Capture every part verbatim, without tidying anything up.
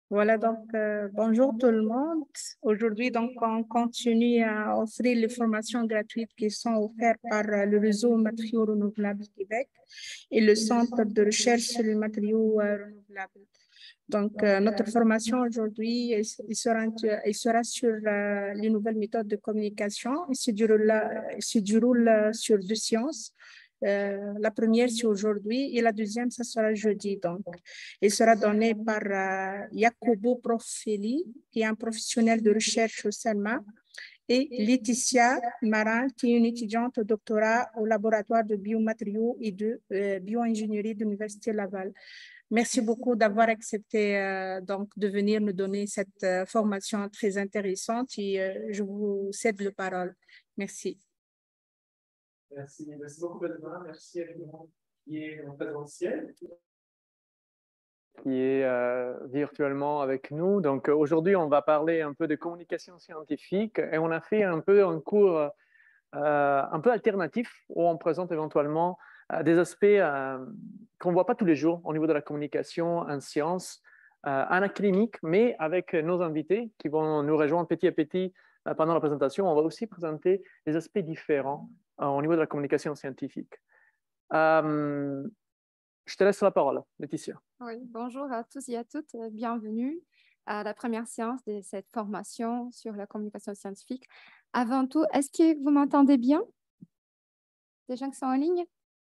Voilà, donc euh, bonjour tout le monde. Aujourd'hui, donc, on continue à offrir les formations gratuites qui sont offertes par euh, le réseau Matériaux renouvelables Québec et le Centre de recherche sur les matériaux euh, renouvelables. Donc, euh, notre formation aujourd'hui, elle, elle sera, elle sera sur euh, les nouvelles méthodes de communication. Elle se déroule, elle se déroule euh, sur deux sciences. Euh, la première, c'est aujourd'hui et la deuxième, ça sera jeudi. Donc, il sera donné par euh, Jacobo Profili, qui est un professionnel de recherche au CELMA, et Laetitia Marin, qui est une étudiante au doctorat au laboratoire de biomatériaux et de euh, bioingénierie de l'Université Laval. Merci beaucoup d'avoir accepté euh, donc de venir nous donner cette euh, formation très intéressante et euh, je vous cède la parole. Merci. Merci, merci beaucoup, Benjamin. Merci à tout le monde qui est en présentiel, qui est euh, virtuellement avec nous. Donc, euh, aujourd'hui, on va parler un peu de communication scientifique et on a fait un peu un cours euh, un peu alternatif où on présente éventuellement euh, des aspects euh, qu'on ne voit pas tous les jours au niveau de la communication en sciences, euh, en académique, mais avec nos invités qui vont nous rejoindre petit à petit euh, pendant la présentation. On va aussi présenter des aspects différents euh, au niveau de la communication scientifique. Euh, je te laisse la parole, Laetitia. Oui, bonjour à tous et à toutes. euh, Bienvenue à la première séance de cette formation sur la communication scientifique. Avant tout, est-ce que vous m'entendez bien? Des gens qui sont en ligne?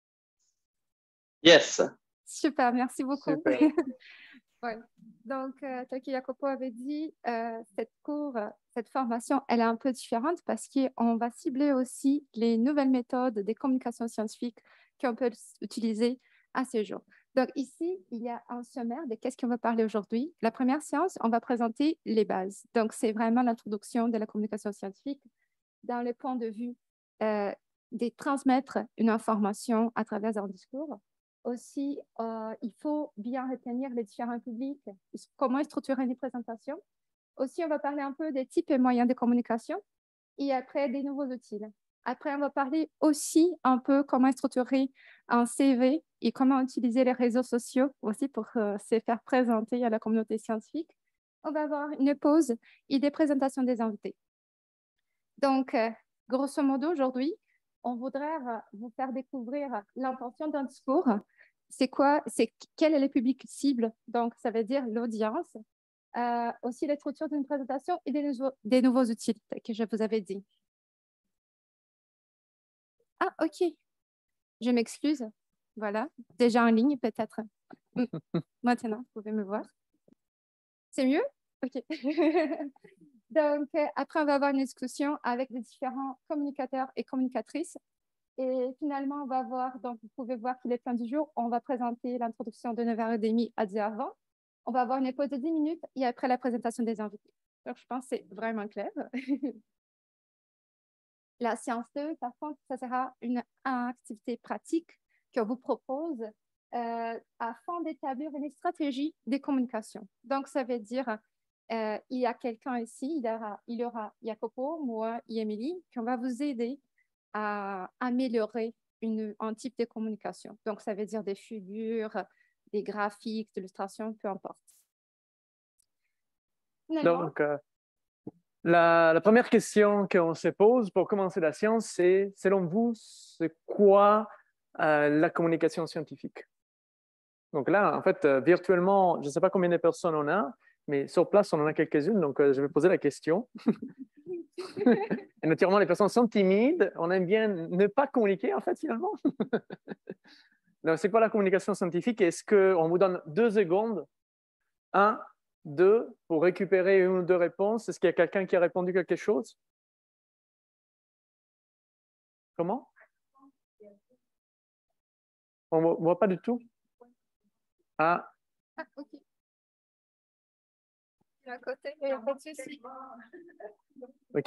Yes. Super, merci beaucoup. Super. Ouais. Donc, euh, tel que Jacopo avait dit, euh, cette cours, euh, cette formation, elle est un peu différente parce qu'on va cibler aussi les nouvelles méthodes des communications scientifiques qu'on peut utiliser à ce jour. Donc, ici, il y a un sommaire de qu'est-ce qu'on va parler aujourd'hui. La première séance, on va présenter les bases. Donc, c'est vraiment l'introduction de la communication scientifique dans le point de vue euh, de transmettre une information à travers un discours. Aussi, euh, il faut bien retenir les différents publics, comment structurer une présentation. Aussi, on va parler un peu des types et moyens de communication et après des nouveaux outils. Après, on va parler aussi un peu comment structurer un C V et comment utiliser les réseaux sociaux aussi pour euh, se faire présenter à la communauté scientifique. On va avoir une pause et des présentations des invités. Donc, euh, grosso modo, aujourd'hui, on voudrait euh, vous faire découvrir l'intention d'un discours. C'est quoi? C'est quel est le public cible? Donc, ça veut dire l'audience. Euh, aussi, la structure d'une présentation et des, nouveaux, des nouveaux outils que je vous avais dit. Ah, OK. Je m'excuse. Voilà. Déjà en ligne, peut-être. Maintenant, vous pouvez me voir. C'est mieux? OK. Donc, euh, après, on va avoir une discussion avec les différents communicateurs et communicatrices. Et finalement, on va voir, donc vous pouvez voir qu'il est fin du jour. On va présenter l'introduction de neuf heures trente à dix heures vingt. On va avoir une pause de dix minutes et après la présentation des invités. Donc, je pense que c'est vraiment clair. La séance deux, par contre, ça sera une, une activité pratique que vous propose euh, afin d'établir une stratégie de communication. Donc, ça veut dire, euh, il y a quelqu'un ici, il y aura, il y aura Jacopo, moi et Émilie, qui va vous aider à améliorer une, un type de communication. Donc, ça veut dire des figures, des graphiques, des illustrations, peu importe. Finalement, Donc, euh, la, la première question qu'on se pose pour commencer la science, c'est, selon vous, c'est quoi euh, la communication scientifique? Donc là, en fait, euh, virtuellement, je ne sais pas combien de personnes on a, mais sur place, on en a quelques-unes, donc euh, je vais poser la question. Et naturellement, les personnes sont timides, on aime bien ne pas communiquer, en fait, finalement. Donc, c'est quoi la communication scientifique? Est-ce qu'on vous donne deux secondes? Un, deux, pour récupérer une ou deux réponses. Est-ce qu'il y a quelqu'un qui a répondu quelque chose? Comment? On ne voit pas du tout? Ah, ah, OK. À côté, il n'y a pas de souci. OK.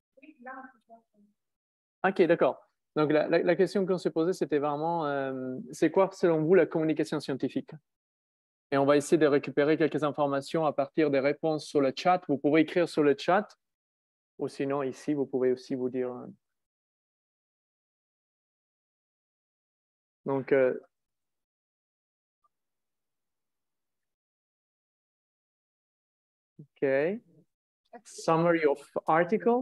OK, d'accord. Donc, la, la, la question qu'on s'est posée, c'était vraiment, euh, c'est quoi, selon vous, la communication scientifique? Et on va essayer de récupérer quelques informations à partir des réponses sur le chat. Vous pouvez écrire sur le chat, ou sinon, ici, vous pouvez aussi vous dire. Donc, euh, OK. Summary of articles.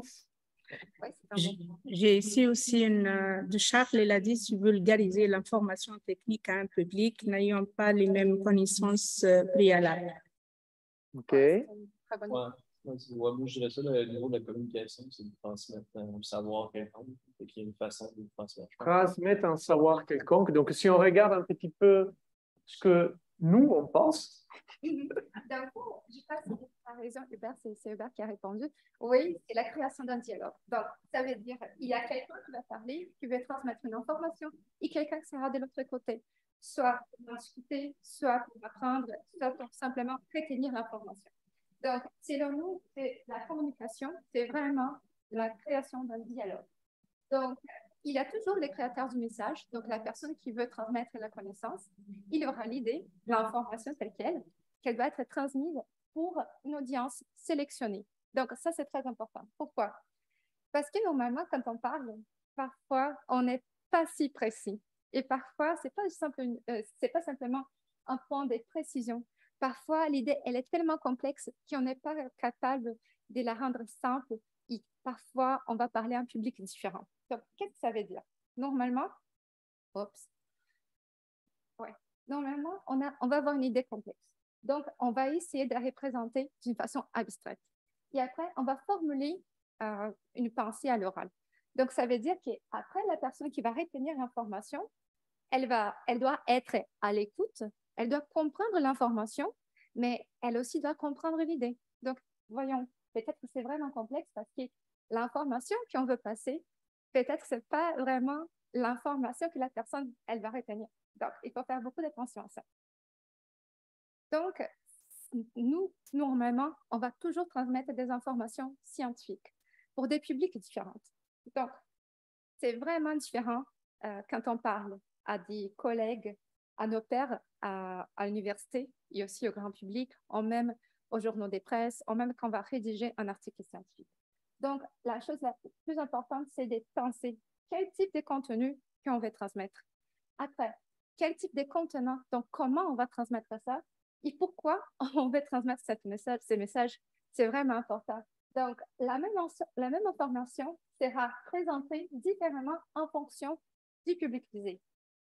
J'ai ici aussi une euh, de Charles, il a dit sur vulgariser l'information technique à un public n'ayant pas les mêmes connaissances euh, préalables. OK. Ouais, ouais, c'est- ouais, moi, je dirais ça, le niveau de la communication, c'est de transmettre un savoir quelconque. Fait qu'il y a une façon de le transmettre. je pense. Transmettre un savoir quelconque. Donc, si on regarde un petit peu ce que nous, on pense, Dans le fond, je passe une comparaison. Hubert, c'est c'est Hubert qui a répondu. Oui, c'est la création d'un dialogue. Donc, ça veut dire il y a quelqu'un qui va parler, qui veut transmettre une information, et quelqu'un qui sera de l'autre côté, soit pour discuter, soit pour apprendre, soit pour simplement retenir l'information. Donc, selon nous, c'est la communication, c'est vraiment la création d'un dialogue. Donc, il y a toujours les créateurs du message, donc la personne qui veut transmettre la connaissance, il aura l'idée, l'information telle qu'elle, qu'elle doit être transmise pour une audience sélectionnée. Donc, ça, c'est très important. Pourquoi? Parce que normalement, quand on parle, parfois, on n'est pas si précis. Et parfois, ce n'est pas, simple, euh, c'est pas simplement un point de précision. Parfois, l'idée, elle est tellement complexe qu'on n'est pas capable de la rendre simple. Et parfois, on va parler à un public différent. Donc, qu'est-ce que ça veut dire? Normalement, oups, ouais, normalement, on, a, on va avoir une idée complexe. Donc, on va essayer de la représenter d'une façon abstraite. Et après, on va formuler euh, une pensée à l'oral. Donc, ça veut dire qu'après, la personne qui va retenir l'information, elle, va, elle doit être à l'écoute, elle doit comprendre l'information, mais elle aussi doit comprendre l'idée. Donc, voyons, peut-être que c'est vraiment complexe parce que l'information qu'on veut passer, peut-être que ce n'est pas vraiment l'information que la personne, elle va retenir. Donc, il faut faire beaucoup d'attention à ça. Donc, nous, normalement, on va toujours transmettre des informations scientifiques pour des publics différents. Donc, c'est vraiment différent euh, quand on parle à des collègues, à nos pairs à, à l'université et aussi au grand public, ou même aux journaux des presses, ou même quand on va rédiger un article scientifique. Donc, la chose la plus importante, c'est de penser quel type de contenu qu'on veut transmettre. Après, quel type de contenant, donc comment on va transmettre ça et pourquoi on veut transmettre cette message, ces messages, c'est vraiment important. Donc, la même, la même information sera présentée différemment en fonction du public visé.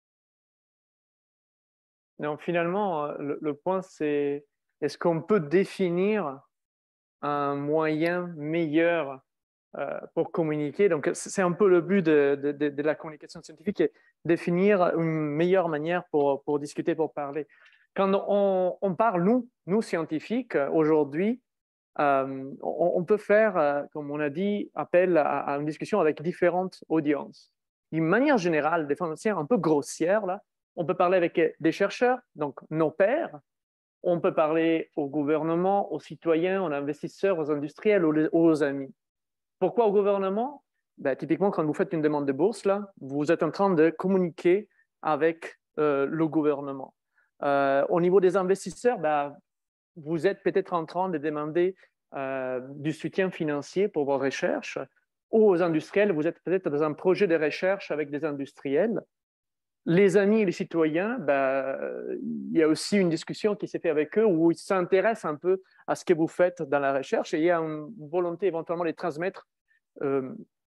Donc, finalement, le, le point, c'est est-ce qu'on peut définir un moyen meilleur euh, pour communiquer? Donc, c'est un peu le but de, de, de, de la communication scientifique, et définir une meilleure manière pour, pour discuter, pour parler. Quand on, on parle, nous, nous scientifiques, aujourd'hui, euh, on, on peut faire, euh, comme on a dit, appel à, à une discussion avec différentes audiences. D'une manière générale, de façon un peu grossière, là, on peut parler avec des chercheurs, donc nos pairs. On peut parler au gouvernement, aux citoyens, aux investisseurs, aux industriels, aux, aux amis. Pourquoi au gouvernement? Ben, typiquement, quand vous faites une demande de bourse, là, vous êtes en train de communiquer avec euh, le gouvernement. Euh, au niveau des investisseurs, ben, vous êtes peut-être en train de demander euh, du soutien financier pour vos recherches. Ou aux industriels, vous êtes peut-être dans un projet de recherche avec des industriels. Les amis et les citoyens, ben, il y a aussi une discussion qui s'est faite avec eux où ils s'intéressent un peu à ce que vous faites dans la recherche, et il y a une volonté éventuellement de transmettre euh,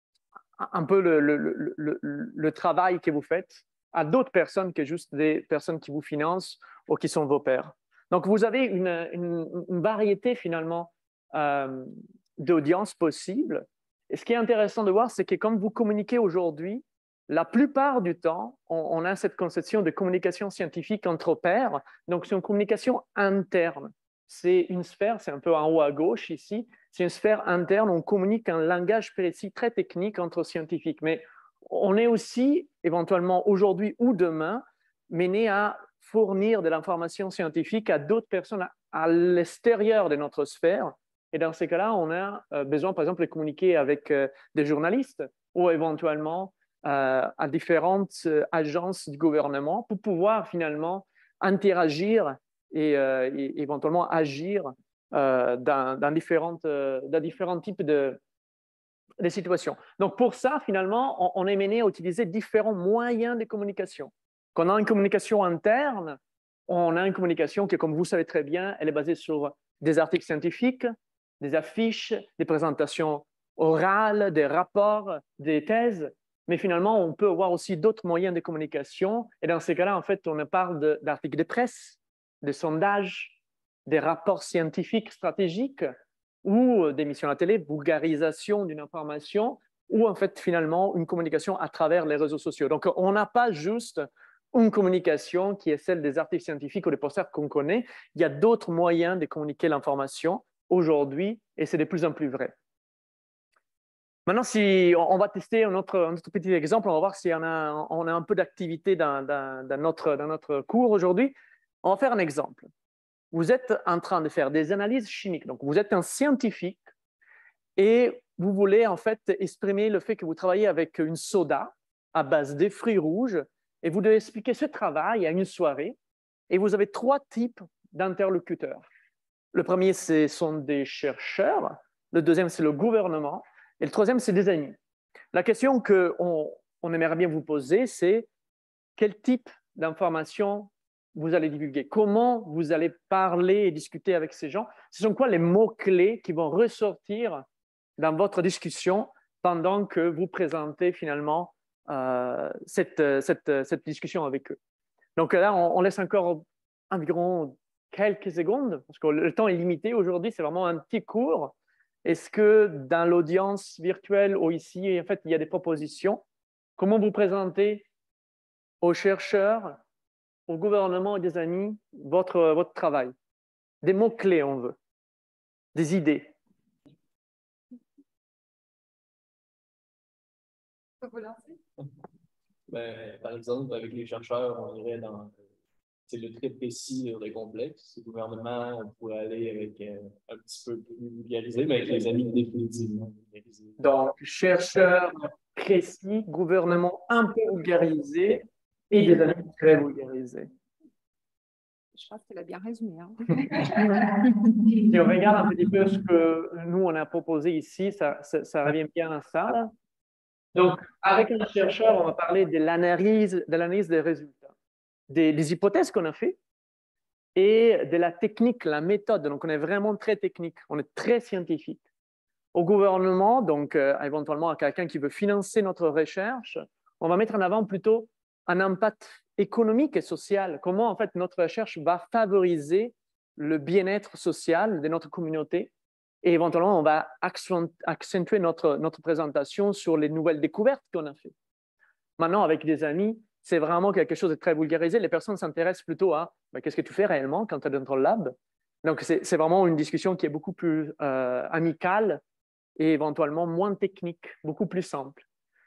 un peu le, le, le, le, le travail que vous faites à d'autres personnes que juste des personnes qui vous financent ou qui sont vos pairs. Donc, vous avez une, une, une variété finalement euh, d'audiences possibles. Et ce qui est intéressant de voir, c'est que comme vous communiquez aujourd'hui, la plupart du temps, on, on a cette conception de communication scientifique entre pairs. Donc, c'est une communication interne. C'est une sphère, c'est un peu en haut à gauche ici, c'est une sphère interne, on communique un langage précis, très technique entre scientifiques. Mais on est aussi, éventuellement aujourd'hui ou demain, mené à fournir de l'information scientifique à d'autres personnes à, à l'extérieur de notre sphère. Et dans ces cas-là, on a euh, besoin, par exemple, de communiquer avec euh, des journalistes ou éventuellement euh, à différentes euh, agences du gouvernement pour pouvoir finalement interagir et, euh, et éventuellement agir euh, dans, dans, différentes, euh, dans différents types de, de situations. Donc, pour ça, finalement, on, on est mené à utiliser différents moyens de communication. Quand on a une communication interne, on a une communication qui, comme vous savez très bien, elle est basée sur des articles scientifiques, des affiches, des présentations orales, des rapports, des thèses, mais finalement, on peut avoir aussi d'autres moyens de communication. Et dans ces cas-là, en fait, on parle d'articles de, de presse, de sondages, des rapports scientifiques stratégiques ou d'émissions à la télé, vulgarisation d'une information, ou en fait, finalement, une communication à travers les réseaux sociaux. Donc, on n'a pas juste une communication qui est celle des articles scientifiques ou des posters qu'on connaît. Il y a d'autres moyens de communiquer l'information aujourd'hui, et c'est de plus en plus vrai. Maintenant, si on va tester un autre, un autre petit exemple, on va voir si on a, on a un peu d'activité dans, dans, dans, notre, dans notre cours aujourd'hui. On va faire un exemple. Vous êtes en train de faire des analyses chimiques. Donc, vous êtes un scientifique et vous voulez en fait exprimer le fait que vous travaillez avec une soda à base de fruits rouges et vous devez expliquer ce travail à une soirée. Et vous avez trois types d'interlocuteurs. Le premier, ce sont des chercheurs. Le deuxième, c'est le gouvernement. Et le troisième, c'est des amis. La question qu'on on aimerait bien vous poser, c'est quel type d'information vous allez divulguer? Comment vous allez parler et discuter avec ces gens? Ce sont quoi les mots-clés qui vont ressortir dans votre discussion pendant que vous présentez finalement euh, cette, cette, cette discussion avec eux? Donc là, on, on laisse encore environ quelques secondes, parce que le temps est limité aujourd'hui, c'est vraiment un petit cours. Est-ce que dans l'audience virtuelle ou ici, en fait, il y a des propositions? Comment vous présentez aux chercheurs, au gouvernement et des amis votre, votre travail? Des mots-clés, on veut. Des idées. Vous lancez? Ben, par exemple, avec les chercheurs, on irait dans le très précis et complexe. Le gouvernement, on pourrait aller avec euh, un petit peu plus vulgarisé, mais avec les amis définitivement vulgarisés. Donc, chercheurs précis, gouvernement un peu vulgarisé et des amis très vulgarisés. Je pense que tu l'as bien résumé. Hein? Si on regarde un petit peu ce que nous, on a proposé ici, ça, ça, ça revient bien à ça. Là. Donc, avec un chercheur, on va parler de l'analyse de l'analyse des résultats, des, des hypothèses qu'on a fait et de la technique, la méthode. Donc, on est vraiment très technique, on est très scientifique. Au gouvernement, donc euh, éventuellement à quelqu'un qui veut financer notre recherche, on va mettre en avant plutôt un impact économique et social. Comment, en fait, notre recherche va favoriser le bien-être social de notre communauté. Et éventuellement, on va accentuer notre, notre présentation sur les nouvelles découvertes qu'on a faites. Maintenant, avec des amis, c'est vraiment quelque chose de très vulgarisé. Les personnes s'intéressent plutôt à ben, qu'est-ce que tu fais réellement quand tu es dans ton lab. Donc, c'est vraiment une discussion qui est beaucoup plus euh, amicale et éventuellement moins technique, beaucoup plus simple.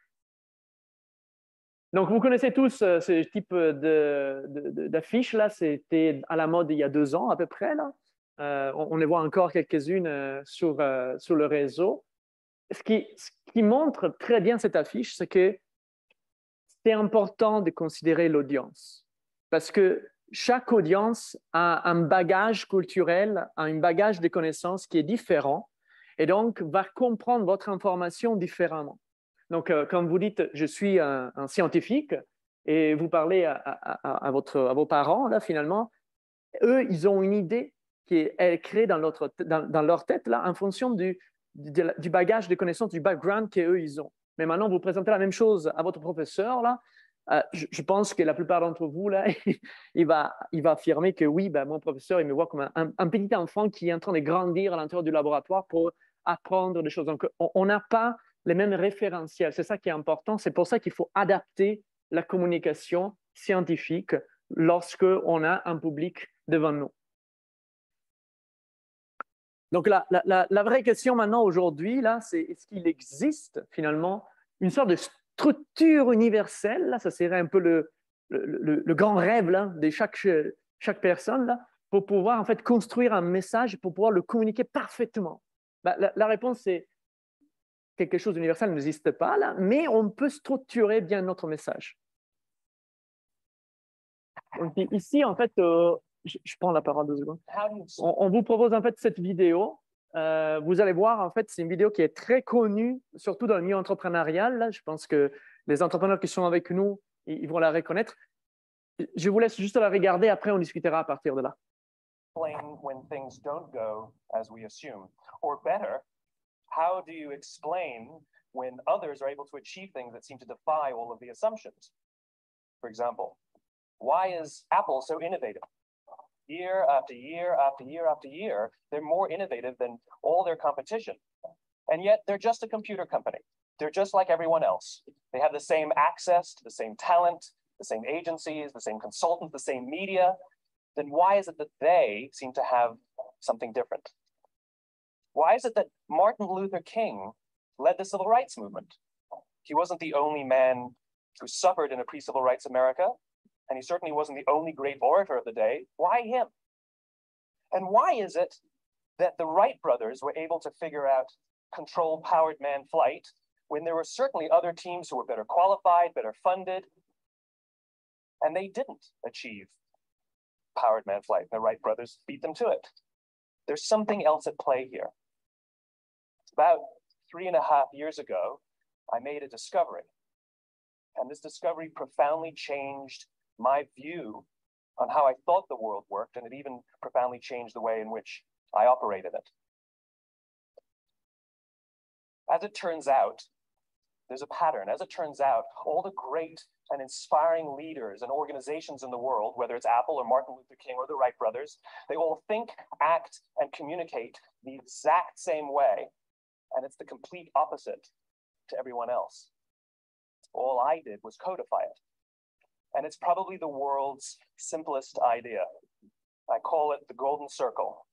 Donc, vous connaissez tous euh, ce type d'affiches. Là, c'était à la mode il y a deux ans à peu près. Là. Euh, on, on les voit encore quelques-unes euh, sur, euh, sur le réseau. Ce qui, ce qui montre très bien cette affiche, c'est que c'est important de considérer l'audience. Parce que chaque audience a un bagage culturel, a un bagage de connaissances qui est différent et donc va comprendre votre information différemment. Donc, euh, comme vous dites, je suis un, un scientifique et vous parlez à, à, à, votre, à vos parents, là, finalement, eux, ils ont une idée qui est, est créée dans, notre, dans, dans leur tête là, en fonction du, du, du bagage de connaissances, du background qu'eux, ils ont. Mais maintenant, vous présentez la même chose à votre professeur, là, euh, je, je pense que la plupart d'entre vous, là, il, va, il va affirmer que oui, ben, mon professeur, il me voit comme un, un petit enfant qui est en train de grandir à l'intérieur du laboratoire pour apprendre des choses. Donc, on n'a pas les mêmes référentiels. C'est ça qui est important. C'est pour ça qu'il faut adapter la communication scientifique lorsqu'on a un public devant nous. Donc, la, la, la vraie question maintenant aujourd'hui, là, c'est est-ce qu'il existe finalement une sorte de structure universelle, là, ça serait un peu le, le, le, le grand rêve là, de chaque, chaque personne, là, pour pouvoir en fait construire un message, pour pouvoir le communiquer parfaitement. Ben, la, la réponse c'est quelque chose d'universel n'existe pas là, mais on peut structurer bien notre message. Donc, ici, en fait, euh, je, je prends la parole deux secondes. On, on vous propose en fait cette vidéo. Euh, vous allez voir, en fait, c'est une vidéo qui est très connue, surtout dans le milieu entrepreneurial. Là. Je pense que les entrepreneurs qui sont avec nous, ils, ils vont la reconnaître. Je vous laisse juste la regarder, après on discutera à partir de là. explain when things don't go as we assume? Or better, how do you explain when others are able to achieve things that seem to defy all of the assumptions? For example, why is Apple so innovative? Year after year after year after year, they're more innovative than all their competition. And yet they're just a computer company. They're just like everyone else. They have the same access to the same talent, the same agencies, the same consultants, the same media. Then why is it that they seem to have something different? Why is it that Martin Luther King led the civil rights movement? He wasn't the only man who suffered in a pre-civil rights America, and he certainly wasn't the only great orator of the day. Why him? And why is it that the Wright brothers were able to figure out controlled powered manned flight when there were certainly other teams who were better qualified, better funded, and they didn't achieve powered manned flight? The Wright brothers beat them to it. There's something else at play here. About three and a half years ago, I made a discovery. And this discovery profoundly changed my view on how I thought the world worked, and it even profoundly changed the way in which I operated it. As it turns out, there's a pattern. As it turns out, all the great and inspiring leaders and organizations in the world, whether it's Apple or Martin Luther King or the Wright brothers, they all think, act, and communicate the exact same way. And it's the complete opposite to everyone else. All I did was codify it. And it's probably the world's simplest idea. I call it the golden circle.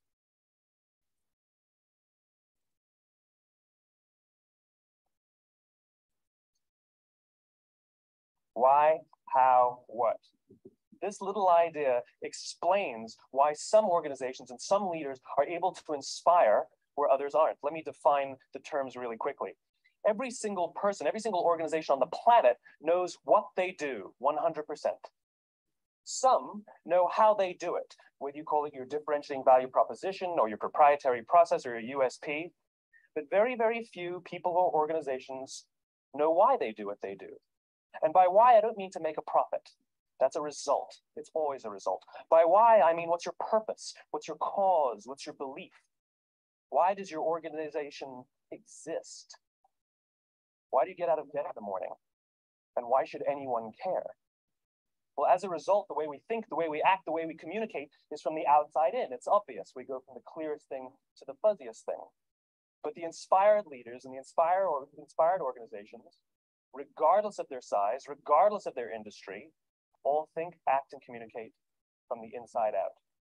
Why, how, what? This little idea explains why some organizations and some leaders are able to inspire where others aren't. Let me define the terms really quickly. Every single person, every single organization on the planet knows what they do, one hundred percent. Some know how they do it, whether you call it your differentiating value proposition or your proprietary process or your U S P. But very, very few people or organizations know why they do what they do. And by why, I don't mean to make a profit. That's a result. It's always a result. By why, I mean, what's your purpose? What's your cause? What's your belief? Why does your organization exist? Why do you get out of bed in the morning? And why should anyone care? Well, as a result, the way we think, the way we act, the way we communicate is from the outside in. It's obvious. We go from the clearest thing to the fuzziest thing. But the inspired leaders and the inspired, or inspired organizations, regardless of their size, regardless of their industry, all think, act, and communicate from the inside out.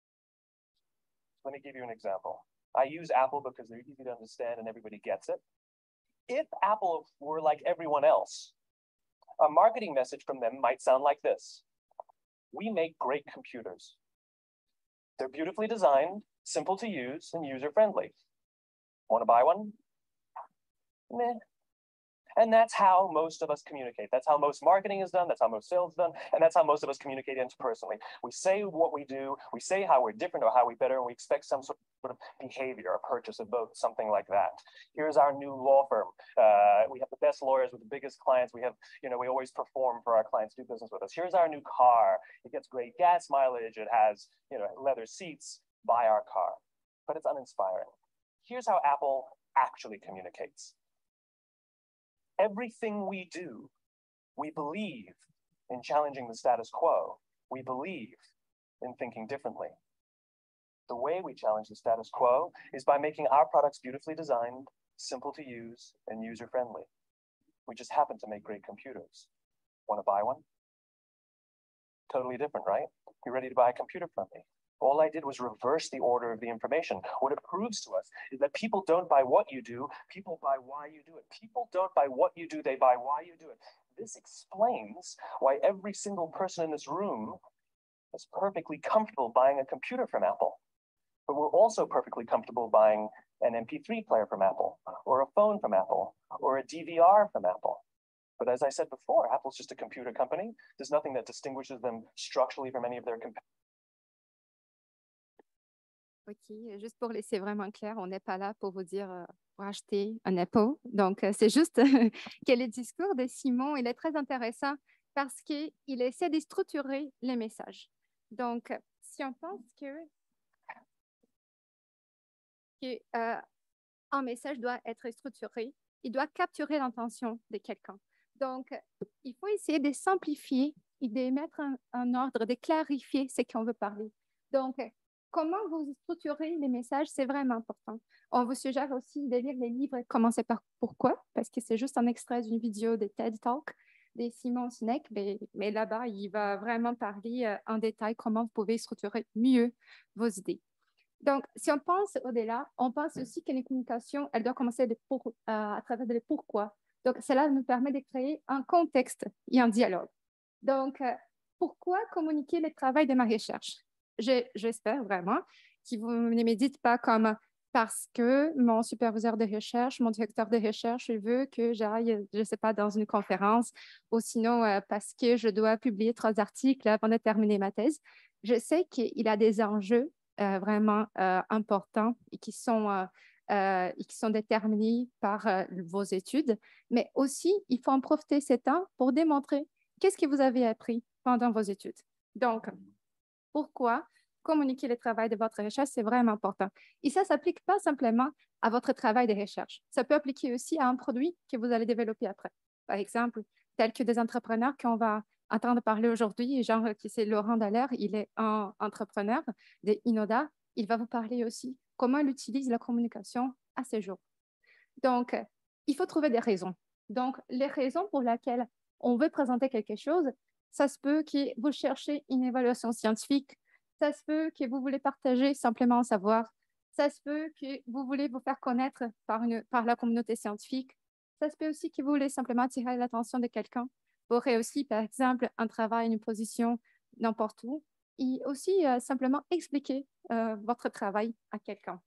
Let me give you an example. I use Apple because they're easy to understand and everybody gets it. If Apple were like everyone else, a marketing message from them might sound like this. We make great computers. They're beautifully designed, simple to use, and user-friendly. Want to buy one? Meh. And that's how most of us communicate. That's how most marketing is done. That's how most sales is done. And that's how most of us communicate interpersonally. We say what we do. We say how we're different or how we better, and we expect some sort of behavior, a purchase, a vote, something like that. Here's our new law firm. Uh, we have the best lawyers with the biggest clients. We have, you know, we always perform for our clients, do business with us. Here's our new car. It gets great gas mileage. It has, you know, leather seats. Buy our car. But it's uninspiring. Here's how Apple actually communicates. Everything we do, we believe in challenging the status quo. We believe in thinking differently. The way we challenge the status quo is by making our products beautifully designed, simple to use, and user-friendly. We just happen to make great computers. Want to buy one? Totally different, right? You ready to buy a computer from me? All I did was reverse the order of the information. What it proves to us is that people don't buy what you do, people buy why you do it. People don't buy what you do, they buy why you do it. This explains why every single person in this room is perfectly comfortable buying a computer from Apple. But we're also perfectly comfortable buying an M P three player from Apple, or a phone from Apple, or a D V R from Apple. But as I said before, Apple's just a computer company. There's nothing that distinguishes them structurally from any of their competitors. OK, juste pour laisser vraiment clair, on n'est pas là pour vous dire euh, pour acheter un Apple. Donc, euh, c'est juste que le discours de Simon, il est très intéressant parce qu'il essaie de structurer les messages. Donc, si on pense que qu'un euh, message doit être structuré, il doit capturer l'intention de quelqu'un. Donc, il faut essayer de simplifier et de mettre en, en ordre, de clarifier ce qu'on veut parler. Donc, comment vous structurez les messages, c'est vraiment important. On vous suggère aussi de lire les livres « Commencez par pourquoi » parce que c'est juste un extrait d'une vidéo de TED Talk de Simon Sinek, mais, mais là-bas, il va vraiment parler euh, en détail comment vous pouvez structurer mieux vos idées. Donc, si on pense au-delà, on pense aussi que les communications, elles doivent commencer de pour, euh, à travers des pourquoi. Donc, cela nous permet de créer un contexte et un dialogue. Donc, euh, pourquoi communiquer le travail de ma recherche? J'espère vraiment que vous ne me dites pas comme parce que mon superviseur de recherche, mon directeur de recherche veut que j'aille, je ne sais pas, dans une conférence, ou sinon euh, parce que je dois publier trois articles avant de terminer ma thèse. Je sais qu'il y a des enjeux euh, vraiment euh, importants et qui sont, euh, euh, et qui sont déterminés par euh, vos études, mais aussi, il faut en profiter ce temps pour démontrer qu'est-ce que vous avez appris pendant vos études. Donc, pourquoi communiquer le travail de votre recherche, c'est vraiment important. Et ça ne s'applique pas simplement à votre travail de recherche. Ça peut appliquer aussi à un produit que vous allez développer après. Par exemple, tel que des entrepreneurs qu'on va entendre parler aujourd'hui, genre qui c'est Laurent Dallaire, il est un entrepreneur de Inoda. Il va vous parler aussi comment il utilise la communication à ce jour. Donc, il faut trouver des raisons. Donc, les raisons pour lesquelles on veut présenter quelque chose, ça se peut que vous cherchez une évaluation scientifique, ça se peut que vous voulez partager simplement un savoir, ça se peut que vous voulez vous faire connaître par, une, par la communauté scientifique, ça se peut aussi que vous voulez simplement attirer l'attention de quelqu'un. Vous aurez aussi, par exemple, un travail, une position n'importe où, et aussi euh, simplement expliquer euh, votre travail à quelqu'un.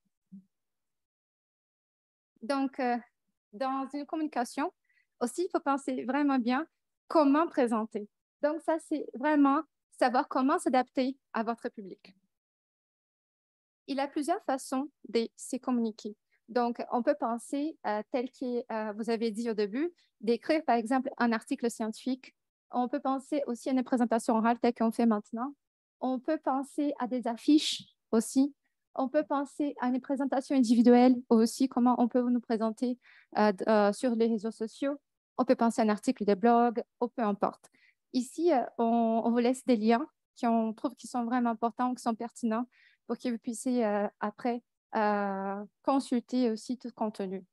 Donc, euh, dans une communication, aussi, il faut penser vraiment bien comment présenter. Donc, ça, c'est vraiment savoir comment s'adapter à votre public. Il y a plusieurs façons de se communiquer. Donc, on peut penser, euh, tel que euh, vous avez dit au début, d'écrire, par exemple, un article scientifique. On peut penser aussi à une présentation orale telle qu'on fait maintenant. On peut penser à des affiches aussi. On peut penser à une présentation individuelle aussi, comment on peut nous présenter euh, euh, sur les réseaux sociaux. On peut penser à un article de blog, ou peu importe. Ici, euh, on, on vous laisse des liens qu'on trouve qui sont vraiment importants, qui sont pertinents pour que vous puissiez euh, après euh, consulter aussi tout le contenu.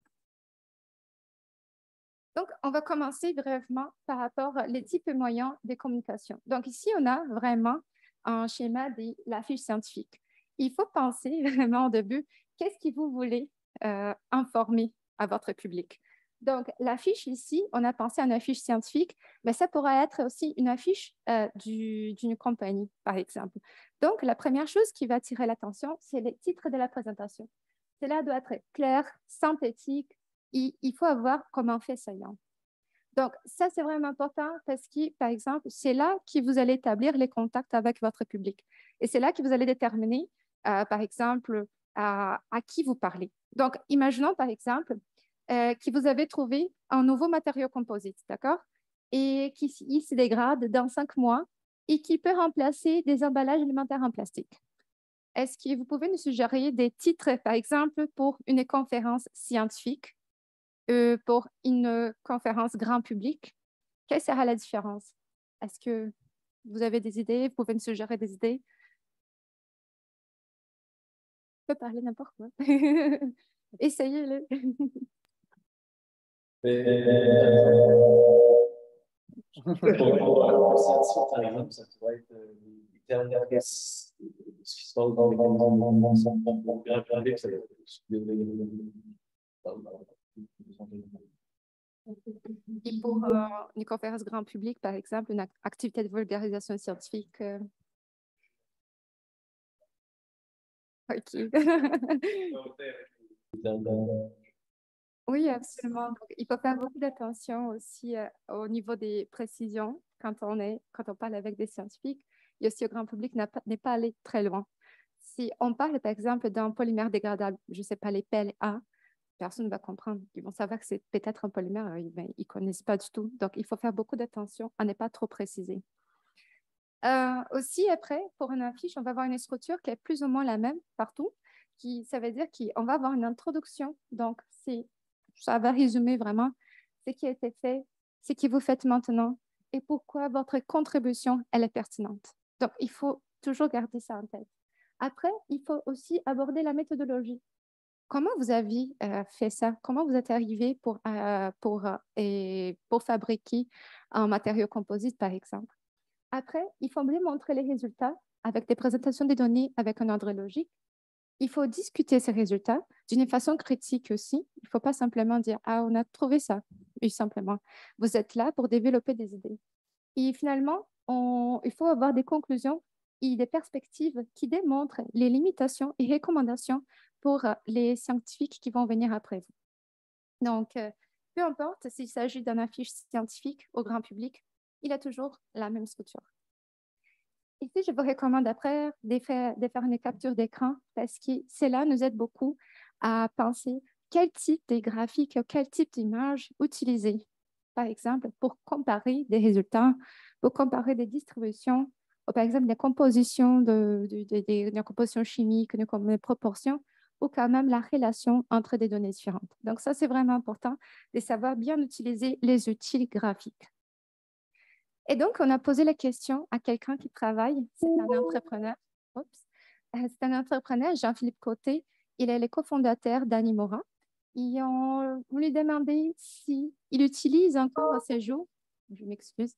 Donc, on va commencer brièvement par rapport aux types et moyens de communication. Donc, ici, on a vraiment un schéma de la fiche scientifique. Il faut penser vraiment au début, qu'est-ce que vous voulez euh, informer à votre public? Donc, l'affiche ici, on a pensé à une affiche scientifique, mais ça pourrait être aussi une affiche euh, d'une compagnie, par exemple. Donc, la première chose qui va attirer l'attention, c'est le titre de la présentation. Cela doit être clair, synthétique, et il faut avoir comme un fait saillant. Donc, ça, c'est vraiment important parce que, par exemple, c'est là que vous allez établir les contacts avec votre public. Et c'est là que vous allez déterminer, euh, par exemple, à, à qui vous parlez. Donc, imaginons, par exemple, Euh, que vous avez trouvé un nouveau matériau composite, d'accord? Et qui il se dégrade dans cinq mois et qui peut remplacer des emballages alimentaires en plastique. Est-ce que vous pouvez nous suggérer des titres, par exemple, pour une conférence scientifique, euh, pour une conférence grand public? Quelle sera la différence? Est-ce que vous avez des idées? Vous pouvez nous suggérer des idées? Je peux parler n'importe quoi. Essayez-le. Mais, par exemple, ça pourrait être des termes précis, ce qui se passe dans les grand public, ça va Et pour euh, une conférence grand public, par exemple, une activité de vulgarisation scientifique. Euh... OK. Oui, absolument. Donc, il faut faire beaucoup d'attention aussi euh, au niveau des précisions quand on, est, quand on parle avec des scientifiques. Et aussi, au grand public n'est pas, pas allé très loin. Si on parle, par exemple, d'un polymère dégradable, je ne sais pas, les P L A, personne ne va comprendre. Ils vont savoir que c'est peut-être un polymère, ben, ils ne connaissent pas du tout. Donc, il faut faire beaucoup d'attention à ne pas trop préciser. Euh, aussi, après, pour une affiche, on va avoir une structure qui est plus ou moins la même partout. qui, ça veut dire qu'on va avoir une introduction. Donc, ça va résumer vraiment ce qui a été fait, ce que vous faites maintenant et pourquoi votre contribution, elle est pertinente. Donc, il faut toujours garder ça en tête. Après, il faut aussi aborder la méthodologie. Comment vous avez euh, fait ça? Comment vous êtes arrivé pour, euh, pour, euh, et pour fabriquer un matériau composite, par exemple? Après, il faut bien montrer les résultats avec des présentations des données avec un ordre logique. Il faut discuter ces résultats d'une façon critique aussi. Il ne faut pas simplement dire « Ah, on a trouvé ça ». Et simplement, vous êtes là pour développer des idées. Et finalement, on, il faut avoir des conclusions et des perspectives qui démontrent les limitations et recommandations pour les scientifiques qui vont venir après vous. Donc, euh, peu importe s'il s'agit d'un affiche scientifique au grand public, il a toujours la même structure. Ici, je vous recommande après de faire, de faire une capture d'écran parce que cela nous aide beaucoup à penser quel type de graphique, quel type d'image utiliser. Par exemple, pour comparer des résultats, pour comparer des distributions, ou par exemple des compositions, de, de, de, de, de compositions chimiques, de, de proportions, ou quand même la relation entre des données différentes. Donc ça, c'est vraiment important de savoir bien utiliser les outils graphiques. Et donc, on a posé la question à quelqu'un qui travaille, c'est un entrepreneur. Oups. C'est un entrepreneur, Jean-Philippe Côté. Il est le cofondateur d'Animora. Et on, on lui demandait s'il utilise encore à ce jour, je m'excuse,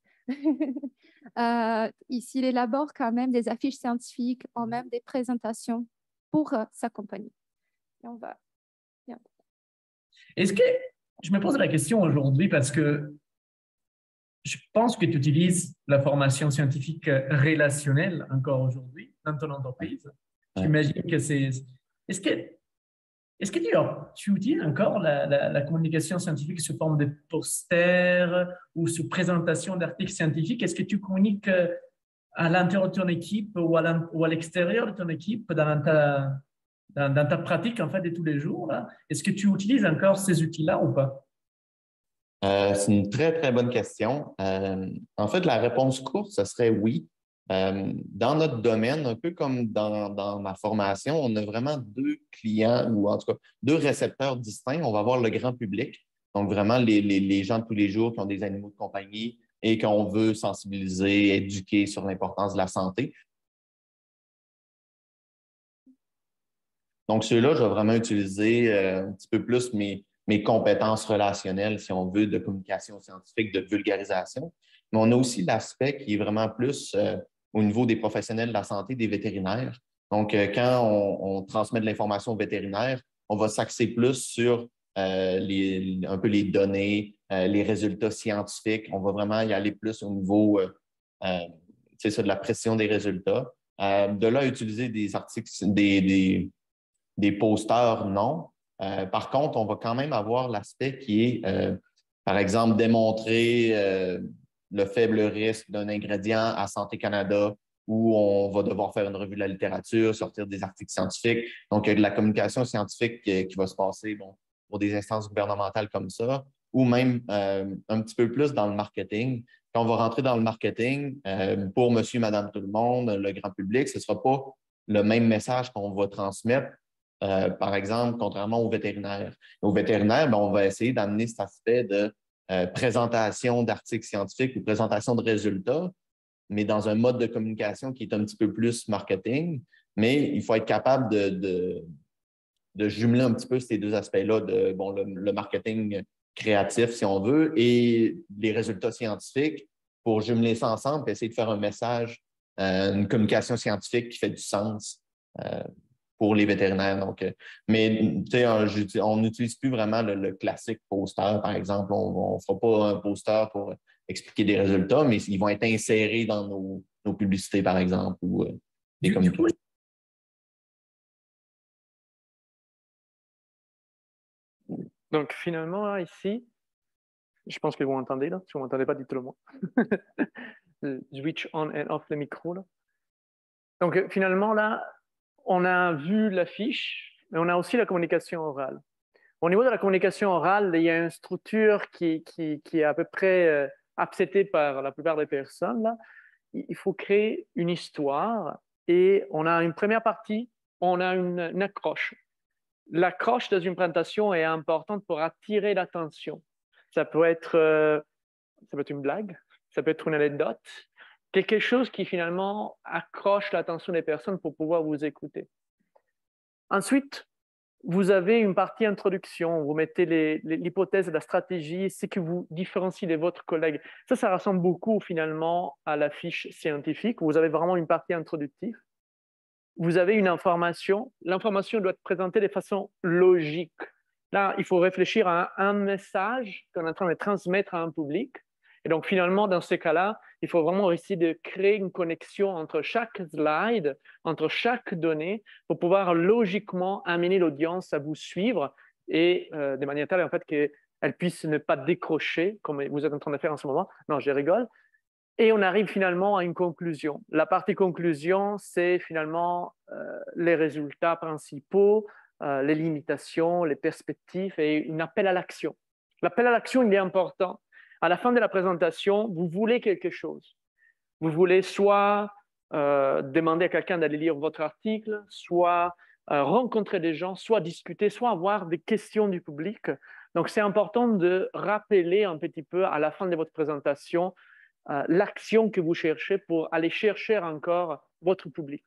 euh, s'il élabore quand même des affiches scientifiques ou même des présentations pour euh, sa compagnie. Et on va bien. Est-ce que, je me pose la question aujourd'hui parce que je pense que tu utilises la formation scientifique relationnelle encore aujourd'hui dans ton entreprise. J'imagine que c'est... Est-ce que, est-ce que tu, tu utilises encore la, la, la communication scientifique sous forme de posters ou sous présentation d'articles scientifiques? Est-ce que tu communiques à l'intérieur de ton équipe ou à l'extérieur de ton équipe dans ta, dans, dans ta pratique en fait, de tous les jours? Est-ce que tu utilises encore ces outils-là ou pas? Euh, c'est une très, très bonne question. Euh, en fait, la réponse courte, ce serait oui. Euh, dans notre domaine, un peu comme dans, dans ma formation, on a vraiment deux clients ou en tout cas deux récepteurs distincts. On va avoir le grand public, donc vraiment les, les, les gens de tous les jours qui ont des animaux de compagnie et qu'on veut sensibiliser, éduquer sur l'importance de la santé. Donc, ceux-là, je vais vraiment utiliser euh, un petit peu plus mes mes compétences relationnelles, si on veut, de communication scientifique, de vulgarisation. Mais on a aussi l'aspect qui est vraiment plus euh, au niveau des professionnels de la santé, des vétérinaires. Donc, euh, quand on, on transmet de l'information aux vétérinaires, on va s'axer plus sur euh, les, un peu les données, euh, les résultats scientifiques. On va vraiment y aller plus au niveau euh, euh, c'est ça, de la précision des résultats. Euh, de là, utiliser des articles, des, des, des posters, non. Euh, par contre, on va quand même avoir l'aspect qui est, euh, par exemple, démontrer euh, le faible risque d'un ingrédient à Santé Canada où on va devoir faire une revue de la littérature, sortir des articles scientifiques. Donc, il y a de la communication scientifique qui, qui va se passer bon, pour des instances gouvernementales comme ça, ou même euh, un petit peu plus dans le marketing. Quand on va rentrer dans le marketing, euh, pour monsieur, madame, tout le monde, le grand public, ce ne sera pas le même message qu'on va transmettre. Euh, par exemple, contrairement aux vétérinaires. Aux vétérinaires, ben, on va essayer d'amener cet aspect de euh, présentation d'articles scientifiques ou présentation de résultats, mais dans un mode de communication qui est un petit peu plus marketing. Mais il faut être capable de, de, de jumeler un petit peu ces deux aspects-là, de bon, le, le marketing créatif, si on veut, et les résultats scientifiques pour jumeler ça ensemble et essayer de faire un message, euh, une communication scientifique qui fait du sens. Euh, pour les vétérinaires. Donc, euh, mais on n'utilise plus vraiment le, le classique poster, par exemple. On ne fera pas un poster pour expliquer des résultats, mais ils vont être insérés dans nos, nos publicités, par exemple, ou euh, des communications. Donc, finalement, là, ici, je pense que vous m'entendez, là. Si vous ne m'entendez pas, dites-le moi. Switch on and off le micro, là. Donc, finalement, là, on a vu l'affiche, mais on a aussi la communication orale. Au niveau de la communication orale, il y a une structure qui, qui, qui est à peu près euh, acceptée par la plupart des personnes. Là. Il faut créer une histoire et on a une première partie, on a une, une accroche. L'accroche dans une présentation est importante pour attirer l'attention. Ça peut être, euh, ça peut être une blague, ça peut être une anecdote, quelque chose qui finalement accroche l'attention des personnes pour pouvoir vous écouter. Ensuite, vous avez une partie introduction, vous mettez l'hypothèse, la stratégie, ce que vous différenciez de votre collègue. Ça, ça ressemble beaucoup finalement à la fiche scientifique. Vous avez vraiment une partie introductive. Vous avez une information. L'information doit être présentée de façon logique. Là, il faut réfléchir à un, un message qu'on est en train de transmettre à un public. Et donc, finalement, dans ce cas-là, il faut vraiment essayer de créer une connexion entre chaque slide, entre chaque donnée, pour pouvoir logiquement amener l'audience à vous suivre et euh, de manière telle, en fait, qu'elle puisse ne pas décrocher, comme vous êtes en train de faire en ce moment. Non, je rigole. Et on arrive finalement à une conclusion. La partie conclusion, c'est finalement euh, les résultats principaux, euh, les limitations, les perspectives et un appel à l'action. L'appel à l'action, il est important. À la fin de la présentation, vous voulez quelque chose. Vous voulez soit euh, demander à quelqu'un d'aller lire votre article, soit euh, rencontrer des gens, soit discuter, soit avoir des questions du public. Donc, c'est important de rappeler un petit peu à la fin de votre présentation Euh, l'action que vous cherchez pour aller chercher encore votre public.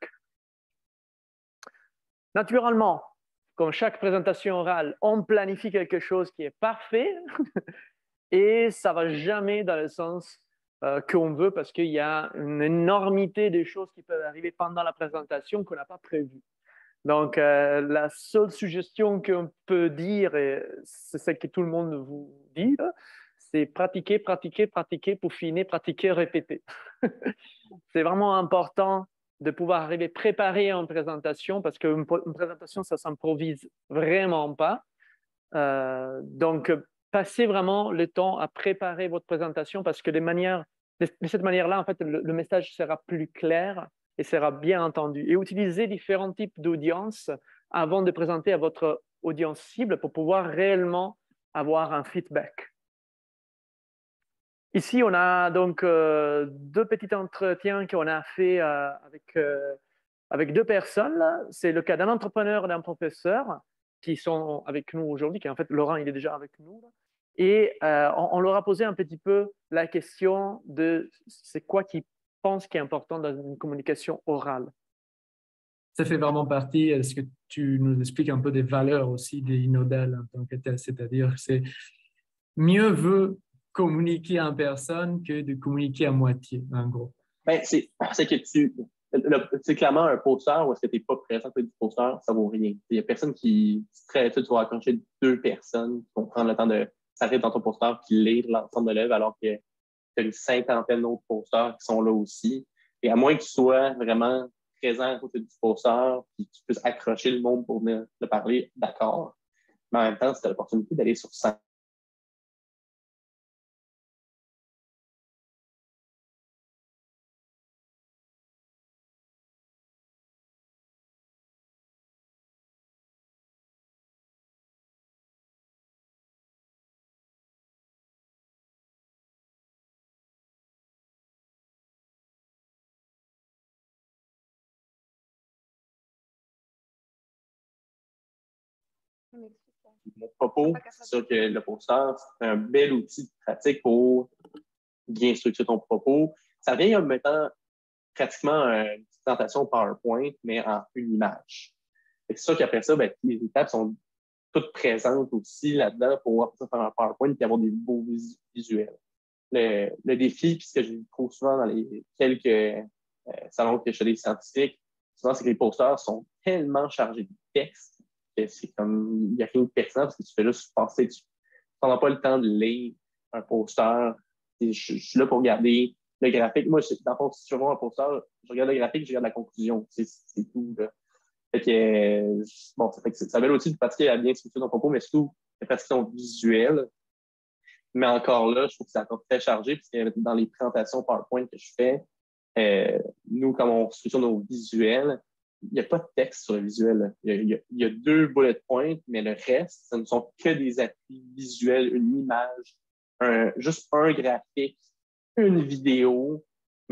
Naturellement, comme chaque présentation orale, on planifie quelque chose qui est parfait et ça ne va jamais dans le sens euh, qu'on veut parce qu'il y a une énormité de choses qui peuvent arriver pendant la présentation qu'on n'a pas prévues. Donc, euh, la seule suggestion qu'on peut dire, et c'est celle que tout le monde vous dit, là, c'est pratiquer, pratiquer, pratiquer, peaufiner, pratiquer, répéter. C'est vraiment important de pouvoir arriver préparé en présentation parce qu'une une présentation, ça ne s'improvise vraiment pas. Euh, donc, passez vraiment le temps à préparer votre présentation parce que de, manière, de, de cette manière-là, en fait, le, le message sera plus clair et sera bien entendu. Et utilisez différents types d'audience avant de présenter à votre audience cible pour pouvoir réellement avoir un feedback. Ici, on a donc euh, deux petits entretiens qu'on a fait euh, avec, euh, avec deux personnes. C'est le cas d'un entrepreneur et d'un professeur qui sont avec nous aujourd'hui, qui en fait, Laurent, il est déjà avec nous. Et euh, on, on leur a posé un petit peu la question de c'est quoi qu'ils pensent qui est important dans une communication orale. Ça fait vraiment partie, est-ce que tu nous expliques un peu des valeurs aussi des Inodal en tant que tel, c'est-à-dire c'est mieux veut communiquer en personne que de communiquer à moitié, en gros. Ben, c'est que tu... C'est clairement un posteur ou est-ce que tu n'es pas présent avec du posteur, ça ne vaut rien. Il n'y a personne qui... Très tu vas accrocher deux personnes qui vont prendre le temps de s'arrêter dans ton posteur qui lire l'ensemble de l'œuvre alors que tu as une cinquantaine d'autres posteurs qui sont là aussi. Et à moins que tu sois vraiment présent à côté du posteur et que tu puisses accrocher le monde pour venir le parler, d'accord. Mais en même temps, c'est l'opportunité d'aller sur scène. Mon propos, c'est sûr que le posteur, c'est un bel outil de pratique pour bien structurer ton propos. Ça vient en mettant pratiquement une présentation PowerPoint, mais en une image. C'est sûr qu'après ça, ben, les étapes sont toutes présentes aussi là-dedans pour pouvoir faire un PowerPoint et avoir des beaux visuels. Le, le défi, puis ce que je trouve souvent dans les quelques euh, salons que je fais des scientifiques, souvent, c'est que les posters sont tellement chargés de texte c'est comme, il n'y a rien de pertinent parce que tu fais juste passer, tu ne prends pas le temps de lire un poster. Je, je suis là pour regarder le graphique. Moi, je, dans le fond, si je vois un poster, je regarde le graphique, je regarde la conclusion. C'est tout, là. Fait que, euh, bon, ça fait que ça va aussi de pratiquer à bien structurer ton propos, mais surtout, de pratiquer ton visuel. Mais encore là, je trouve que c'est encore très chargé parce que dans les présentations PowerPoint que je fais, euh, nous, comme on structure nos visuels, il n'y a pas de texte sur le visuel. Il y, a, il, y a, il y a deux bullet points, mais le reste, ce ne sont que des appuis visuels, une image, un, juste un graphique, une vidéo. Mais le,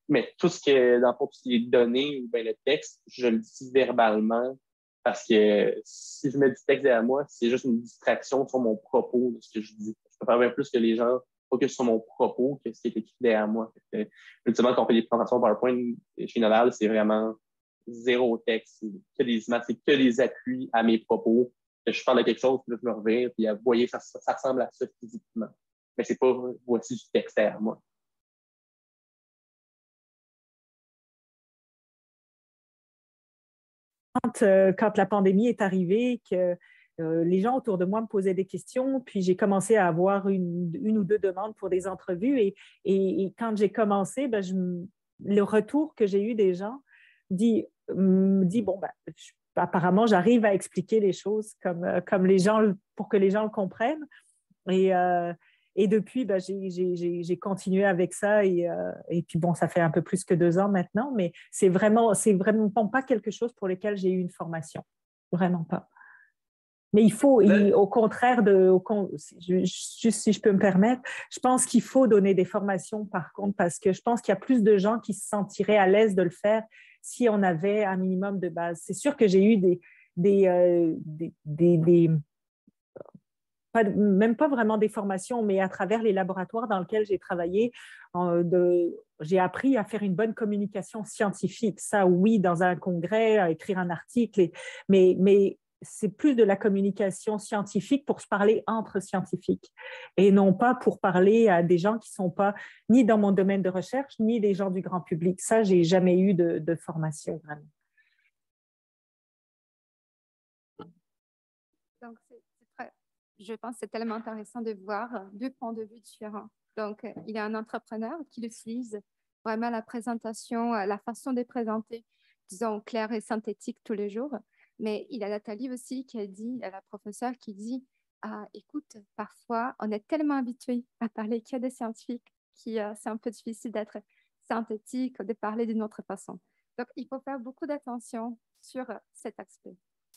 mais tout ce que, dans le fond, tout ce qui est donné ou bien le texte, je le dis verbalement parce que si je mets du texte derrière moi, c'est juste une distraction sur mon propos de ce que je dis. Je préfère bien plus que les gens focus sur mon propos que ce qui est écrit derrière moi. Fait que, ultimement, quand on fait des présentations PowerPoint chez Naval, c'est vraiment zéro texte, c'est que des images, c'est que des appuis à mes propos. Je parle de quelque chose, puis là, je me reviens, puis vous voyez, ça, ça ressemble à ça physiquement. Mais c'est pas voici du texte derrière moi. Quand, euh, quand la pandémie est arrivée, que euh, les gens autour de moi me posaient des questions, puis j'ai commencé à avoir une, une ou deux demandes pour des entrevues. Et, et, et quand j'ai commencé, ben, je, le retour que j'ai eu des gens dit, me dit bon, ben, je, apparemment, j'arrive à expliquer les choses comme, comme les gens, pour que les gens le comprennent. Et, euh, et depuis, ben, j'ai continué avec ça. Et, euh, et puis, bon, ça fait un peu plus que deux ans maintenant, mais c'est vraiment, c'est vraiment pas quelque chose pour lequel j'ai eu une formation. Vraiment pas. Mais il faut, il, au contraire, de, au, je, juste si je peux me permettre, je pense qu'il faut donner des formations par contre, parce que je pense qu'il y a plus de gens qui se sentiraient à l'aise de le faire si on avait un minimum de base. C'est sûr que j'ai eu des, des, euh, des, des, des pas, même pas vraiment des formations, mais à travers les laboratoires dans lesquels j'ai travaillé, euh, j'ai appris à faire une bonne communication scientifique. Ça, oui, dans un congrès, à écrire un article, et, mais, mais c'est plus de la communication scientifique pour se parler entre scientifiques et non pas pour parler à des gens qui ne sont pas ni dans mon domaine de recherche, ni des gens du grand public. Ça, je n'ai jamais eu de, de formation vraiment. Donc, c'est très, je pense que c'est tellement intéressant de voir deux points de vue différents. Donc, il y a un entrepreneur qui utilise vraiment la présentation, la façon de présenter, disons, claire et synthétique tous les jours. Mais il y a Nathalie aussi qui a dit, la professeure qui dit, ah, écoute, parfois, on est tellement habitué à parler qu'il y a des scientifiques qui, euh, c'est un peu difficile d'être synthétique, de parler d'une autre façon. Donc, il faut faire beaucoup d'attention sur euh, cet aspect.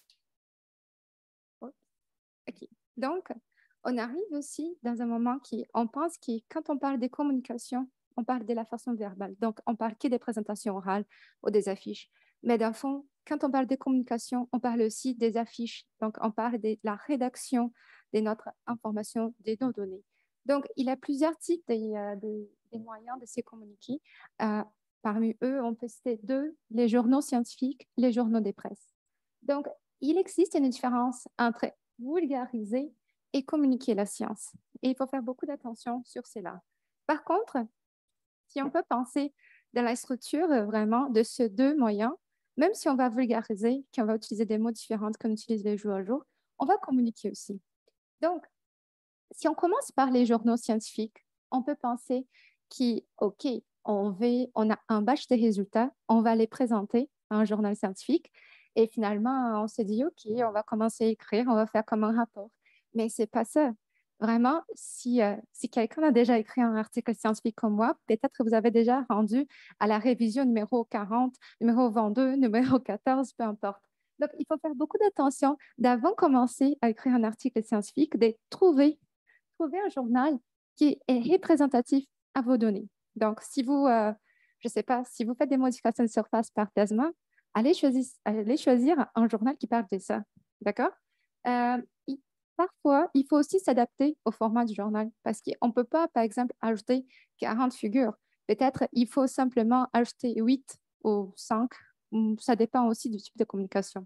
OK. Donc, on arrive aussi dans un moment qui, on pense que quand on parle des communications, on parle de la façon verbale. Donc, on parle que des présentations orales ou des affiches. Mais dans le fond, quand on parle des communications, on parle aussi des affiches. Donc, on parle de la rédaction de notre information, de nos données. Donc, il y a plusieurs types de, euh, de, de moyens de se communiquer. Euh, parmi eux, on peut citer deux, les journaux scientifiques, les journaux des presses. Donc, il existe une différence entre vulgariser et communiquer la science. Et il faut faire beaucoup d'attention sur cela. Par contre, si on peut penser dans la structure vraiment de ces deux moyens, même si on va vulgariser, qu'on va utiliser des mots différents qu'on utilise les jours à jour, on va communiquer aussi. Donc, si on commence par les journaux scientifiques, on peut penser que, OK, on, veut, on a un batch de résultats, on va les présenter à un journal scientifique, et finalement, on se dit, OK, on va commencer à écrire, on va faire comme un rapport. Mais ce n'est pas ça. Vraiment, si, euh, si quelqu'un a déjà écrit un article scientifique comme moi, peut-être que vous avez déjà rendu à la révision numéro quarante, numéro vingt-deux, numéro quatorze, peu importe. Donc, il faut faire beaucoup d'attention d'avant de commencer à écrire un article scientifique, de trouver, trouver un journal qui est représentatif à vos données. Donc, si vous, euh, je ne sais pas, si vous faites des modifications de surface par Tasma, allez choisir, allez choisir un journal qui parle de ça. D'accord? euh, Parfois, il faut aussi s'adapter au format du journal parce qu'on ne peut pas, par exemple, ajouter quarante figures. Peut-être il faut simplement ajouter huit ou cinq. Ça dépend aussi du type de communication.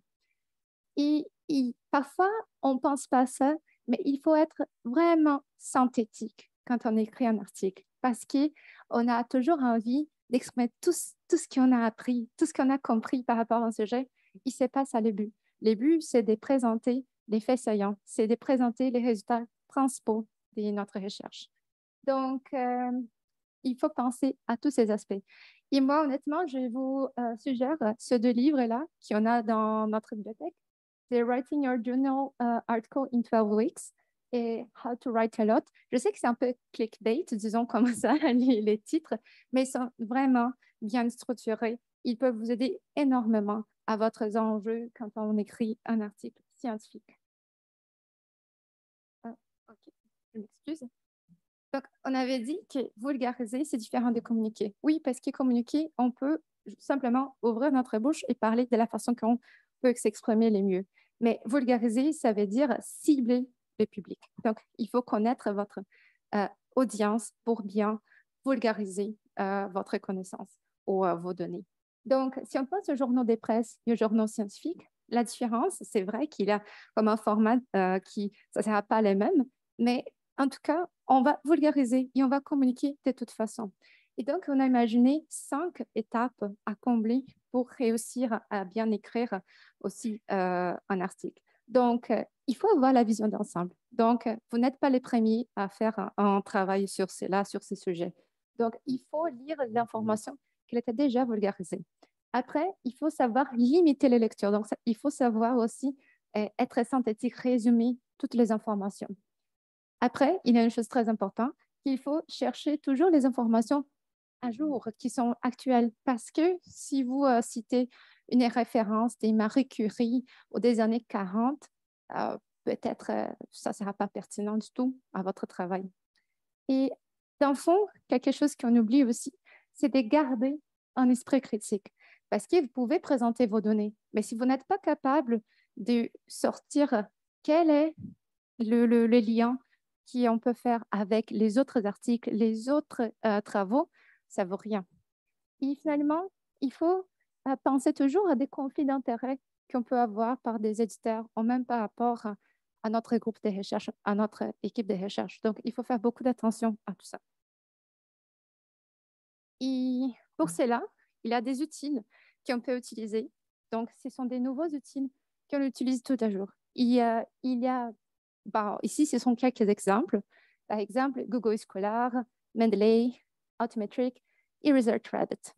Et, et parfois, on ne pense pas à ça, mais il faut être vraiment synthétique quand on écrit un article parce qu'on a toujours envie d'exprimer tout, tout ce qu'on a appris, tout ce qu'on a compris par rapport à un sujet. Et ce n'est pas ça le but. Le but, c'est de présenter les faits saillants, c'est de présenter les résultats principaux de notre recherche. Donc, euh, il faut penser à tous ces aspects. Et moi, honnêtement, je vous euh, suggère ces deux livres-là qu'il y en a dans notre bibliothèque. C'est Writing Your Journal uh, Article in twelve weeks et How to Write a Lot. Je sais que c'est un peu clickbait, disons comme ça, les, les titres, mais ils sont vraiment bien structurés. Ils peuvent vous aider énormément à votre enjeu quand on écrit un article scientifique. Ah, ok, je m'excuse. Donc, on avait dit que vulgariser, c'est différent de communiquer. Oui, parce que communiquer, on peut simplement ouvrir notre bouche et parler de la façon qu'on peut s'exprimer le mieux. Mais vulgariser, ça veut dire cibler le public. Donc, il faut connaître votre euh, audience pour bien vulgariser euh, votre connaissance ou euh, vos données. Donc, si on pense aux journaux des presses et aux journaux scientifiques, la différence, c'est vrai qu'il y a comme un format euh, qui, ça ne sera pas les mêmes, mais en tout cas, on va vulgariser et on va communiquer de toute façon. Et donc, on a imaginé cinq étapes à combler pour réussir à bien écrire aussi euh, un article. Donc, euh, il faut avoir la vision d'ensemble. Donc, euh, vous n'êtes pas les premiers à faire un, un travail sur cela, sur ces sujets. Donc, il faut lire l'information qui était déjà vulgarisée. Après, il faut savoir limiter les lectures. Donc, ça, il faut savoir aussi euh, être synthétique, résumer toutes les informations. Après, il y a une chose très importante, qu'il faut chercher toujours les informations à jour, qui sont actuelles. Parce que si vous euh, citez une référence des Marie Curie ou des années quarante, euh, peut-être euh, ça ne sera pas pertinent du tout à votre travail. Et dans le fond, quelque chose qu'on oublie aussi, c'est de garder un esprit critique. Parce que vous pouvez présenter vos données, mais si vous n'êtes pas capable de sortir quel est le, le, le lien qu'on peut faire avec les autres articles, les autres euh, travaux, ça ne vaut rien. Et finalement, il faut euh, penser toujours à des conflits d'intérêts qu'on peut avoir par des éditeurs ou même par rapport à, à notre groupe de recherche, à notre équipe de recherche. Donc, il faut faire beaucoup d'attention à tout ça. Et pour cela, il y a des outils qu'on peut utiliser. Donc, ce sont des nouveaux outils qu'on utilise tout à jour. Il y a, il y a bah, ici, ce sont quelques exemples. Par exemple, Google Scholar, Mendeley, Autometric et ResearchRabbit.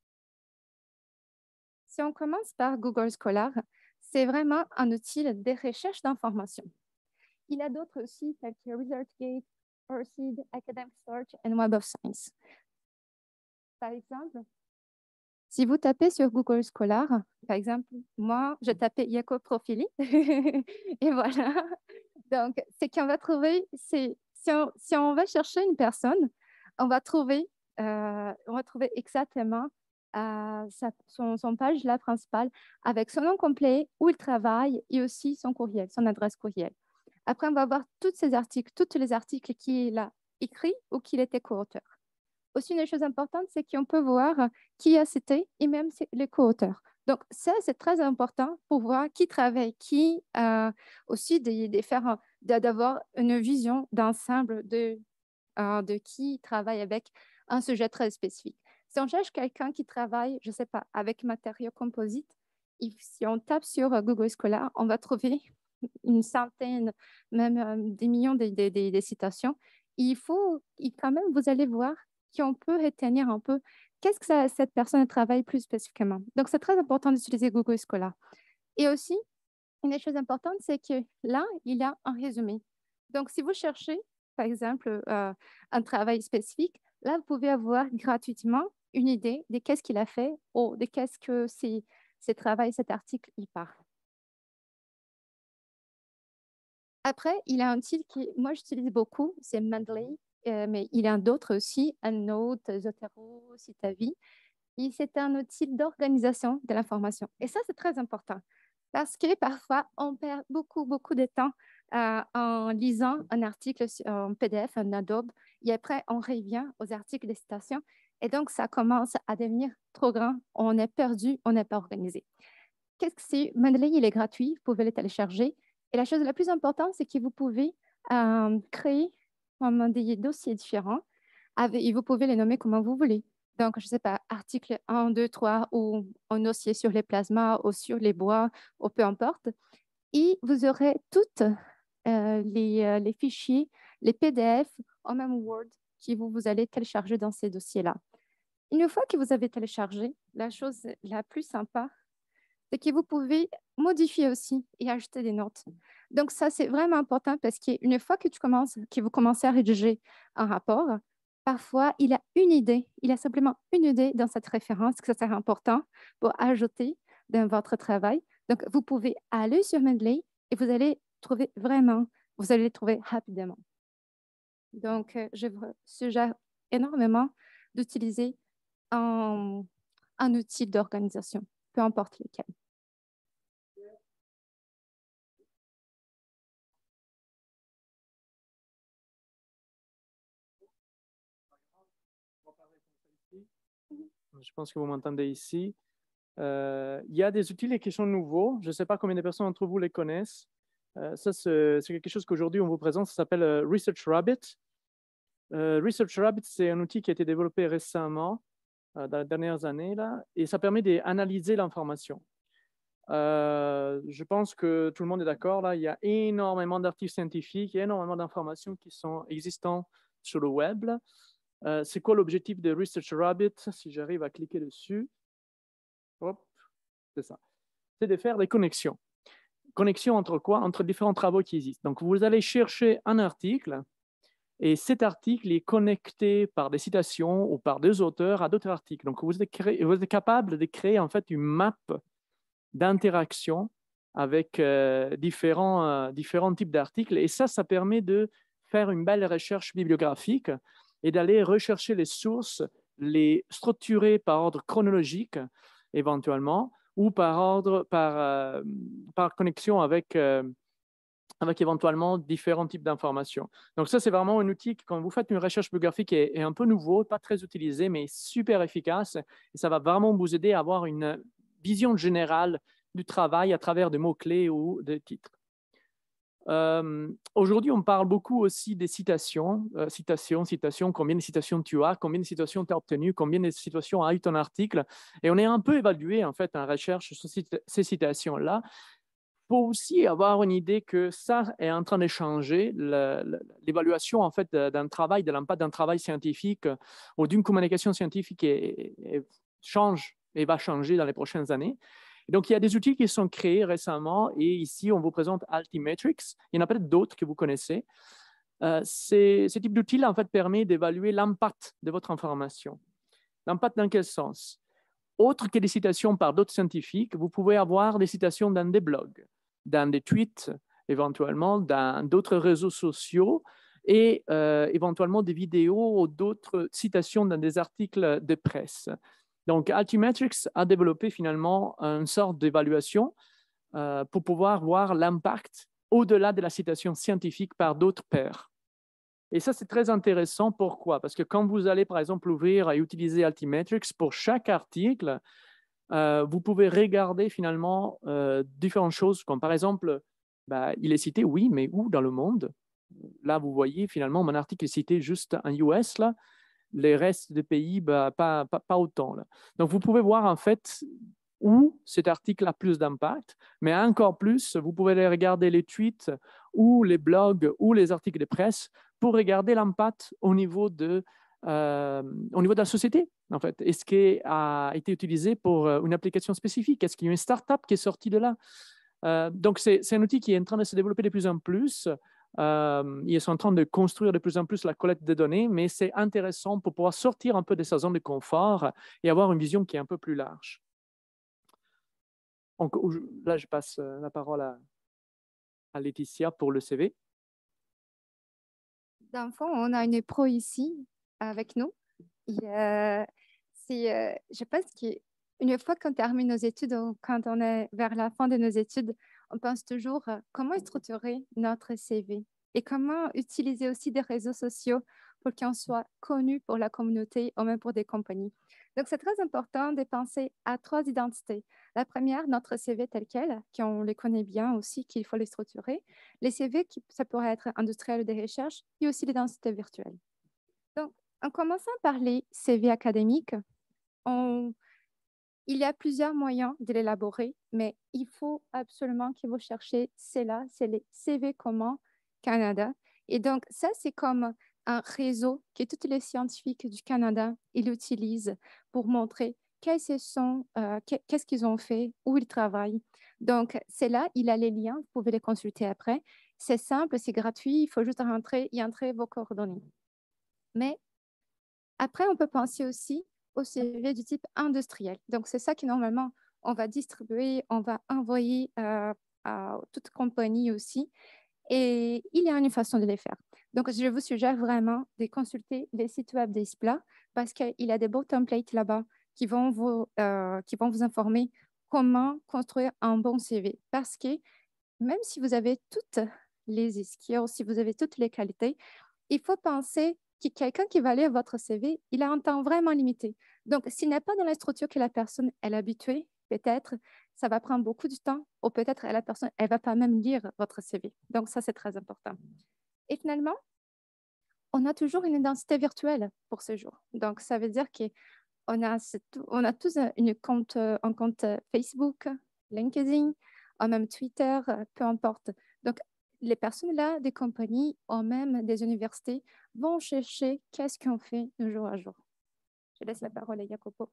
Si on commence par Google Scholar, c'est vraiment un outil de recherche d'informations. Il y a d'autres aussi, tels que ResearchGate, ORCID, Academic Search et Web of Science. Par exemple, si vous tapez sur Google Scholar, par exemple, moi, je tapais Jacob Profili, et voilà. Donc, ce qu'on va trouver, c'est si on, si on va chercher une personne, on va trouver, euh, on va trouver exactement euh, sa, son, son page là principale avec son nom complet, où il travaille et aussi son courriel, son adresse courriel. Après, on va voir tous ces articles, tous les articles qu'il a écrits ou qu'il était co-auteur. Aussi, une chose importante, c'est qu'on peut voir qui a cité et même les co-auteurs. Donc, ça, c'est très important pour voir qui travaille, qui euh, aussi de, de faire, d'avoir une vision d'ensemble de, euh, de qui travaille avec un sujet très spécifique. Si on cherche quelqu'un qui travaille, je ne sais pas, avec matériaux composites, si on tape sur Google Scholar, on va trouver une centaine, même euh, des millions de, de, de, de citations. Il faut, et quand même, vous allez voir qu'on peut retenir un peu qu'est-ce que ça, cette personne travaille plus spécifiquement. Donc, c'est très important d'utiliser Google Scholar. Et aussi, une des choses importantes, c'est que là, il y a un résumé. Donc, si vous cherchez, par exemple, euh, un travail spécifique, là, vous pouvez avoir gratuitement une idée de qu'est-ce qu'il a fait ou de qu'est-ce que ces, ces travaux, cet article, il parle. Après, il y a un outil que moi, j'utilise beaucoup, c'est Mendeley. Euh, mais il y a d'autres aussi, EndNote, Zotero, Citavi. Et c'est un outil d'organisation de l'information. Et ça, c'est très important parce que parfois, on perd beaucoup, beaucoup de temps euh, en lisant un article en P D F, un Adobe, et après, on revient aux articles de citation. Et donc, ça commence à devenir trop grand. On est perdu, on n'est pas organisé. Qu'est-ce que c'est? Mendeley, il est gratuit, vous pouvez le télécharger. Et la chose la plus importante, c'est que vous pouvez euh, créer comme des dossiers différents avec, et vous pouvez les nommer comme vous voulez. Donc, je ne sais pas, article un, deux, trois ou un dossier sur les plasmas ou sur les bois ou peu importe. Et vous aurez toutes euh, les, euh, les fichiers, les P D F en même Word que vous, vous allez télécharger dans ces dossiers-là. Une fois que vous avez téléchargé, la chose la plus sympa, c'est que vous pouvez modifier aussi et ajouter des notes. Donc, ça, c'est vraiment important parce qu'une fois que, tu commences, que vous commencez à rédiger un rapport, parfois, il a une idée, il a simplement une idée dans cette référence que ça sera important pour ajouter dans votre travail. Donc, vous pouvez aller sur Mendeley et vous allez trouver vraiment, vous allez les trouver rapidement. Donc, euh, je vous suggère énormément d'utiliser un, un outil d'organisation, peu importe lequel. Je pense que vous m'entendez ici. Euh, il y a des outils qui sont nouveaux. Je ne sais pas combien de personnes d'entre vous les connaissent. Euh, ça, c'est quelque chose qu'aujourd'hui on vous présente. Ça s'appelle euh, ResearchRabbit. Euh, ResearchRabbit, c'est un outil qui a été développé récemment, euh, dans les dernières années, là, et ça permet d'analyser l'information. Euh, je pense que tout le monde est d'accord. Là, il y a énormément d'articles scientifiques, il y a énormément d'informations qui sont existantes sur le web. Euh, c'est quoi l'objectif de ResearchRabbit? Si j'arrive à cliquer dessus, hop, c'est ça. C'est de faire des connexions. Connexions entre quoi? Entre différents travaux qui existent. Donc, vous allez chercher un article et cet article est connecté par des citations ou par des auteurs à d'autres articles. Donc, vous êtes, créé, vous êtes capable de créer en fait une map d'interaction avec euh, différents, euh, différents types d'articles. Et ça, ça permet de faire une belle recherche bibliographique et d'aller rechercher les sources, les structurer par ordre chronologique, éventuellement, ou par ordre, par, euh, par connexion avec, euh, avec éventuellement différents types d'informations. Donc ça, c'est vraiment un outil qui, quand vous faites une recherche bibliographique, est, est un peu nouveau, pas très utilisé, mais super efficace. Et ça va vraiment vous aider à avoir une vision générale du travail à travers des mots-clés ou des titres. Euh, Aujourd'hui, on parle beaucoup aussi des citations. Euh, citations, citations, combien de citations tu as, combien de citations tu as obtenues, combien de citations a eu ton article. Et on est un peu évalué, en fait, en recherche sur ces citations-là. Il faut aussi avoir une idée que ça est en train de changer. L'évaluation, en fait, d'un travail, de l'impact d'un travail scientifique ou d'une communication scientifique est, est, change et va changer dans les prochaines années. Donc, il y a des outils qui sont créés récemment et ici, on vous présente Altimetrix. Il y en a peut-être d'autres que vous connaissez. Euh, ce type d'outil, en fait, permet d'évaluer l'impact de votre information. L'impact dans quel sens? Autre que des citations par d'autres scientifiques, vous pouvez avoir des citations dans des blogs, dans des tweets, éventuellement, dans d'autres réseaux sociaux et euh, éventuellement des vidéos ou d'autres citations dans des articles de presse. Donc, Altimetrix a développé finalement une sorte d'évaluation euh, pour pouvoir voir l'impact au-delà de la citation scientifique par d'autres pairs. Et ça, c'est très intéressant. Pourquoi? Parce que quand vous allez, par exemple, ouvrir et utiliser Altimetrix, pour chaque article, euh, vous pouvez regarder finalement euh, différentes choses, comme par exemple, bah, il est cité, oui, mais où dans le monde? Là, vous voyez, finalement, mon article est cité juste en U S, là. Les restes des pays, bah, pas, pas, pas autant. Là. Donc, vous pouvez voir en fait où cet article a plus d'impact, mais encore plus, vous pouvez aller regarder les tweets ou les blogs ou les articles de presse pour regarder l'impact au niveau de, euh, au niveau de la société, en fait. Est-ce qu'il a été utilisé pour une application spécifique? Est-ce qu'il y a une start-up qui est sortie de là? Euh, donc, c'est un outil qui est en train de se développer de plus en plus. Euh, ils sont en train de construire de plus en plus la collecte de données, mais c'est intéressant pour pouvoir sortir un peu de sa zone de confort et avoir une vision qui est un peu plus large. Donc, là, je passe la parole à, à Laetitia pour le C V. Dans le fond, on a une pro ici avec nous. Et, euh, euh, je pense qu'une fois qu'on termine nos études, ou quand on est vers la fin de nos études, on pense toujours euh, comment structurer notre C V et comment utiliser aussi des réseaux sociaux pour qu'on soit connu pour la communauté ou même pour des compagnies. Donc, c'est très important de penser à trois identités. La première, notre C V tel quel, qu'on les connaît bien aussi, qu'il faut les structurer. Les C V, qui, ça pourrait être industriel ou des recherches, et aussi l'identité virtuelle. Donc, en commençant par les C V académiques, on... il y a plusieurs moyens de l'élaborer, mais il faut absolument que vous cherchiez cela, c'est les C V communs Canada. Et donc, ça, c'est comme un réseau que tous les scientifiques du Canada ils utilisent pour montrer qu'est-ce sont, euh, qu'est-ce qu'ils ont fait, où ils travaillent. Donc, c'est là, il a les liens, vous pouvez les consulter après. C'est simple, c'est gratuit, il faut juste rentrer et entrer vos coordonnées. Mais après, on peut penser aussi au C V du type industriel. Donc, c'est ça que normalement, on va distribuer, on va envoyer euh, à toute compagnie aussi. Et il y a une façon de les faire. Donc, je vous suggère vraiment de consulter les sites web d'ISPLA parce qu'il y a des beaux templates là-bas qui vont vous, euh, qui vont vous informer comment construire un bon C V. Parce que même si vous avez toutes les skills, si vous avez toutes les qualités, il faut penser que quelqu'un qui va lire votre C V, il a un temps vraiment limité. Donc, s'il n'est pas dans la structure que la personne est habituée, peut-être ça va prendre beaucoup de temps ou peut-être la personne, elle ne va pas même lire votre C V. Donc, ça, c'est très important. Et finalement, on a toujours une identité virtuelle pour ce jour. Donc, ça veut dire qu'on a, on a tous une compte, un compte Facebook, LinkedIn, ou même Twitter, peu importe. Donc, les personnes là des compagnies ou même des universités vont chercher qu'est-ce qu'on fait de jour à jour. Je laisse la parole à Jacopo.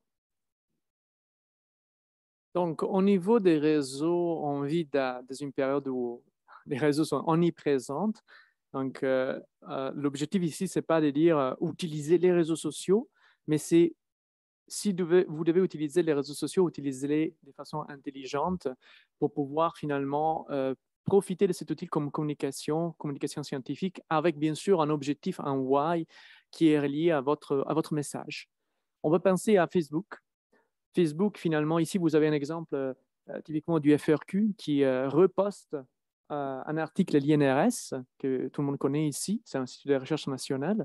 Donc, au niveau des réseaux, on vit dans une période où les réseaux sont omniprésents. Donc, euh, euh, l'objectif ici, ce n'est pas de dire euh, utiliser les réseaux sociaux, mais c'est si devez, vous devez utiliser les réseaux sociaux, utilisez-les de façon intelligente pour pouvoir finalement euh, profiter de cet outil comme communication, communication scientifique, avec bien sûr un objectif, un why qui est relié à votre, à votre message. On va penser à Facebook. Facebook, finalement, ici, vous avez un exemple euh, typiquement du F R Q qui euh, reposte euh, un article de l'I N R S que tout le monde connaît ici, c'est l'Institut de recherche nationale.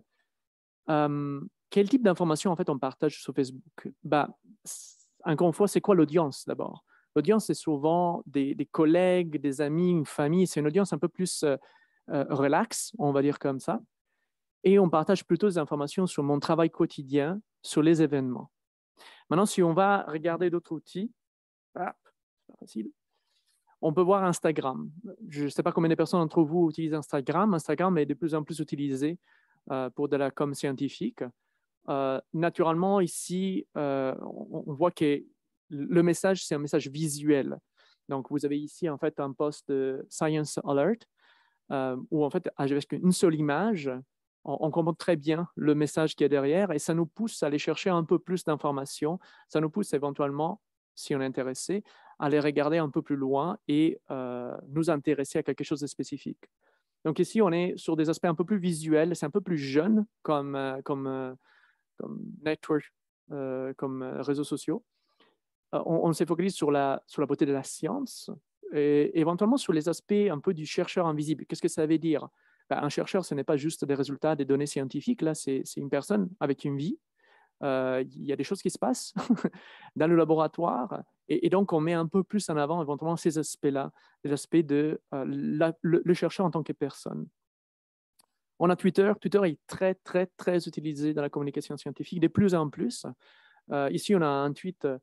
Euh, quel type d'informations en fait on partage sur Facebook? Bah, encore une fois, c'est quoi l'audience d'abord? L'audience, c'est souvent des, des collègues, des amis, une famille. C'est une audience un peu plus euh, euh, relax, on va dire comme ça. Et on partage plutôt des informations sur mon travail quotidien, sur les événements. Maintenant, si on va regarder d'autres outils, ah, c'est pas facile. On peut voir Instagram. Je ne sais pas combien de personnes d'entre vous utilisent Instagram. Instagram est de plus en plus utilisé euh, pour de la com scientifique. Euh, naturellement, ici, euh, on, on voit que le message, c'est un message visuel. Donc, vous avez ici, en fait, un post de Science Alert euh, où, en fait, avec une seule image, on, on comprend très bien le message qui est derrière et ça nous pousse à aller chercher un peu plus d'informations. Ça nous pousse éventuellement, si on est intéressé, à aller regarder un peu plus loin et euh, nous intéresser à quelque chose de spécifique. Donc, ici, on est sur des aspects un peu plus visuels. C'est un peu plus jeune comme, euh, comme euh, comme network, euh, comme euh, réseaux sociaux. Euh, on, on se focalise sur la, sur la beauté de la science et éventuellement sur les aspects un peu du chercheur invisible. Qu'est-ce que ça veut dire? Ben, un chercheur, ce n'est pas juste des résultats, des données scientifiques. Là, c'est une personne avec une vie. Euh, il y a des choses qui se passent dans le laboratoire et, et donc on met un peu plus en avant éventuellement ces aspects-là, les aspects de euh, la, le, le chercheur en tant que personne. On a Twitter. Twitter est très, très, très utilisé dans la communication scientifique, de plus en plus. Euh, ici, on a un tweet euh,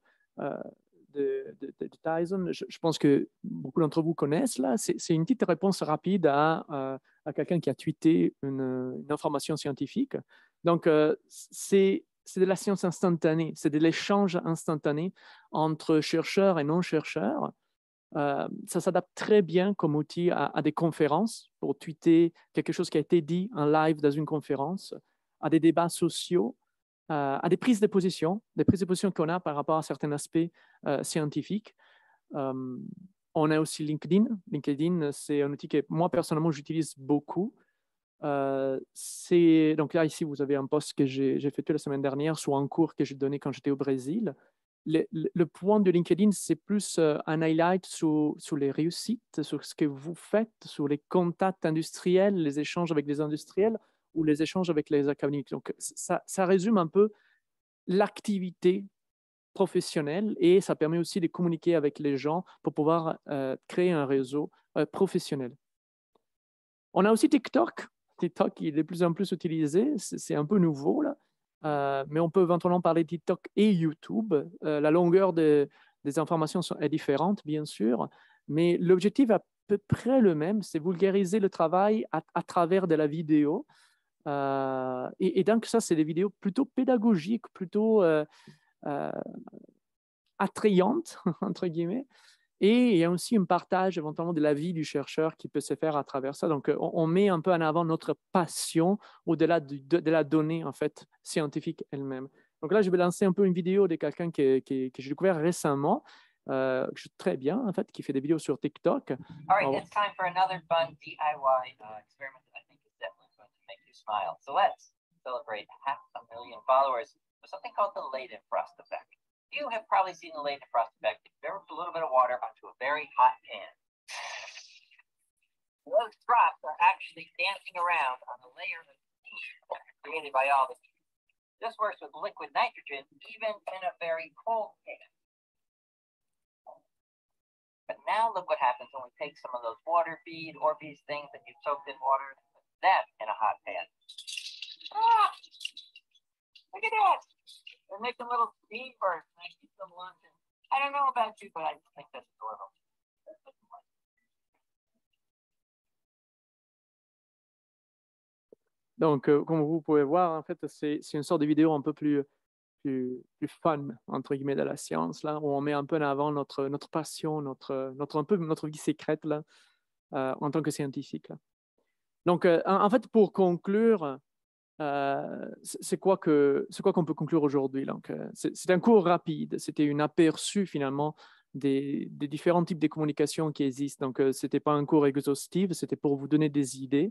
de, de, de Tyson. Je, je pense que beaucoup d'entre vous connaissent. Là, c'est une petite réponse rapide à, à, à quelqu'un qui a tweeté une, une information scientifique. Donc, euh, c'est de la science instantanée. C'est de l'échange instantané entre chercheurs et non-chercheurs. Euh, ça s'adapte très bien comme outil à, à des conférences pour tweeter quelque chose qui a été dit en live dans une conférence, à des débats sociaux, euh, à des prises de position, des prises de position qu'on a par rapport à certains aspects euh, scientifiques. Euh, on a aussi LinkedIn. LinkedIn, c'est un outil que moi, personnellement, j'utilise beaucoup. Euh, donc là, ici, vous avez un post que j'ai effectué la semaine dernière sur un cours que j'ai donné quand j'étais au Brésil. Le, le point de LinkedIn, c'est plus euh, un highlight sur, sur les réussites, sur ce que vous faites, sur les contacts industriels, les échanges avec les industriels ou les échanges avec les académiques. Donc, ça, ça résume un peu l'activité professionnelle et ça permet aussi de communiquer avec les gens pour pouvoir euh, créer un réseau euh, professionnel. On a aussi TikTok. TikTok, il est de plus en plus utilisé. C'est un peu nouveau, là. Euh, mais on peut éventuellement parler de TikTok et YouTube. Euh, la longueur de, des informations sont, est différente, bien sûr, mais l'objectif est à peu près le même, c'est vulgariser le travail à, à travers de la vidéo. Euh, et, et donc, ça, c'est des vidéos plutôt pédagogiques, plutôt euh, euh, attrayantes, entre guillemets. Et il y a aussi un partage éventuellement de la vie du chercheur qui peut se faire à travers ça. Donc, on, on met un peu en avant notre passion au-delà de, de, de la donnée en fait, scientifique elle-même. Donc là, je vais lancer un peu une vidéo de quelqu'un que, que, que j'ai découvert récemment. euh, que je trouve très bien, en fait, qui fait des vidéos sur TikTok. All right, it's time for another fun D I Y uh, experiment that I think is definitely going to make you smile. So let's celebrate half a million followers with something called the Leidenfrost effect. You have probably seen the Leidenfrost effect. If you ever put a little bit of water onto a very hot pan, those drops are actually dancing around on a layer of steam created by all the heat. This works with liquid nitrogen, even in a very cold pan. But now look what happens when we take some of those water bead or these things that you soaked in water and put them in a hot pan. Ah! Look at that! They're making little steam bursts and I keep them launching. I don't know about you, but I just think that's adorable. Donc, euh, comme vous pouvez voir, en fait, c'est une sorte de vidéo un peu plus, plus, plus fun, entre guillemets, de la science, là, où on met un peu en avant notre, notre passion, notre, notre, un peu notre vie secrète, là, euh, en tant que scientifique, là. Donc, euh, en, en fait, pour conclure, euh, c'est quoi que c'est quoi qu'on peut conclure aujourd'hui? Donc, euh, c'est un cours rapide. C'était un aperçu, finalement, des, des différents types de communication qui existent. Donc, euh, ce n'était pas un cours exhaustif, c'était pour vous donner des idées.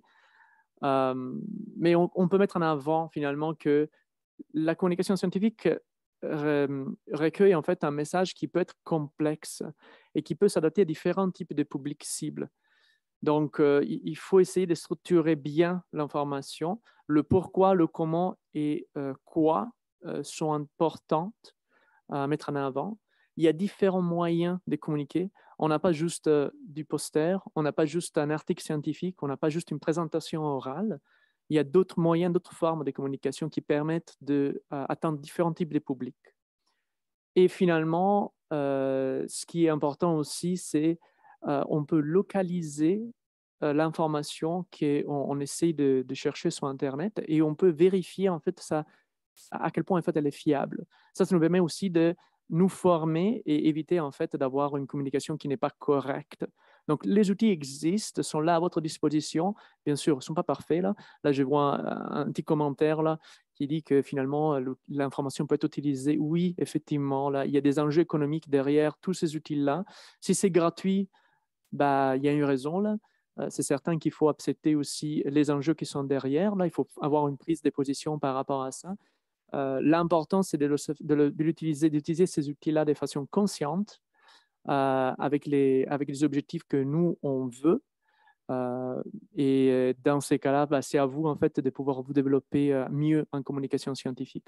Euh, mais on, on peut mettre en avant finalement que la communication scientifique re, recueille en fait un message qui peut être complexe et qui peut s'adapter à différents types de publics cibles. Donc, euh, il faut essayer de structurer bien l'information, le pourquoi, le comment et euh, quoi euh, sont importantes à mettre en avant. Il y a différents moyens de communiquer. On n'a pas juste euh, du poster, on n'a pas juste un article scientifique, on n'a pas juste une présentation orale. Il y a d'autres moyens, d'autres formes de communication qui permettent d'atteindre euh, différents types de publics. Et finalement, euh, ce qui est important aussi, c'est euh, on peut localiser euh, l'information qu'on on essaie de, de chercher sur Internet et on peut vérifier en fait ça, à quel point en fait elle est fiable. Ça, ça nous permet aussi de nous former et éviter en fait d'avoir une communication qui n'est pas correcte. Donc, les outils existent, sont là à votre disposition. Bien sûr, ils ne sont pas parfaits. Là, là je vois un, un petit commentaire là, qui dit que finalement, l'information peut être utilisée. Oui, effectivement, là, il y a des enjeux économiques derrière tous ces outils-là. Si c'est gratuit, bah, il y a une raison. Là. C'est certain qu'il faut accepter aussi les enjeux qui sont derrière. Là, il faut avoir une prise de position par rapport à ça. Euh, L'important, c'est de l'utiliser, d'utiliser ces outils-là de façon consciente, euh, avec, les, avec les objectifs que nous, on veut. Euh, et dans ces cas-là, bah, c'est à vous, en fait, de pouvoir vous développer euh, mieux en communication scientifique.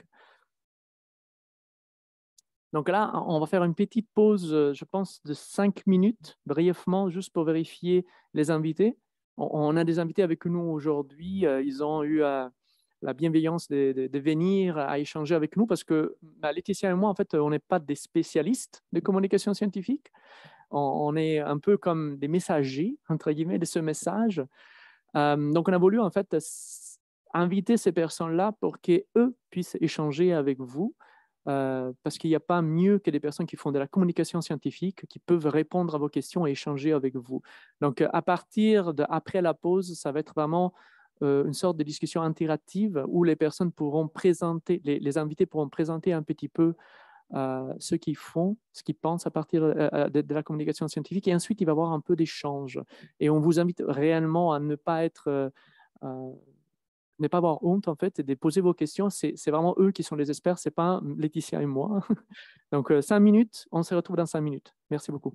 Donc là, on va faire une petite pause, je pense, de cinq minutes, brièvement, juste pour vérifier les invités. On, on a des invités avec nous aujourd'hui. Euh, ils ont eu... Euh, la bienveillance de, de, de venir à échanger avec nous parce que bah, Laetitia et moi, en fait, on n'est pas des spécialistes de communication scientifique. On, on est un peu comme des messagers, entre guillemets, de ce message. Euh, donc, on a voulu, en fait, inviter ces personnes-là pour qu'eux puissent échanger avec vous euh, parce qu'il n'y a pas mieux que des personnes qui font de la communication scientifique, qui peuvent répondre à vos questions et échanger avec vous. Donc, à partir de, après la pause, ça va être vraiment Euh, une sorte de discussion interactive où les personnes pourront présenter, les, les invités pourront présenter un petit peu euh, ce qu'ils font, ce qu'ils pensent à partir euh, de, de la communication scientifique et ensuite il va y avoir un peu d'échange. Et on vous invite réellement à ne pas être, euh, euh, ne pas avoir honte en fait et de poser vos questions. C'est vraiment eux qui sont les experts, c'est pas Laetitia et moi. Donc euh, cinq minutes, on se retrouve dans cinq minutes. Merci beaucoup.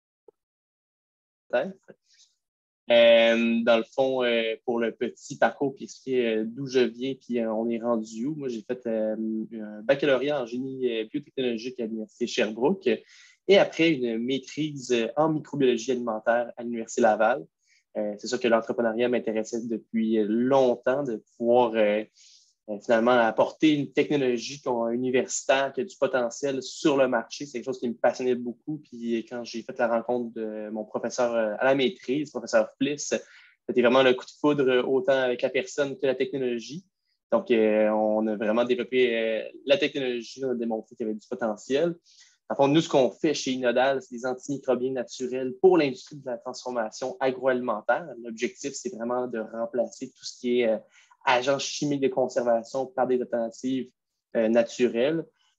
Ouais. Euh, dans le fond, euh, pour le petit parcours qui explique euh, d'où je viens puis euh, on est rendu où, moi j'ai fait euh, un baccalauréat en génie euh, biotechnologique à l'Université Sherbrooke et après une maîtrise en microbiologie alimentaire à l'Université Laval. Euh, C'est sûr que l'entrepreneuriat m'intéressait depuis longtemps de pouvoir euh, euh, finalement apporter une technologie universitaire qui a du potentiel sur le marché. C'est quelque chose qui me passionnait beaucoup. Puis quand j'ai fait la rencontre de mon professeur à la maîtrise, professeur Fliss, c'était vraiment le coup de foudre autant avec la personne que la technologie. Donc, euh, on a vraiment développé euh, la technologie, on a démontré qu'il y avait du potentiel. En fond, nous, ce qu'on fait chez Inodal, c'est des antimicrobiens naturels pour l'industrie de la transformation agroalimentaire. L'objectif, c'est vraiment de remplacer tout ce qui est euh, agents chimiques de conservation par des alternatives euh, naturelles.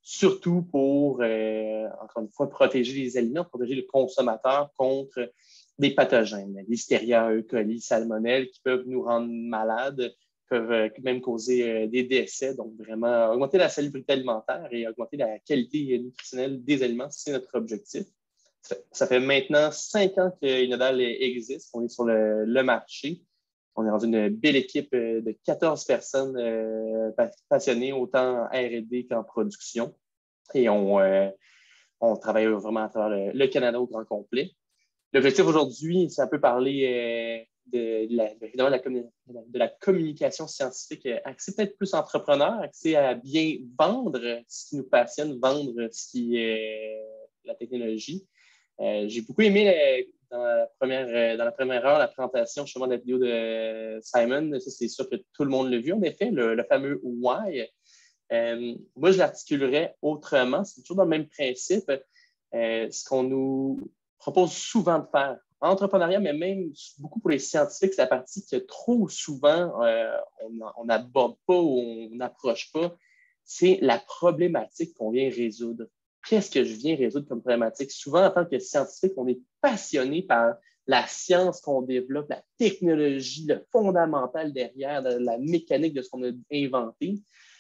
surtout pour, euh, encore une fois, protéger les aliments, protéger le consommateur contre des pathogènes, Listeria, E. coli, salmonelle, qui peuvent nous rendre malades, peuvent euh, même causer euh, des décès. Donc, vraiment, augmenter la salubrité alimentaire et augmenter la qualité nutritionnelle des aliments, c'est notre objectif. Ça, ça fait maintenant cinq ans que Inodal existe. On est sur le, le marché. On est dans une belle équipe de quatorze personnes euh, passionnées, autant en R et D qu'en production. Et on, euh, on travaille vraiment à travers le, le Canada au grand complet. L'objectif aujourd'hui, c'est un peu parler euh, de, de, la, évidemment, de, la de la communication scientifique axée peut-être plus entrepreneur, axée à bien vendre ce qui nous passionne, vendre ce qui est la technologie. Euh, j'ai beaucoup aimé euh, dans, la première, euh, dans la première heure la présentation justement de la vidéo de Simon. Ça, c'est sûr que tout le monde l'a vu, en effet, le, le fameux « why ». Euh, moi, je l'articulerais autrement. C'est toujours dans le même principe. Euh, ce qu'on nous propose souvent de faire en entrepreneuriat, mais même beaucoup pour les scientifiques, c'est la partie que trop souvent euh, on n'aborde pas ou on n'approche pas. C'est la problématique qu'on vient résoudre. Qu'est-ce que je viens résoudre comme problématique? Souvent, en tant que scientifique, on est passionné par la science qu'on développe, la technologie, le fondamental derrière, la mécanique de ce qu'on a inventé.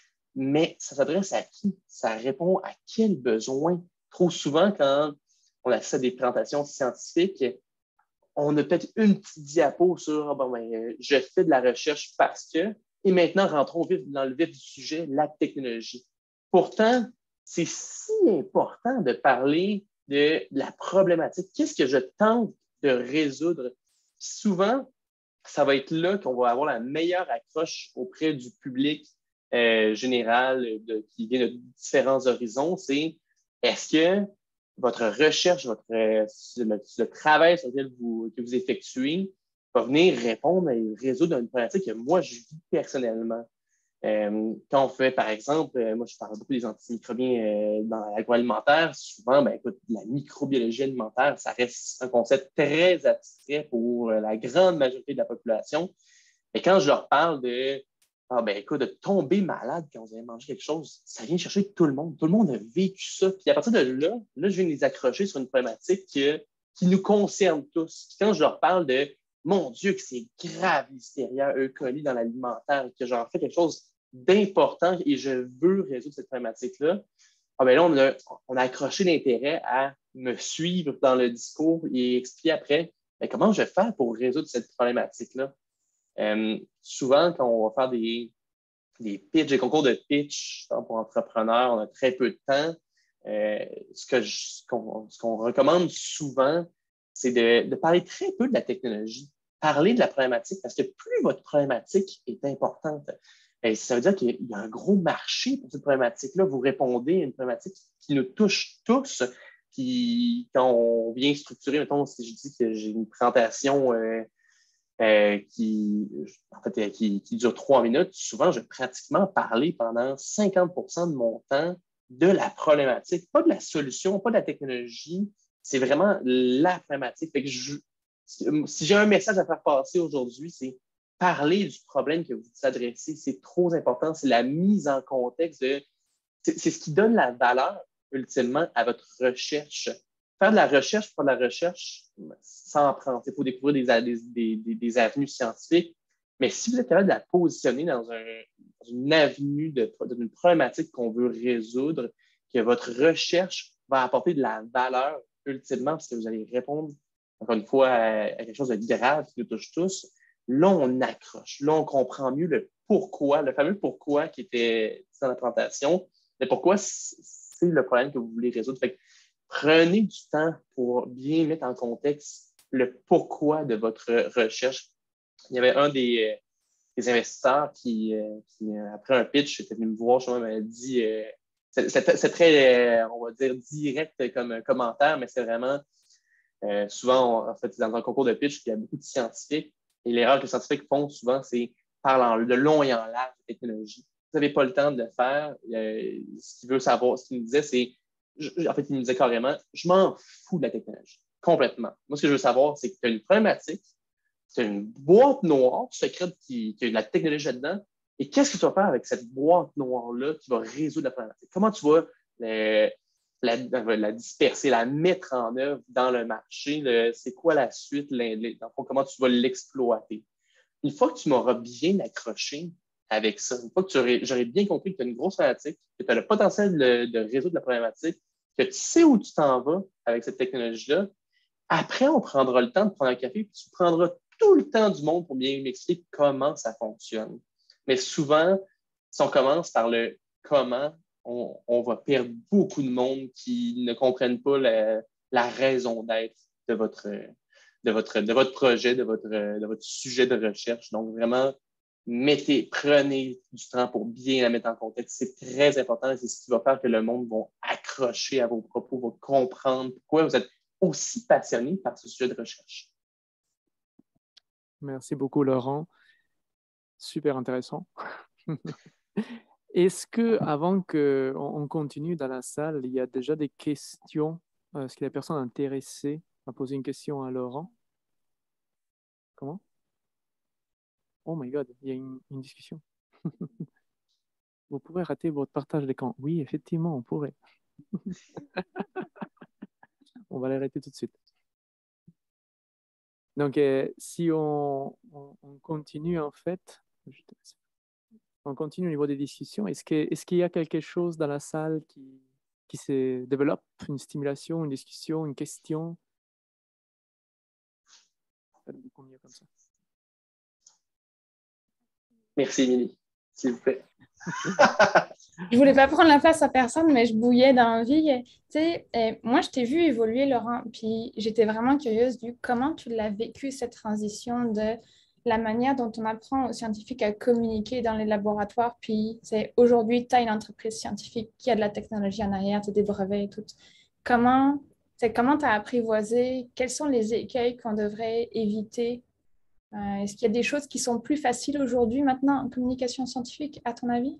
Mais ça s'adresse à qui? Ça répond à quel besoin? Trop souvent, quand on accède à des présentations scientifiques, on a peut-être une petite diapo sur bon, ben, je fais de la recherche parce que, et maintenant, rentrons vite dans le vif du sujet, la technologie. Pourtant, c'est si important de parler de la problématique. Qu'est-ce que je tente de résoudre? Souvent, ça va être là qu'on va avoir la meilleure accroche auprès du public euh, général de, qui vient de différents horizons. C'est est-ce que votre recherche, votre, euh, le, le travail sur lequel vous, que vous effectuez va venir répondre et résoudre une problématique que moi, je vis personnellement. Euh, quand on fait, par exemple, euh, moi, je parle beaucoup des antimicrobiens euh, dans l'agroalimentaire. Souvent, ben, écoute, la microbiologie alimentaire, ça reste un concept très abstrait pour euh, la grande majorité de la population. Et quand je leur parle de, ah, ben, écoute, de tomber malade quand vous avez mangé quelque chose, ça vient chercher tout le monde. Tout le monde a vécu ça. Puis à partir de là, là, je viens les accrocher sur une problématique que, qui nous concerne tous. Puis quand je leur parle de, mon Dieu, que c'est grave, Listeria, E. coli dans l'alimentaire, que j'en fais quelque chose d'important et je veux résoudre cette problématique-là, ah ben là, on a, on a accroché l'intérêt à me suivre dans le discours et expliquer après ben, comment je vais faire pour résoudre cette problématique-là. Euh, souvent, quand on va faire des, des pitchs, des concours de pitch pour entrepreneurs, on a très peu de temps. Euh, ce que je, ce qu'on, ce qu'on recommande souvent, c'est de, de parler très peu de la technologie, parler de la problématique, parce que plus votre problématique est importante, et ça veut dire qu'il y a un gros marché pour cette problématique-là. Vous répondez à une problématique qui nous touche tous. Puis quand on vient structurer, mettons, si je dis que j'ai une présentation euh, euh, qui, en fait, qui, qui dure trois minutes, souvent, je vais pratiquement parler pendant cinquante pour cent de mon temps de la problématique, pas de la solution, pas de la technologie. C'est vraiment la problématique. Fait que je, si j'ai un message à faire passer aujourd'hui, c'est parler du problème que vous vous adressez, c'est trop important. C'est la mise en contexte de... C'est, c'est ce qui donne la valeur, ultimement, à votre recherche. Faire de la recherche pour de la recherche, ça en prend. Il faut découvrir des, des, des, des avenues scientifiques. Mais si vous êtes capable de la positionner dans, un, dans une avenue de, d'une problématique qu'on veut résoudre, que votre recherche va apporter de la valeur, ultimement, parce que vous allez répondre, encore une fois, à, à quelque chose de grave qui nous touche tous, là, on accroche. Là, on comprend mieux le pourquoi, le fameux pourquoi qui était dans la présentation. Le pourquoi, c'est le problème que vous voulez résoudre. Fait que prenez du temps pour bien mettre en contexte le pourquoi de votre recherche. Il y avait un des, des investisseurs qui, qui, après un pitch, était venu me voir, je m'a dit, euh, c'est, c'est, c'est très, euh, on va dire, direct comme commentaire, mais c'est vraiment, euh, souvent, on, en fait, dans un concours de pitch, il y a beaucoup de scientifiques. Et l'erreur que les scientifiques font souvent, c'est parler de long et en large de technologie. Vous n'avez pas le temps de le faire. Euh, ce qu'il veut savoir, ce qu'il nous disait, c'est, je, en fait, il nous disait carrément, je m'en fous de la technologie, complètement. Moi, ce que je veux savoir, c'est que tu as une problématique, tu as une boîte noire secrète qui, qui a de la technologie là-dedans, et qu'est-ce que tu vas faire avec cette boîte noire-là qui va résoudre la problématique? Comment tu vas le, la, la disperser, la mettre en œuvre dans le marché. C'est quoi la suite, le, le, dans le fond, comment tu vas l'exploiter. Une fois que tu m'auras bien accroché avec ça, une fois que j'aurai bien compris que tu as une grosse problématique, que tu as le potentiel de, de résoudre la problématique, que tu sais où tu t'en vas avec cette technologie-là, après, on prendra le temps de prendre un café et tu prendras tout le temps du monde pour bien m'expliquer comment ça fonctionne. Mais souvent, si on commence par le comment, on, on va perdre beaucoup de monde qui ne comprennent pas la, la raison d'être de votre, de, votre, de votre projet, de votre, de votre sujet de recherche. Donc, vraiment, mettez, prenez du temps pour bien la mettre en contexte. C'est très important et c'est ce qui va faire que le monde va accrocher à vos propos, va comprendre pourquoi vous êtes aussi passionné par ce sujet de recherche. Merci beaucoup, Laurent. Super intéressant. Est-ce que, avant qu'on continue dans la salle, il y a déjà des questions? Est-ce qu'il y a des personnes intéressées à poser une question à Laurent? Comment? Oh my God, il y a une, une discussion. Vous pouvez rater votre partage d'écran. Oui, effectivement, on pourrait. On va l'arrêter tout de suite. Donc, euh, si on, on, on continue, en fait, on continue au niveau des discussions, est-ce que, est-ce qu'il y a quelque chose dans la salle qui, qui se développe, une stimulation, une discussion, une question? Faites beaucoup mieux comme ça. Merci, Émilie, s'il vous plaît. Je voulais pas prendre la place à personne, mais je bouillais d'envie. Tu sais, et moi, je t'ai vu évoluer, Laurent, puis j'étais vraiment curieuse du comment tu l'as vécu, cette transition de la manière dont on apprend aux scientifiques à communiquer dans les laboratoires, puis c'est aujourd'hui, tu as une entreprise scientifique qui a de la technologie en arrière, tu as des brevets et tout. Comment tu as apprivoisé? Quels sont les écueils qu'on devrait éviter? Euh, est-ce qu'il y a des choses qui sont plus faciles aujourd'hui, maintenant, en communication scientifique, à ton avis?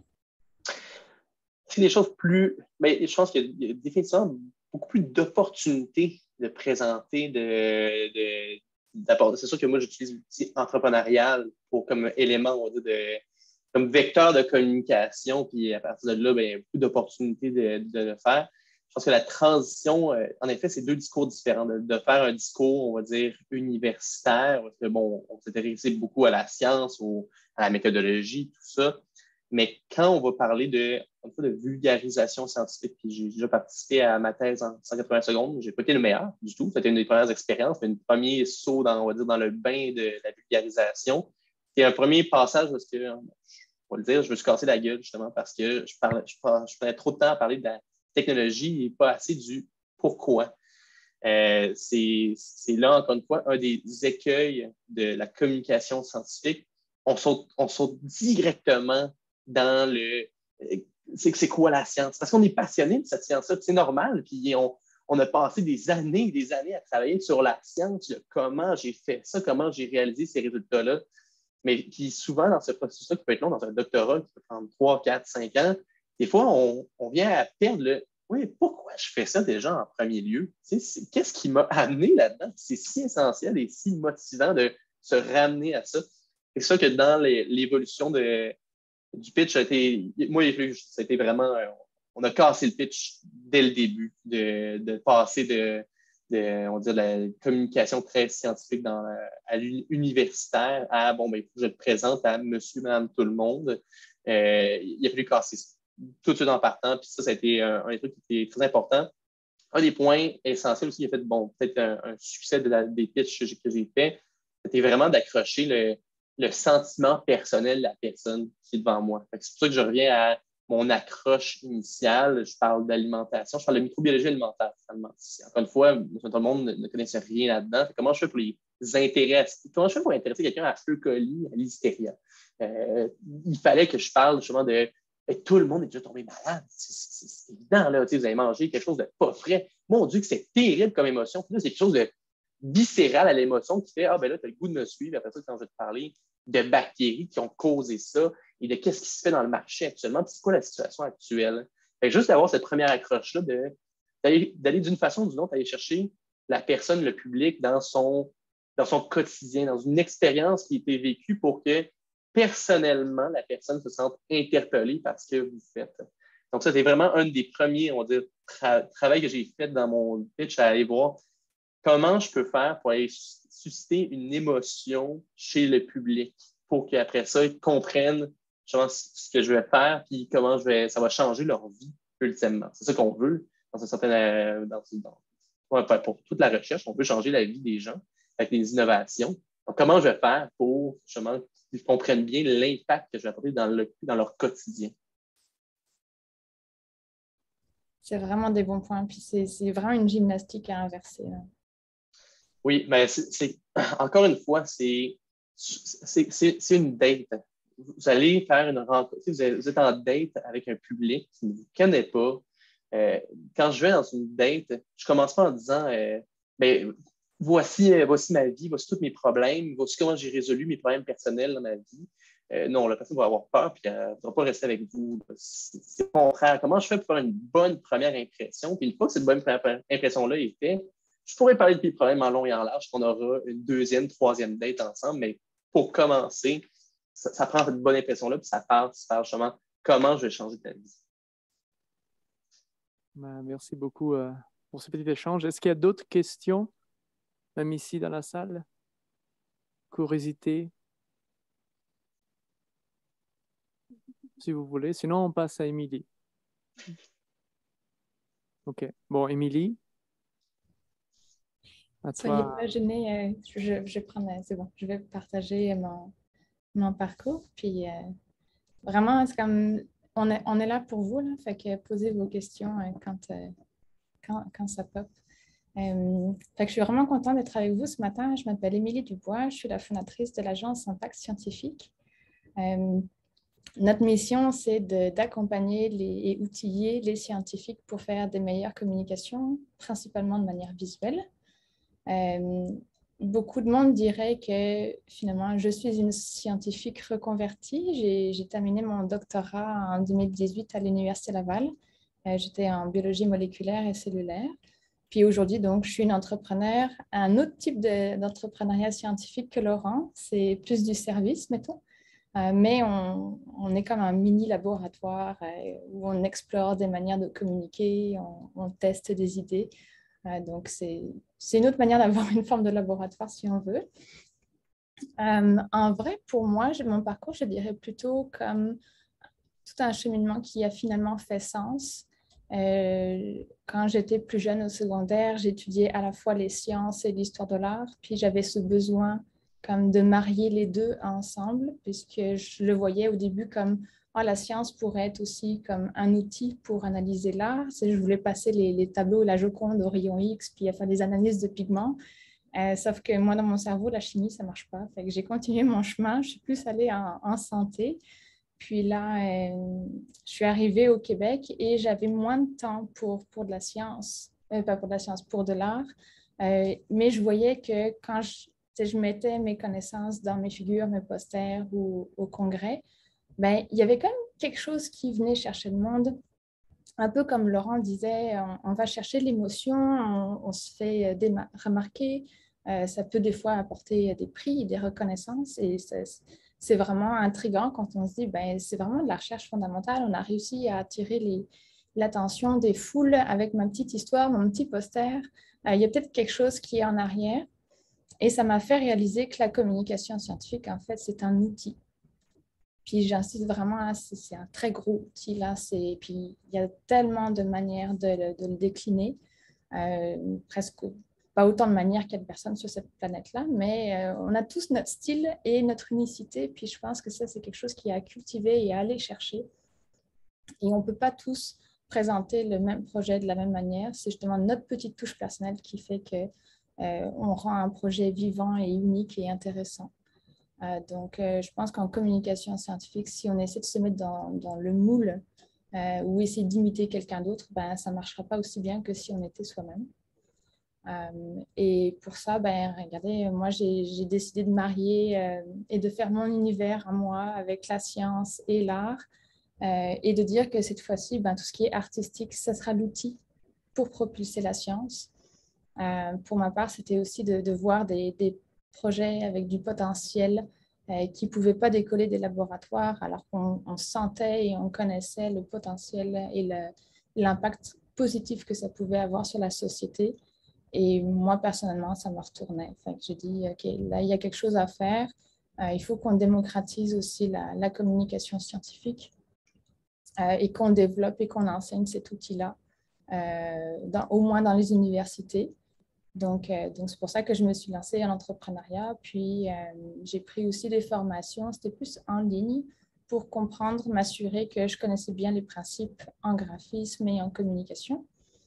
C'est des choses plus... Mais je pense qu'il y a définitivement beaucoup plus d'opportunités de présenter, de, de, d'apporter. C'est sûr que moi, j'utilise l'outil entrepreneurial pour, comme élément, on va dire, de, comme vecteur de communication, puis à partir de là, bien, il y a beaucoup d'opportunités de, de le faire. Je pense que la transition, euh, en effet, c'est deux discours différents. De, de faire un discours, on va dire, universitaire, parce que, bon, on s'intéresse beaucoup à la science, au, à la méthodologie, tout ça. Mais quand on va parler de, de vulgarisation scientifique, puis j'ai déjà participé à ma thèse en cent quatre-vingts secondes, j'ai pas été le meilleur du tout. C'était une des premières expériences, un premier saut dans, on va dire, dans le bain de la vulgarisation. C'est un premier passage parce que, on va le dire, je me suis cassé la gueule justement parce que je, parlais, je, je prenais trop de temps à parler de la technologie et pas assez du pourquoi. Euh, c'est, c'est là, encore une fois, un des écueils de la communication scientifique. On saute, on saute directement dans le... C'est, c'est quoi la science? Parce qu'on est passionné de cette science-là, c'est normal. Puis on, on a passé des années et des années à travailler sur la science, de comment j'ai fait ça, comment j'ai réalisé ces résultats-là. Mais puis souvent, dans ce processus-là, qui peut être long, dans un doctorat qui peut prendre trois, quatre, cinq ans, des fois, on, on vient à perdre le « oui, pourquoi je fais ça déjà en premier lieu? » C'est, c'est, qu'est-ce qui m'a amené là-dedans? C'est si essentiel et si motivant de se ramener à ça. C'est ça que dans les, l'évolution de, du pitch, ça a été, moi, c'était vraiment, on a cassé le pitch dès le début, de, de passer de, de, on va dire, de la communication très scientifique dans la, à l'universitaire à, bon, ben, il faut que je le présente à monsieur, madame, tout le monde. Euh, il a fallu casser ça tout de suite en partant, puis ça, ça a été un, un des trucs qui était très important. Un des points essentiels aussi qui a fait, bon, peut-être un, un succès de la, des pitchs que j'ai, que j'ai fait, c'était vraiment d'accrocher le, le sentiment personnel de la personne qui est devant moi. Fait que c'est pour ça que je reviens à mon accroche initiale. Je parle d'alimentation, je parle de microbiologie alimentaire. Encore une fois, tout le monde ne, ne connaissait rien là-dedans. Fait comment je fais pour les intéresser? Comment je fais pour intéresser quelqu'un à E. coli, à listeria? Euh, il fallait que je parle justement de et tout le monde est déjà tombé malade. C'est, c'est, c'est évident, là. Vous avez mangé quelque chose de pas frais. Mon Dieu, que c'est terrible comme émotion. Puis là, c'est quelque chose de viscéral à l'émotion qui fait « Ah, ben là, tu as le goût de me suivre. » Après ça, quand je vais te parler de bactéries qui ont causé ça et de qu'est-ce qui se fait dans le marché actuellement, puis c'est quoi la situation actuelle. Fait que juste d'avoir cette première accroche-là, de, d'aller, d'aller d'une façon ou d'une autre, aller chercher la personne, le public, dans son, dans son quotidien, dans une expérience qui a été vécue pour que personnellement, la personne se sente interpellée par ce que vous faites. Donc, ça, c'était vraiment un des premiers, on va dire, tra travail que j'ai fait dans mon pitch, à aller voir comment je peux faire pour aller susciter une émotion chez le public pour qu'après ça, ils comprennent ce que je vais faire puis comment je vais, ça va changer leur vie ultimement. C'est ça qu'on veut dans une certaine, dans, dans, ouais, pour toute la recherche, on veut changer la vie des gens avec des innovations. Donc, comment je vais faire pour justement qu'ils comprennent bien l'impact que je vais apporter dans, le, dans leur quotidien? C'est vraiment des bons points. Puis c'est vraiment une gymnastique à inverser. Là. Oui, mais c'est encore une fois, c'est une date. Vous allez faire une rencontre. Vous êtes en date avec un public qui ne vous connaît pas. Euh, quand je vais dans une date, je commence pas en disant euh, ben, voici, euh, voici ma vie, voici tous mes problèmes, voici comment j'ai résolu mes problèmes personnels dans ma vie. Euh, non, la personne va avoir peur et elle ne va pas rester avec vous. C'est le contraire. Comment je fais pour faire une bonne première impression? Puis une fois que cette bonne première impression-là est faite, je pourrais parler de mes problèmes en long et en large, qu'on aura une deuxième, troisième date ensemble, mais pour commencer, ça, ça prend cette bonne impression-là, puis ça passe par justement comment je vais changer ta vie. Merci beaucoup euh, pour ce petit échange. Est-ce qu'il y a d'autres questions, même ici dans la salle? Curiosité? Si vous voulez. Sinon, on passe à Émilie. OK. Bon, Émilie? Soyez pas gênés, euh, je, je, prends, c'est bon, je vais partager mon, mon parcours. Puis euh, vraiment, c'est comme, on est, on est là pour vous, là, fait que posez vos questions euh, quand, euh, quand, quand ça pop. Euh, fait que je suis vraiment contente d'être avec vous ce matin. Je m'appelle Émilie Dubois, je suis la fondatrice de l'agence Impact Scientifique. Euh, Notre mission, c'est d'accompagner et outiller les scientifiques pour faire des meilleures communications, principalement de manière visuelle. Euh, beaucoup de monde dirait que finalement, je suis une scientifique reconvertie. J'ai terminé mon doctorat en deux mille dix-huit à l'Université Laval. Euh, J'étais en biologie moléculaire et cellulaire. Puis aujourd'hui, donc, je suis une entrepreneur, un autre type d'entrepreneuriat scientifique que Laurent. C'est plus du service, mettons. Euh, mais on, on est comme un mini laboratoire euh, où on explore des manières de communiquer, on, on teste des idées. Euh, donc, c'est une autre manière d'avoir une forme de laboratoire si on veut. Euh, en vrai, pour moi, mon parcours, je dirais plutôt comme tout un cheminement qui a finalement fait sens. Euh, quand j'étais plus jeune au secondaire, j'étudiais à la fois les sciences et l'histoire de l'art, puis j'avais ce besoin comme de marier les deux ensemble, puisque je le voyais au début comme oh, la science pourrait être aussi comme un outil pour analyser l'art. Je voulais passer les, les tableaux, la Joconde au rayon X, puis à faire des analyses de pigments. Euh, sauf que moi, dans mon cerveau, la chimie, ça ne marche pas. Fait que j'ai continué mon chemin. Je suis plus allée en, en santé. Puis là, euh, je suis arrivée au Québec et j'avais moins de temps pour, pour de la science, euh, pas pour de la science, pour de l'art. Euh, mais je voyais que quand je, je mettais mes connaissances dans mes figures, mes posters ou au congrès, ben, il y avait quand même quelque chose qui venait chercher le monde. Un peu comme Laurent disait, on, on va chercher l'émotion, on, on se fait remarquer. Euh, ça peut des fois apporter des prix, des reconnaissances et c'est vraiment intriguant quand on se dit, ben, c'est vraiment de la recherche fondamentale. On a réussi à attirer l'attention des foules avec ma petite histoire, mon petit poster. Euh, il y a peut-être quelque chose qui est en arrière. Et ça m'a fait réaliser que la communication scientifique, en fait, c'est un outil. Puis j'insiste vraiment, c'est un très gros outil. Là, puis il y a tellement de manières de, de le décliner. Euh, presque pas autant de manières qu'il y a de personnes sur cette planète-là, mais euh, on a tous notre style et notre unicité. Puis je pense que ça, c'est quelque chose qui est à cultiver et à aller chercher. Et on ne peut pas tous présenter le même projet de la même manière. C'est justement notre petite touche personnelle qui fait que Euh, on rend un projet vivant et unique et intéressant. Euh, donc, euh, je pense qu'en communication scientifique, si on essaie de se mettre dans, dans le moule euh, ou essayer d'imiter quelqu'un d'autre, ben, ça ne marchera pas aussi bien que si on était soi-même. Euh, et pour ça, ben, regardez, moi, j'ai décidé de marier euh, et de faire mon univers à moi avec la science et l'art euh, et de dire que cette fois-ci, ben, tout ce qui est artistique, ça sera l'outil pour propulser la science. Euh, pour ma part, c'était aussi de, de voir des, des projets avec du potentiel euh, qui ne pouvaient pas décoller des laboratoires alors qu'on on sentait et on connaissait le potentiel et le, l'impact positif que ça pouvait avoir sur la société. Et moi, personnellement, ça me retournait. Fait que j'ai dit, OK, là, il y a quelque chose à faire. Euh, il faut qu'on démocratise aussi la, la communication scientifique euh, et qu'on développe et qu'on enseigne cet outil-là, euh, dans, au moins dans les universités. Donc, euh, donc, c'est pour ça que je me suis lancée en entrepreneuriat. Puis, euh, j'ai pris aussi des formations, c'était plus en ligne, pour comprendre, m'assurer que je connaissais bien les principes en graphisme et en communication.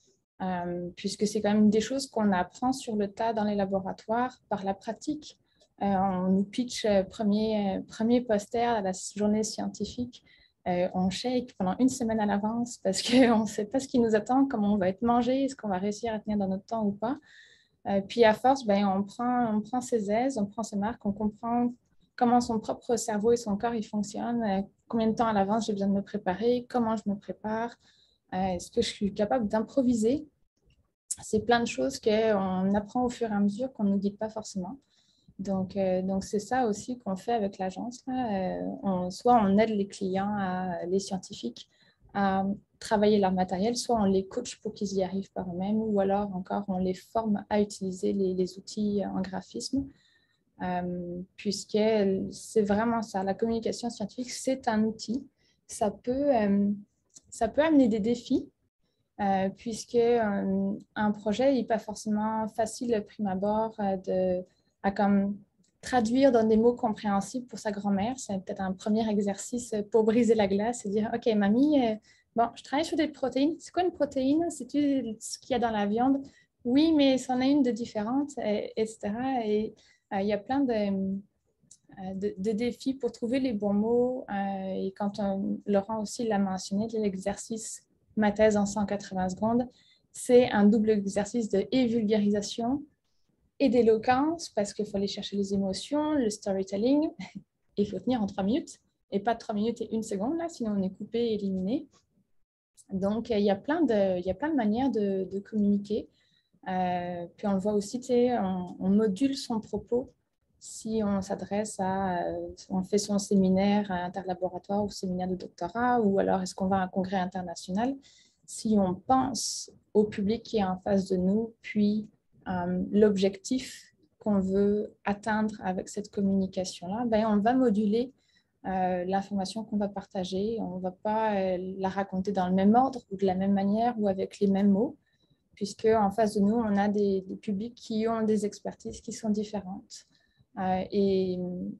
Euh, puisque c'est quand même des choses qu'on apprend sur le tas dans les laboratoires par la pratique. Euh, on nous pitch euh, premier, euh, premier poster à la journée scientifique. Euh, on shake pendant une semaine à l'avance parce qu'on ne sait pas ce qui nous attend, comment on va être mangé, est-ce qu'on va réussir à tenir dans notre temps ou pas. Euh, puis à force, ben, on, prend, on prend ses aises, on prend ses marques, on comprend comment son propre cerveau et son corps ils fonctionnent, euh, combien de temps à l'avance j'ai besoin de me préparer, comment je me prépare. Euh, est-ce que je suis capable d'improviser? C'est plein de choses qu'on apprend au fur et à mesure, qu'on ne nous guide pas forcément. Donc, euh, donc c'est ça aussi qu'on fait avec l'agence. Là. Euh, on, soit on aide les clients, à, les scientifiques, à travailler leur matériel, soit on les coach pour qu'ils y arrivent par eux-mêmes, ou alors encore on les forme à utiliser les, les outils en graphisme. Euh, puisque c'est vraiment ça, la communication scientifique, c'est un outil. Ça peut, euh, ça peut amener des défis, euh, puisque un, un projet n'est pas forcément facile de prime abord euh, de, à comme traduire dans des mots compréhensibles pour sa grand-mère. C'est peut-être un premier exercice pour briser la glace et dire « Ok, mamie, euh, bon, je travaille sur des protéines. C'est quoi une protéine? C'est-tu ce qu'il y a dans la viande? Oui, mais c'en est une de différente, et, etc. » Et euh, il y a plein de... De, de défis pour trouver les bons mots. Euh, et quand on, Laurent aussi l'a mentionné, l'exercice Ma thèse en cent quatre-vingts secondes, c'est un double exercice de et vulgarisation et d'éloquence parce qu'il faut aller chercher les émotions, le storytelling. Il faut tenir en trois minutes et pas trois minutes et une seconde, là, sinon on est coupé et éliminé. Donc, il y a plein de, il y a plein de manières de, de communiquer. Euh, puis on le voit aussi, tu sais, on, on module son propos. Si on s'adresse à, on fait son séminaire interlaboratoire ou séminaire de doctorat, ou alors est-ce qu'on va à un congrès international, si on pense au public qui est en face de nous, puis euh, l'objectif qu'on veut atteindre avec cette communication-là, ben, on va moduler euh, l'information qu'on va partager. On ne va pas euh, la raconter dans le même ordre ou de la même manière ou avec les mêmes mots, puisque en face de nous, on a des, des publics qui ont des expertises qui sont différentes. Euh, et,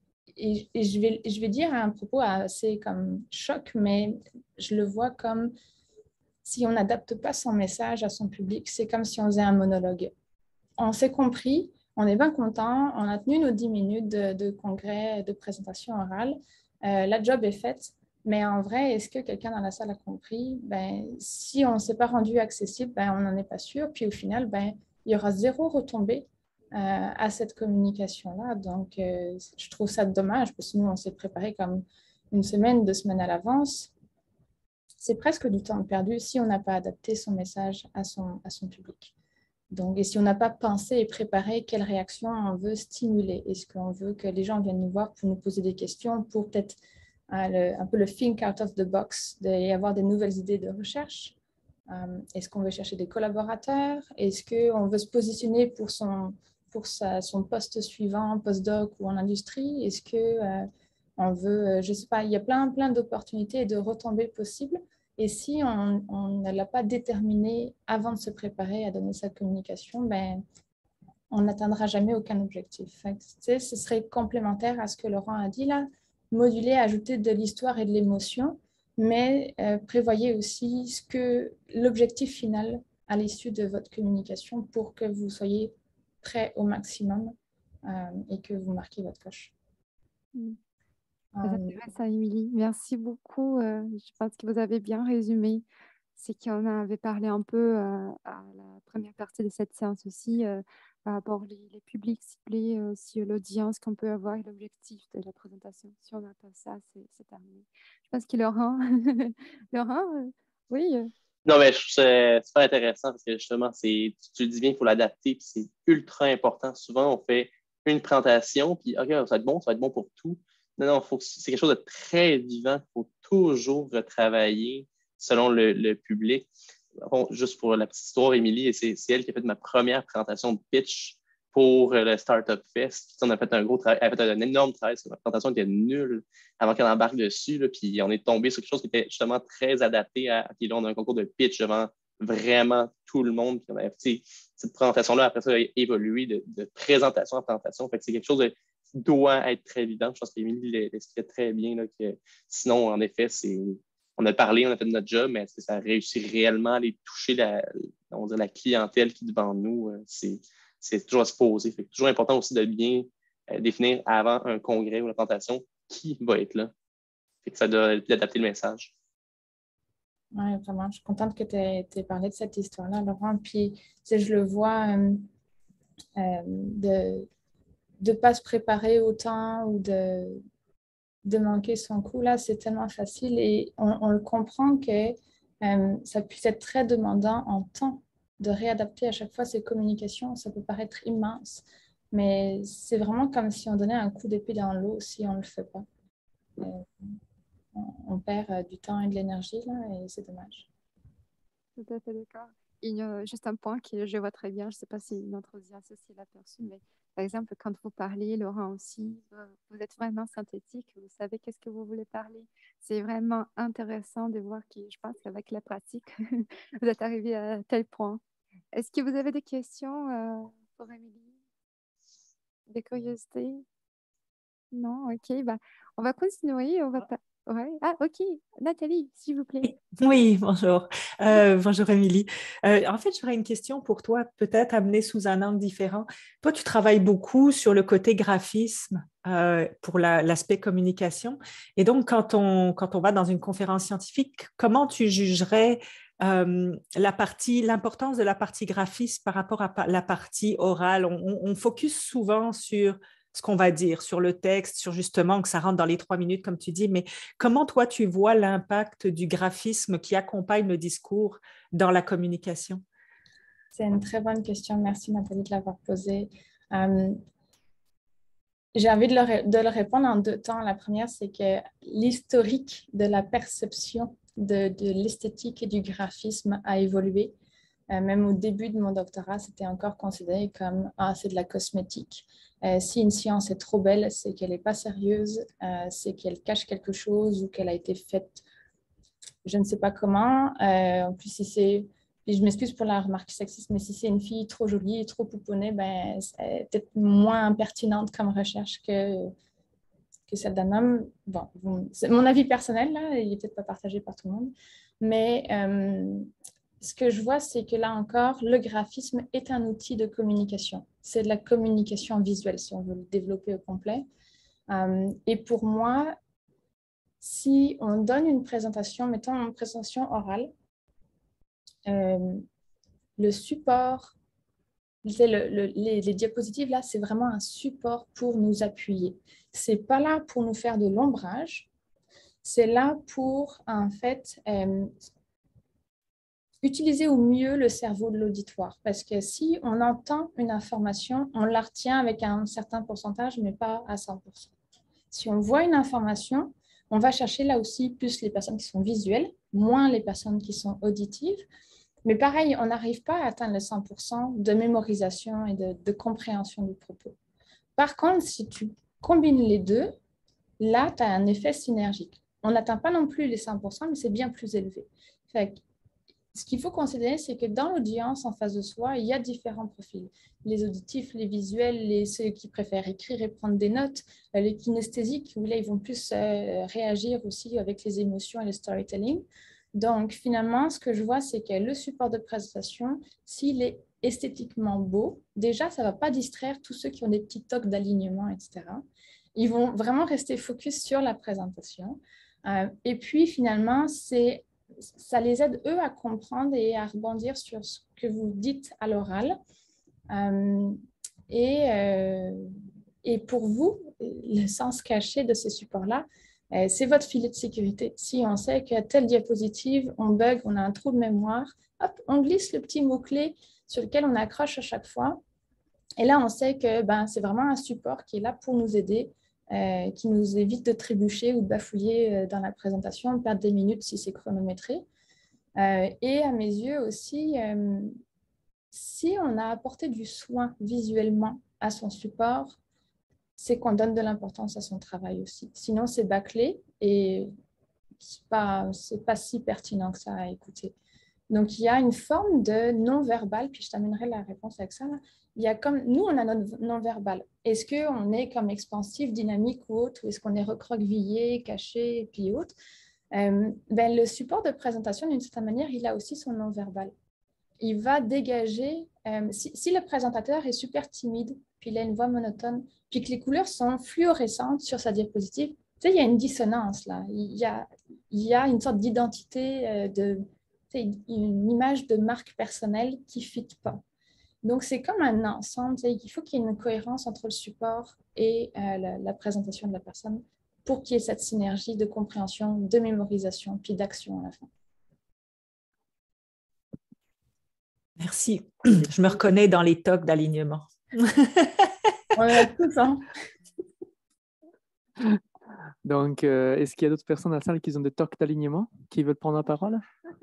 et, et je, vais, je vais dire un propos assez comme choc, mais je le vois comme si on n'adapte pas son message à son public, c'est comme si on faisait un monologue. On s'est compris, on est bien content, on a tenu nos dix minutes de, de congrès, de présentation orale, euh, la job est faite, mais en vrai, est-ce que quelqu'un dans la salle a compris? Ben, si on ne s'est pas rendu accessible, ben, on n'en est pas sûr, puis au final, ben, il y aura zéro retombée Euh, à cette communication-là. Donc, euh, je trouve ça dommage parce que nous, on s'est préparé comme une semaine, deux semaines à l'avance. C'est presque du temps perdu si on n'a pas adapté son message à son, à son public. Donc, et si on n'a pas pensé et préparé quelle réaction on veut stimuler. Est-ce qu'on veut que les gens viennent nous voir pour nous poser des questions, pour peut-être euh, le, un peu le think out of the box, et avoir des nouvelles idées de recherche? Euh, est-ce qu'on veut chercher des collaborateurs? Est-ce qu'on veut se positionner pour son pour sa, son poste suivant, postdoc ou en industrie? Est-ce qu'on euh, veut, je ne sais pas, il y a plein, plein d'opportunités et de retombées possibles. Et si on, on ne l'a pas déterminé avant de se préparer à donner sa communication, ben, on n'atteindra jamais aucun objectif. Fait, ce serait complémentaire à ce que Laurent a dit là, moduler, ajouter de l'histoire et de l'émotion, mais euh, prévoyez aussi ce que l'objectif final à l'issue de votre communication pour que vous soyez prêt au maximum euh, et que vous marquez votre coche. Mmh. Très intéressant, Émilie. Merci beaucoup. Euh, je pense que vous avez bien résumé ce qu'on avait parlé un peu euh, à la première partie de cette séance aussi, euh, par rapport aux les publics ciblés, euh, aussi l'audience qu'on peut avoir et l'objectif de la présentation. Si on n'a pas ça, c'est terminé. Je pense que Laurent, Laurent euh, oui. Euh... Non, mais je trouve ça super intéressant parce que justement, tu, tu le dis bien, il faut l'adapter, puis c'est ultra important. Souvent, on fait une présentation, puis OK, ça va être bon, ça va être bon pour tout. Non, non, faut que c'est quelque chose de très vivant. Il faut toujours retravailler selon le, le public. Bon, juste pour la petite histoire, Émilie, c'est elle qui a fait ma première présentation de pitch pour le Startup Fest. On a fait un gros travail, elle a fait un énorme travail, ma présentation était nulle avant qu'elle embarque dessus, là, puis on est tombé sur quelque chose qui était justement très adapté à, puis là, on a un concours de pitch devant vraiment tout le monde. Puis on a, cette présentation-là, après ça, a évolué de, de présentation en présentation. Fait que c'est quelque chose de, qui doit être très évident. Je pense qu'Émilie l'expliquait très bien, là, que sinon, en effet, c'est on a parlé, on a fait notre job, mais est-ce que ça a réussi réellement à aller toucher la, on dirait la clientèle qui est devant nous? C'est, c'est toujours à se poser. C'est toujours important aussi de bien euh, définir avant un congrès ou une présentation qui va être là. Fait que ça doit adapter le message. Oui, vraiment. Je suis contente que tu aies parlé de cette histoire-là, Laurent. Puis, tu sais, je le vois euh, euh, de ne pas se préparer autant ou de de manquer son coup, là, c'est tellement facile et on, on le comprend que euh, ça puisse être très demandant en temps de réadapter à chaque fois ses communications. Ça peut paraître immense, mais c'est vraiment comme si on donnait un coup d'épée dans l'eau si on ne le fait pas. Euh, on, on perd euh, du temps et de l'énergie, là, et c'est dommage. Tout à fait d'accord. Il y a juste un point que je vois très bien, je ne sais pas si notre audience aussi l'a perçu, mais par exemple, quand vous parlez, Laurent aussi, vous êtes vraiment synthétique, vous savez qu'est-ce que vous voulez parler. C'est vraiment intéressant de voir que je pense qu'avec la pratique, vous êtes arrivé à tel point. Est-ce que vous avez des questions euh, pour Émilie? Des curiosités? Non, ok, bah, on va continuer, on va pas... Ouais. Ah, ok, Nathalie, s'il vous plaît. Oui, bonjour. Euh, bonjour, Émilie. Euh, en fait, j'aurais une question pour toi, peut-être amenée sous un angle différent. Toi, tu travailles beaucoup sur le côté graphisme euh, pour la- l'aspect communication. Et donc, quand on, quand on va dans une conférence scientifique, comment tu jugerais euh, la partie, l'importance de la partie graphisme par rapport à pa- la partie orale? On, on, on focus souvent sur ce qu'on va dire, sur le texte, sur justement que ça rentre dans les trois minutes, comme tu dis, mais comment toi, tu vois l'impact du graphisme qui accompagne le discours dans la communication? C'est une très bonne question. Merci, Nathalie, de l'avoir posée. Euh, j'ai envie de le, de le répondre en deux temps. La première, c'est que l'historique de la perception de, de l'esthétique et du graphisme a évolué. Euh, même au début de mon doctorat, c'était encore considéré comme « ah, c'est de la cosmétique ». Euh, si une science est trop belle, c'est qu'elle n'est pas sérieuse, euh, c'est qu'elle cache quelque chose ou qu'elle a été faite je ne sais pas comment. Euh, en plus, si c'est, et je m'excuse pour la remarque sexiste, mais si c'est une fille trop jolie et trop pouponnée, ben, c'est peut-être moins pertinente comme recherche que, que celle d'un homme. Bon, bon, c'est mon avis personnel, là, il n'est peut-être pas partagé par tout le monde. Mais euh, ce que je vois, c'est que là encore, le graphisme est un outil de communication. C'est de la communication visuelle, si on veut le développer au complet. Euh, et pour moi, si on donne une présentation, mettons une présentation orale, euh, le support, le, le, les, les diapositives, là, c'est vraiment un support pour nous appuyer. Ce n'est pas là pour nous faire de l'ombrage, c'est là pour, en fait, euh, utiliser au mieux le cerveau de l'auditoire. Parce que si on entend une information, on la retient avec un certain pourcentage, mais pas à cent pour cent. Si on voit une information, on va chercher là aussi plus les personnes qui sont visuelles, moins les personnes qui sont auditives. Mais pareil, on n'arrive pas à atteindre le cent pour cent de mémorisation et de, de compréhension du propos. Par contre, si tu combines les deux, là, tu as un effet synergique. On n'atteint pas non plus les cent pour cent, mais c'est bien plus élevé. Fait que, ce qu'il faut considérer, c'est que dans l'audience, en face de soi, il y a différents profils. Les auditifs, les visuels, les, ceux qui préfèrent écrire et prendre des notes, les kinesthésiques, où là, ils vont plus euh, réagir aussi avec les émotions et le storytelling. Donc, finalement, ce que je vois, c'est que le support de présentation, s'il est esthétiquement beau, déjà, ça ne va pas distraire tous ceux qui ont des petits tocs d'alignement, et cetera. Ils vont vraiment rester focus sur la présentation. Euh, et puis, finalement, c'est ça les aide, eux, à comprendre et à rebondir sur ce que vous dites à l'oral. Euh, et, euh, et pour vous, le sens caché de ces supports-là, euh, c'est votre filet de sécurité. Si on sait qu'à telle diapositive, on bug, on a un trou de mémoire, hop, on glisse le petit mot-clé sur lequel on accroche à chaque fois. Et là, on sait que ben, c'est vraiment un support qui est là pour nous aider, euh, qui nous évite de trébucher ou de bafouiller dans la présentation, perdre des minutes si c'est chronométré. Euh, et à mes yeux aussi, euh, si on a apporté du soin visuellement à son support, c'est qu'on donne de l'importance à son travail aussi. Sinon, c'est bâclé et ce n'est pas, c'est pas si pertinent que ça à écouter. Donc, il y a une forme de non-verbal, puis je t'amènerai la réponse avec ça. Là. Il y a comme, nous, on a notre non-verbal. Est-ce qu'on est comme expansif, dynamique ou autre, ou est-ce qu'on est recroquevillé, caché, et puis autre? Euh, ben, le support de présentation, d'une certaine manière, il a aussi son non-verbal. Il va dégager, euh, si, si le présentateur est super timide, puis il a une voix monotone, puis que les couleurs sont fluorescentes sur sa diapositive, tu sais, il y a une dissonance là. Il y a, il y a une sorte d'identité, euh, de, une image de marque personnelle qui ne fit pas. Donc, c'est comme un ensemble. Il faut qu'il y ait une cohérence entre le support et euh, la, la présentation de la personne pour qu'il y ait cette synergie de compréhension, de mémorisation, puis d'action à la fin. Merci. Je me reconnais dans les tocs d'alignement. On a tout ça. Donc, euh, est-ce qu'il y a d'autres personnes dans la salle qui ont des tocs d'alignement, qui veulent prendre la parole?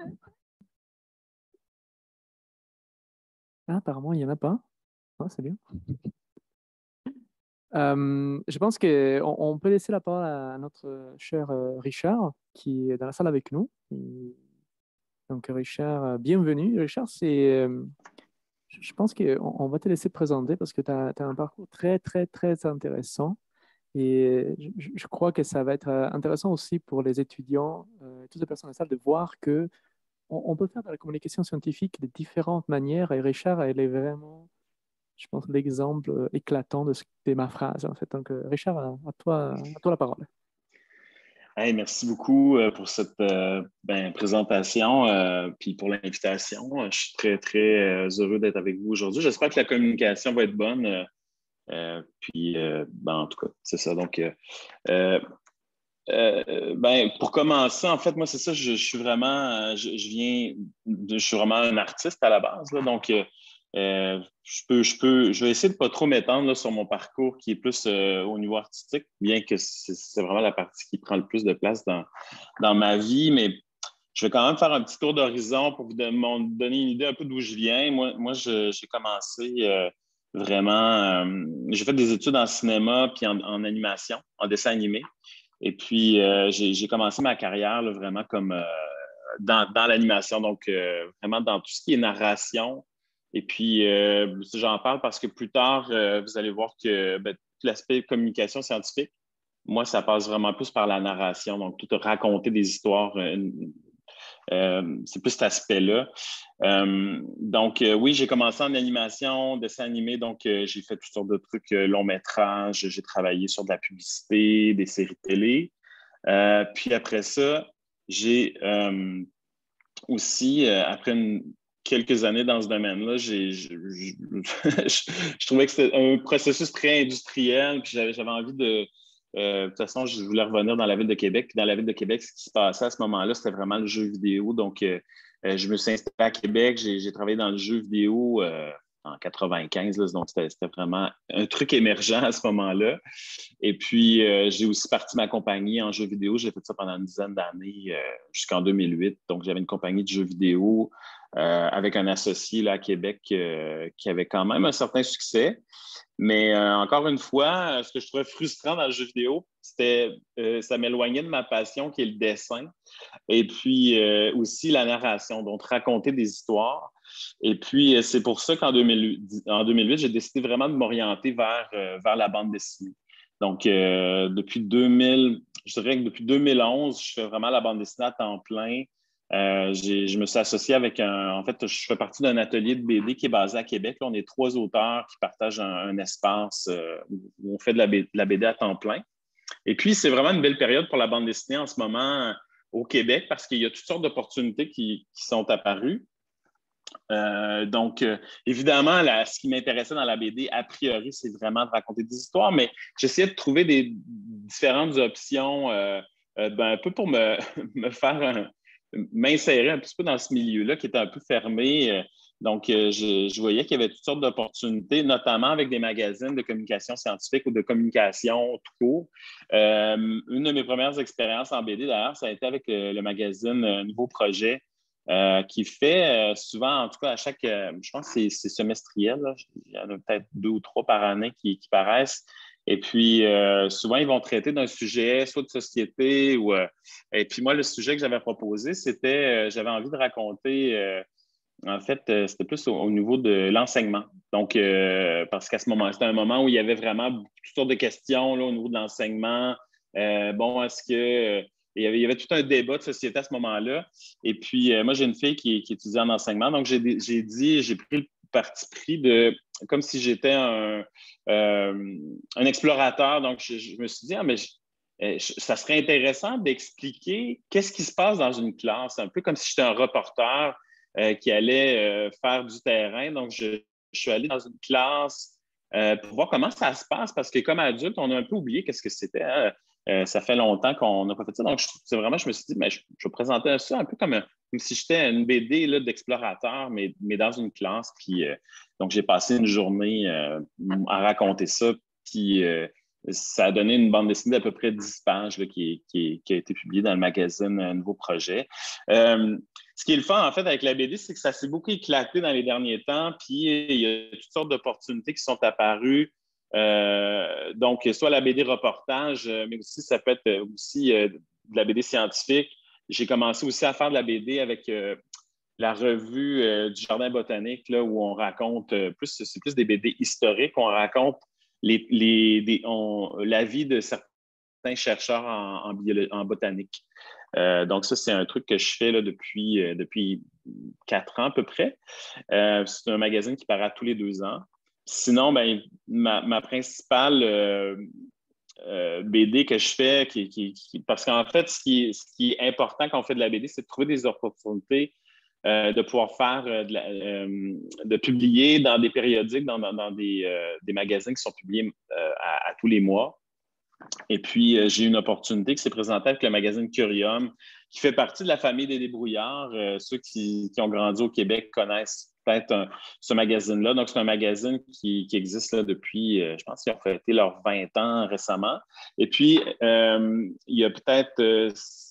Ah, apparemment, il n'y en a pas. Ah, c'est bien. Euh, je pense qu'on on peut laisser la parole à notre cher euh, Richard, qui est dans la salle avec nous. Et donc, Richard, bienvenue. Richard, c'est, euh, je pense qu'on on va te laisser présenter parce que tu as, tu as un parcours très, très, très intéressant. Et je, je crois que ça va être intéressant aussi pour les étudiants, euh, toutes les personnes dans la salle, de voir que on, on peut faire de la communication scientifique de différentes manières. Et Richard, elle est vraiment, je pense, l'exemple éclatant de, ce, de ma phrase, en fait. Donc, Richard, à, à, toi, à toi la parole. Hey, merci beaucoup pour cette euh, ben, présentation euh, puis pour l'invitation. Je suis très, très euh, heureux d'être avec vous aujourd'hui. J'espère que la communication va être bonne. Euh, euh, puis, euh, ben, en tout cas, c'est ça. Donc, euh, euh, ben, pour commencer, en fait, moi, c'est ça, je, je suis vraiment, je, je viens, de, je suis vraiment un artiste à la base. Là, donc, euh, Euh, je peux, je peux, je vais essayer de ne pas trop m'étendre là, sur mon parcours qui est plus euh, au niveau artistique, bien que c'est, c'est vraiment la partie qui prend le plus de place dans, dans ma vie, mais je vais quand même faire un petit tour d'horizon pour vous donner une idée un peu d'où je viens. Moi, moi je, j'ai commencé euh, vraiment, euh, j'ai fait des études en cinéma puis en, en animation, en dessin animé, et puis euh, j'ai, j'ai commencé ma carrière là, vraiment comme euh, dans, dans l'animation, donc euh, vraiment dans tout ce qui est narration. Et puis, euh, j'en parle parce que plus tard, euh, vous allez voir que ben, tout l'aspect communication scientifique, moi, ça passe vraiment plus par la narration. Donc, tout raconter des histoires, euh, euh, c'est plus cet aspect-là. Euh, donc, euh, oui, j'ai commencé en animation, dessin animé. Donc, euh, j'ai fait toutes sortes de trucs, euh, long métrage. J'ai travaillé sur de la publicité, des séries télé. Euh, puis après ça, j'ai euh, aussi, euh, après une quelques années dans ce domaine-là, j'ai, je, je, je trouvais que c'était un processus très industriel, puis j'avais, j'avais envie de... Euh, de toute façon, je voulais revenir dans la ville de Québec. Puis dans la ville de Québec, ce qui se passait à ce moment-là, c'était vraiment le jeu vidéo. Donc, euh, je me suis installé à Québec. J'ai, j'ai travaillé dans le jeu vidéo euh, en quatre-vingt-quinze. Là, donc, c'était, c'était vraiment un truc émergent à ce moment-là. Et puis, euh, j'ai aussi parti ma compagnie en jeu vidéo. J'ai fait ça pendant une dizaine d'années euh, jusqu'en deux mille huit. Donc, j'avais une compagnie de jeux vidéo euh, avec un associé là, à Québec euh, qui avait quand même un certain succès. Mais euh, encore une fois, ce que je trouvais frustrant dans le jeu vidéo, c'était euh, ça m'éloignait de ma passion qui est le dessin et puis euh, aussi la narration, donc raconter des histoires. Et puis, c'est pour ça qu'en deux mille huit, en deux mille huit, j'ai décidé vraiment de m'orienter vers, euh, vers la bande dessinée. Donc, euh, depuis deux mille, je dirais que depuis deux mille onze, je fais vraiment la bande dessinée à temps plein. Euh, j'ai, je me suis associé avec un... En fait, je fais partie d'un atelier de B D qui est basé à Québec. Là, on est trois auteurs qui partagent un, un espace euh, où on fait de la, B, de la B D à temps plein. Et puis, c'est vraiment une belle période pour la bande dessinée en ce moment au Québec parce qu'il y a toutes sortes d'opportunités qui, qui sont apparues. Euh, donc, euh, évidemment, là, ce qui m'intéressait dans la B D, a priori, c'est vraiment de raconter des histoires, mais j'essayais de trouver des différentes options euh, euh, ben, un peu pour me, me faire un, m'insérer un petit peu dans ce milieu-là qui était un peu fermé. Donc, euh, je, je voyais qu'il y avait toutes sortes d'opportunités, notamment avec des magazines de communication scientifique ou de communication tout court. Euh, une de mes premières expériences en B D, d'ailleurs, ça a été avec le, le magazine euh, Nouveau Projet, euh, qui fait euh, souvent, en tout cas, à chaque, euh, je pense que c'est semestriel, là. Il y en a peut-être deux ou trois par année qui, qui paraissent. Et puis, euh, souvent, ils vont traiter d'un sujet, soit de société ou... Euh, et puis, moi, le sujet que j'avais proposé, c'était, euh, j'avais envie de raconter... Euh, En fait, euh, c'était plus au, au niveau de l'enseignement. Donc, euh, parce qu'à ce moment, c'était un moment où il y avait vraiment toutes sortes de questions là, au niveau de l'enseignement. Euh, bon, est-ce que euh, il y avait, il y avait tout un débat de société à ce moment-là. Et puis, euh, moi, j'ai une fille qui, qui étudie en enseignement. Donc, j'ai, j'ai dit, j'ai pris le parti pris de, comme si j'étais un, euh, un explorateur. Donc, je, je me suis dit, ah, mais je, je, ça serait intéressant d'expliquer qu'est-ce qui se passe dans une classe, un peu comme si j'étais un reporter. Euh, qui allait euh, faire du terrain. Donc, je, je suis allé dans une classe euh, pour voir comment ça se passe, parce que comme adulte, on a un peu oublié qu'est-ce que c'était. Hein? Euh, ça fait longtemps qu'on n'a pas fait ça. Donc, c'est vraiment, je me suis dit, mais je, je présentais ça un peu comme, un, comme si j'étais une B D là, d'explorateur, mais, mais dans une classe. Puis, euh, donc, j'ai passé une journée euh, à raconter ça. Puis, euh, ça a donné une bande dessinée d'à peu près dix pages là, qui, qui, qui a été publiée dans le magazine Un Nouveau Projet. Euh, Ce qui est le fun, en fait, avec la B D, c'est que ça s'est beaucoup éclaté dans les derniers temps, puis il y a toutes sortes d'opportunités qui sont apparues. Euh, donc, soit la B D reportage, mais aussi ça peut être aussi euh, de la B D scientifique. J'ai commencé aussi à faire de la B D avec euh, la revue euh, du Jardin botanique, là, où on raconte euh, plus, c'est plus des B D historiques, on raconte les, les, des, on, la vie de certains chercheurs en, en, biolo- en botanique. Euh, donc, ça, c'est un truc que je fais là, depuis, euh, depuis quatre ans à peu près. Euh, c'est un magazine qui paraît tous les deux ans. Sinon, ben, ma, ma principale euh, euh, B D que je fais, qui, qui, qui, parce qu'en fait, ce qui, est, ce qui est important quand on fait de la B D, c'est de trouver des opportunités euh, de pouvoir faire, euh, de, la, euh, de publier dans des périodiques, dans, dans, dans des, euh, des magazines qui sont publiés euh, à, à tous les mois. Et puis, euh, j'ai eu une opportunité qui s'est présentée avec le magazine Curium, qui fait partie de la famille des débrouillards. Euh, ceux qui, qui ont grandi au Québec connaissent peut-être un, ce magazine-là. Donc, c'est un magazine qui, qui existe là, depuis, euh, je pense qu'ils ont fêté leurs vingt ans récemment. Et puis, euh, il y a peut-être euh,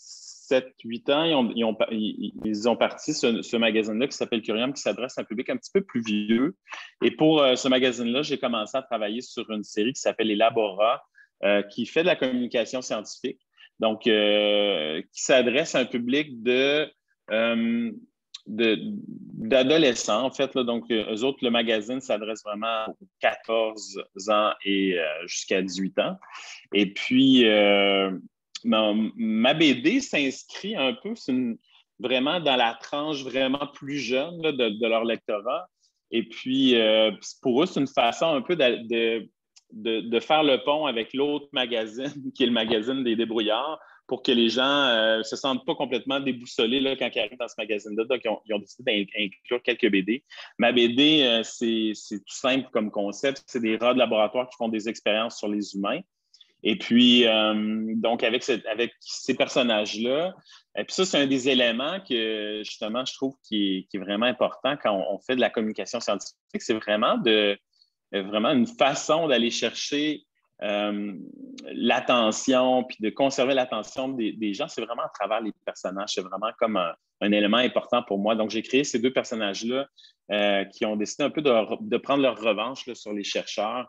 sept huit ans, ils ont, ils ont, ils ont parti ce, ce magazine-là qui s'appelle Curium, qui s'adresse à un public un petit peu plus vieux. Et pour euh, ce magazine-là, j'ai commencé à travailler sur une série qui s'appelle Elabora, Euh, qui fait de la communication scientifique, donc euh, qui s'adresse à un public de, euh, de, d'adolescents, en fait. Là, donc, eux autres, le magazine s'adresse vraiment aux quatorze ans et euh, jusqu'à dix-huit ans. Et puis, euh, ma, ma B D s'inscrit un peu une, vraiment dans la tranche vraiment plus jeune là, de, de leur lectorat. Et puis, euh, pour eux, c'est une façon un peu de, de De, de faire le pont avec l'autre magazine, qui est le magazine des débrouillards, pour que les gens ne euh, se sentent pas complètement déboussolés là, quand ils arrivent dans ce magazine-là. Donc, ils ont, ils ont décidé d'inclure quelques B D. Ma B D, euh, c'est, c'est tout simple comme concept. C'est des rats de laboratoire qui font des expériences sur les humains. Et puis, euh, donc, avec, cette, avec ces personnages-là, et puis ça, c'est un des éléments que, justement, je trouve qui est, qui est vraiment important quand on, on fait de la communication scientifique. C'est vraiment de... vraiment une façon d'aller chercher euh, l'attention, puis de conserver l'attention des, des gens. C'est vraiment à travers les personnages. C'est vraiment comme un, un élément important pour moi. Donc, j'ai créé ces deux personnages-là euh, qui ont décidé un peu de, de prendre leur revanche là, sur les chercheurs.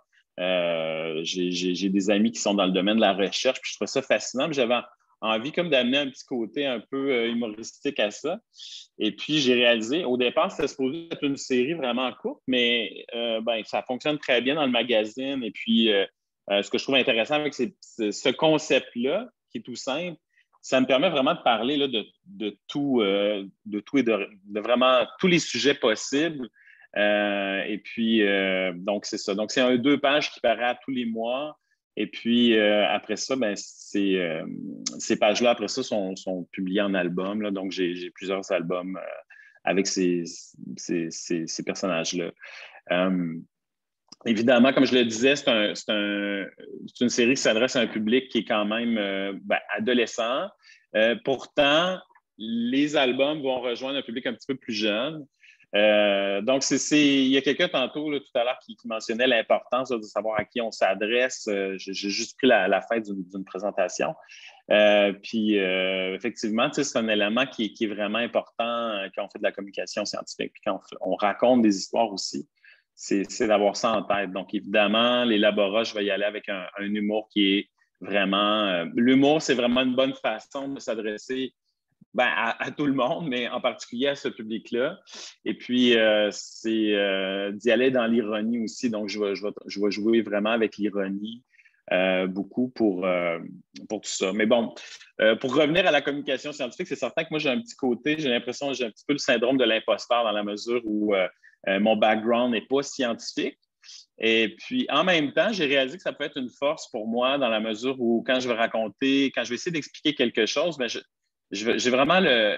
Euh, j'ai, j'ai, j'ai des amis qui sont dans le domaine de la recherche, puis je trouvais ça fascinant. Puis j'avais envie comme d'amener un petit côté un peu euh, humoristique à ça. Et puis, j'ai réalisé, au départ, c'était supposé être une série vraiment courte, mais euh, ben, ça fonctionne très bien dans le magazine. Et puis, euh, euh, ce que je trouve intéressant avec ces, ce concept-là, qui est tout simple, ça me permet vraiment de parler là, de, de, tout, euh, de tout et de, de vraiment tous les sujets possibles. Euh, et puis, euh, donc, c'est ça. Donc, c'est un deux pages qui paraît à tous les mois. Et puis, euh, après ça, ben, c'est, euh, ces pages-là, après ça, sont, sont publiées en album. Là. Donc, j'ai, j'ai plusieurs albums euh, avec ces, ces, ces, ces personnages-là. Euh, évidemment, comme je le disais, c'est, un, c'est, un, c'est une série qui s'adresse à un public qui est quand même euh, ben, adolescent. Euh, pourtant, les albums vont rejoindre un public un petit peu plus jeune. Euh, donc, c'est, c'est, il y a quelqu'un tantôt, là, tout à l'heure, qui, qui mentionnait l'importance là, de savoir à qui on s'adresse. Euh, j'ai, j'ai juste pris la, la fin d'une, d'une présentation. Euh, puis, euh, effectivement, c'est un élément qui, qui est vraiment important euh, quand on fait de la communication scientifique, puis quand on, fait, on raconte des histoires aussi. C'est, c'est d'avoir ça en tête. Donc, évidemment, les laborats, je vais y aller avec un, un humour qui est vraiment... Euh, l'humour, c'est vraiment une bonne façon de s'adresser ben, à, à tout le monde, mais en particulier à ce public-là. Et puis, euh, c'est euh, d'y aller dans l'ironie aussi. Donc, je vais, je vais, je vais jouer vraiment avec l'ironie euh, beaucoup pour, euh, pour tout ça. Mais bon, euh, pour revenir à la communication scientifique, c'est certain que moi, j'ai un petit côté, j'ai l'impression que j'ai un petit peu le syndrome de l'imposteur dans la mesure où euh, euh, mon background n'est pas scientifique. Et puis, en même temps, j'ai réalisé que ça peut être une force pour moi dans la mesure où quand je vais raconter, quand je vais essayer d'expliquer quelque chose, bien, je, je, j'ai vraiment le...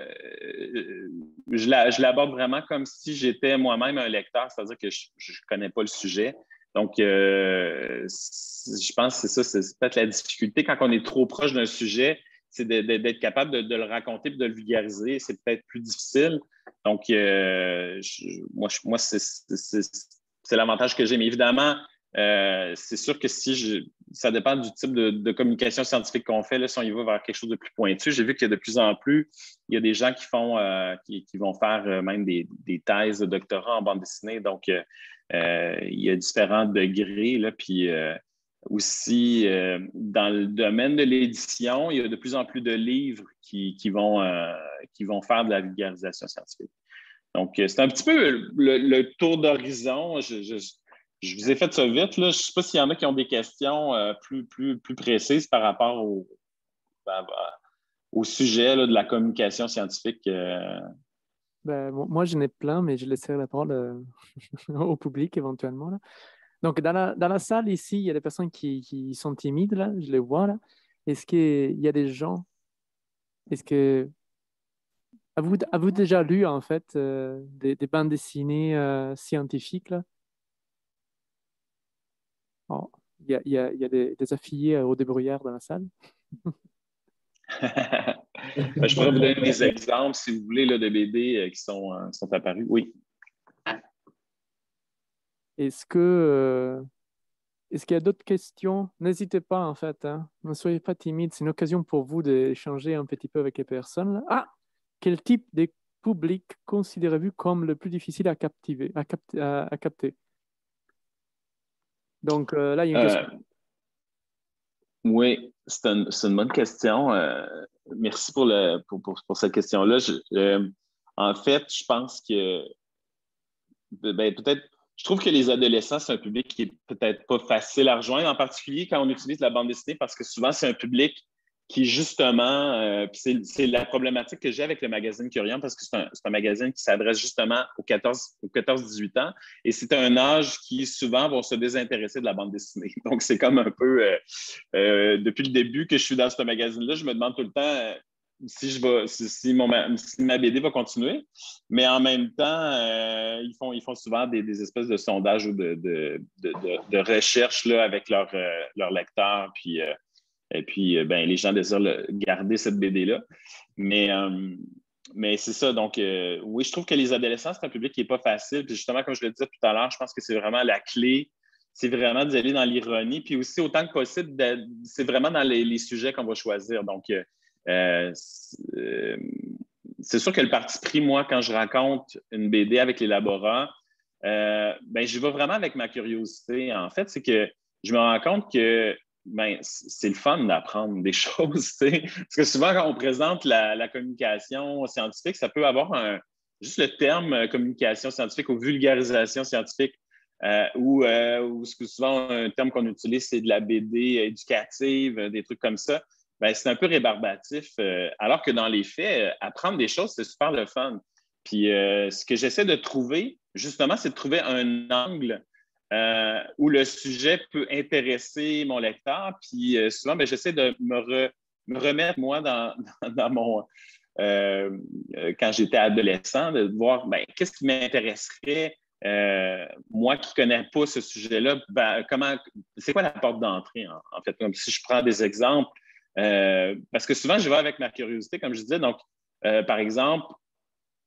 Je, la, je l'aborde vraiment comme si j'étais moi-même un lecteur, c'est-à-dire que je ne connais pas le sujet. Donc, euh, je pense que c'est ça, c'est peut-être la difficulté quand on est trop proche d'un sujet, c'est de, de, d'être capable de, de le raconter et de le vulgariser. C'est peut-être plus difficile. Donc, euh, je, moi, je, moi c'est, c'est, c'est l'avantage que j'ai. Mais évidemment, euh, c'est sûr que si je, ça dépend du type de, de communication scientifique qu'on fait. Là, si on y va vers quelque chose de plus pointu, j'ai vu qu'il y a de plus en plus, il y a des gens qui font, euh, qui, qui vont faire même des, des thèses de doctorat en bande dessinée. Donc, euh, euh, il y a différents degrés. Là, puis euh, aussi, euh, dans le domaine de l'édition, il y a de plus en plus de livres qui, qui, vont, euh, qui vont faire de la vulgarisation scientifique. Donc, c'est un petit peu le, le tour d'horizon. Je, je, je vous ai fait ça vite. Là. Je ne sais pas s'il y en a qui ont des questions euh, plus, plus, plus précises par rapport au, ben, au sujet là, de la communication scientifique. Euh... Ben, bon, moi, j'en ai plein, mais je laisserai la parole euh, au public éventuellement. Là. Donc, dans la, dans la salle ici, il y a des personnes qui, qui sont timides, là, je les vois. Là. Est-ce qu'il y a des gens... Est-ce que... Avez-vous, avez-vous déjà lu, en fait, euh, des, des bandes dessinées euh, scientifiques, là? Oh, il y a, il y a, il y a des, des affiliés au débrouillard dans la salle. Ben, je pourrais vous donner des exemples, si vous voulez, là, de B D euh, qui sont, euh, sont apparus. Oui. Est-ce que... Euh, est-ce qu'il y a d'autres questions? N'hésitez pas, en fait. Hein. Ne soyez pas timide. C'est une occasion pour vous d'échanger un petit peu avec les personnes. Là. Ah! Quel type de public considérez-vous comme le plus difficile à, captiver, à, capter, à, à capter? Donc, euh, là, il y a une question. Euh, oui, c'est, un, c'est une bonne question. Euh, merci pour, le, pour, pour, pour cette question-là. Je, euh, en fait, je pense que ben, peut-être, je trouve que les adolescents, c'est un public qui est peut-être pas facile à rejoindre, en particulier quand on utilise la bande dessinée, parce que souvent, c'est un public qui, justement, euh, c'est, c'est la problématique que j'ai avec le magazine Curium, parce que c'est un, c'est un magazine qui s'adresse justement aux quatorze dix-huit ans, et c'est un âge qui, souvent, vont se désintéresser de la bande dessinée. Donc, c'est comme un peu, euh, euh, depuis le début que je suis dans ce magazine-là, je me demande tout le temps euh, si, je vais, si, si, mon, si ma B D va continuer, mais en même temps, euh, ils, font, ils font souvent des, des espèces de sondages ou de, de, de, de, de recherches là, avec leurs euh, leur lecteurs, puis... Euh, Et puis, ben, les gens désirent le, garder cette B D-là. Mais, euh, mais c'est ça. Donc, euh, oui, je trouve que les adolescents, c'est un public qui n'est pas facile. Puis justement, comme je le disais tout à l'heure, je pense que c'est vraiment la clé. C'est vraiment d'y aller dans l'ironie. Puis aussi, autant que possible, de, c'est vraiment dans les, les sujets qu'on va choisir. Donc, euh, c'est, c'est sûr que le parti pris, moi, quand je raconte une B D avec les laborats, euh, ben, j'y vais vraiment avec ma curiosité. En fait, c'est que je me rends compte que ben, c'est le fun d'apprendre des choses. T'sais. Parce que souvent, quand on présente la, la communication scientifique, ça peut avoir un, juste le terme euh, communication scientifique ou vulgarisation scientifique, euh, ou, euh, ou souvent un terme qu'on utilise, c'est de la B D éducative, des trucs comme ça. Ben, c'est un peu rébarbatif. Euh, alors que dans les faits, euh, apprendre des choses, c'est super le fun. Puis euh, ce que j'essaie de trouver, justement, c'est de trouver un angle Euh, où le sujet peut intéresser mon lecteur. Puis euh, souvent, ben, j'essaie de me, re, me remettre, moi, dans, dans, dans mon... Euh, quand j'étais adolescent, de voir ben, qu'est-ce qui m'intéresserait, euh, moi qui ne connais pas ce sujet-là, ben, comment, c'est quoi la porte d'entrée, en, en fait? Comme si je prends des exemples, euh, parce que souvent, je vais avec ma curiosité, comme je disais. Donc, euh, par exemple,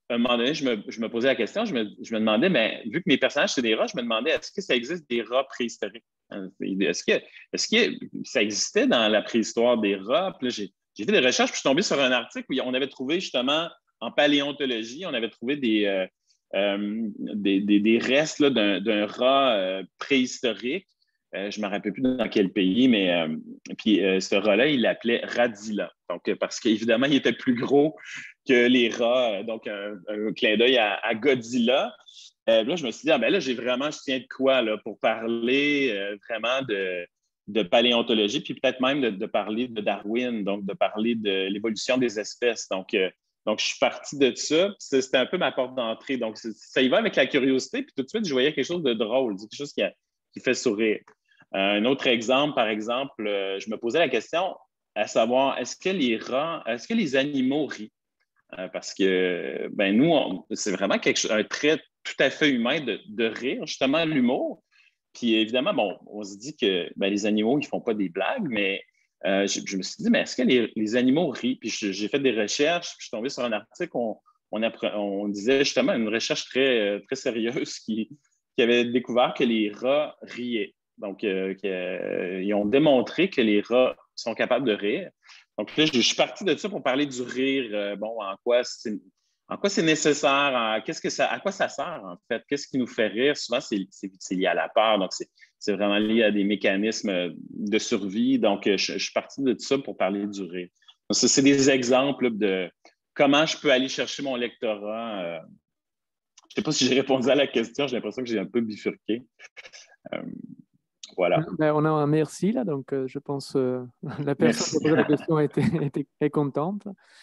à un moment donné, je me, je me posais la question, je me, je me demandais, mais vu que mes personnages, c'est des rats, je me demandais, est-ce que ça existe des rats préhistoriques? Est-ce que, est-ce que ça existait dans la préhistoire des rats? Puis là, j'ai, j'ai fait des recherches, puis je suis tombé sur un article où on avait trouvé justement, en paléontologie, on avait trouvé des, euh, euh, des, des, des restes là, d'un, d'un rat euh, préhistorique. Euh, je ne me rappelle plus dans quel pays, mais euh, puis, euh, ce rat-là, il l'appelait Radila. Donc, euh, parce qu'évidemment, il était plus gros que les rats. Euh, donc, un, un clin d'œil à, à Godzilla. Euh, là, je me suis dit, ah, ben là, j'ai vraiment, je tiens de quoi là, pour parler euh, vraiment de, de paléontologie, puis peut-être même de, de parler de Darwin, donc de parler de l'évolution des espèces. Donc, euh, donc je suis parti de ça. C'était un peu ma porte d'entrée. Donc, ça y va avec la curiosité, puis tout de suite, je voyais quelque chose de drôle, quelque chose qui, a, qui fait sourire. Un autre exemple, par exemple, euh, je me posais la question à savoir, est-ce que les rats, est-ce que les animaux rient? Euh, parce que, ben nous, on, c'est vraiment quelque chose, un trait tout à fait humain de, de rire, justement, l'humour. Puis évidemment, bon, on se dit que ben, les animaux, ils ne font pas des blagues, mais euh, je, je me suis dit, mais est-ce que les, les animaux rient? Puis je, j'ai fait des recherches, puis je suis tombé sur un article, on, on, appre- on disait justement une recherche très, très sérieuse qui, qui avait découvert que les rats riaient. Donc, euh, euh, ils ont démontré que les rats sont capables de rire. Donc, là, je, je suis parti de ça pour parler du rire. Euh, bon, en quoi c'est, en quoi c'est nécessaire, en, qu'est-ce que ça, à quoi ça sert, en fait? Qu'est-ce qui nous fait rire? Souvent, c'est, c'est, c'est lié à la peur. Donc, c'est, c'est vraiment lié à des mécanismes de survie. Donc, je, je suis parti de ça pour parler du rire. Donc, ça, c'est des exemples de comment je peux aller chercher mon lectorat. Euh, je ne sais pas si j'ai répondu à la question. J'ai l'impression que j'ai un peu bifurqué. Euh, Voilà. Ben, on a un merci là, donc euh, je pense que euh, la personne qui a posé la question était, était, est contente.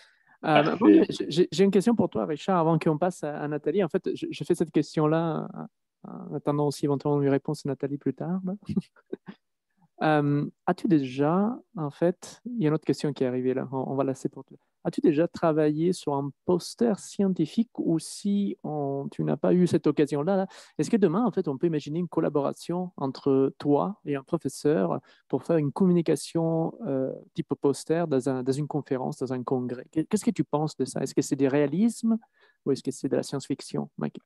Euh, bon, j'ai, j'ai une question pour toi, Richard, avant qu'on passe à, à Nathalie. En fait, je, je fais cette question-là en attendant aussi éventuellement une réponse à Nathalie plus tard. euh, as-tu déjà, en fait, il y a une autre question qui est arrivée là, on, on va la laisser pour toi. As-tu déjà travaillé sur un poster scientifique ou si on, tu n'as pas eu cette occasion-là, là, est-ce que demain, en fait, on peut imaginer une collaboration entre toi et un professeur pour faire une communication euh, type poster dans, un, dans une conférence, dans un congrès? Qu'est-ce que tu penses de ça? Est-ce que c'est du réalisme ou est-ce que c'est de la science-fiction, Mike?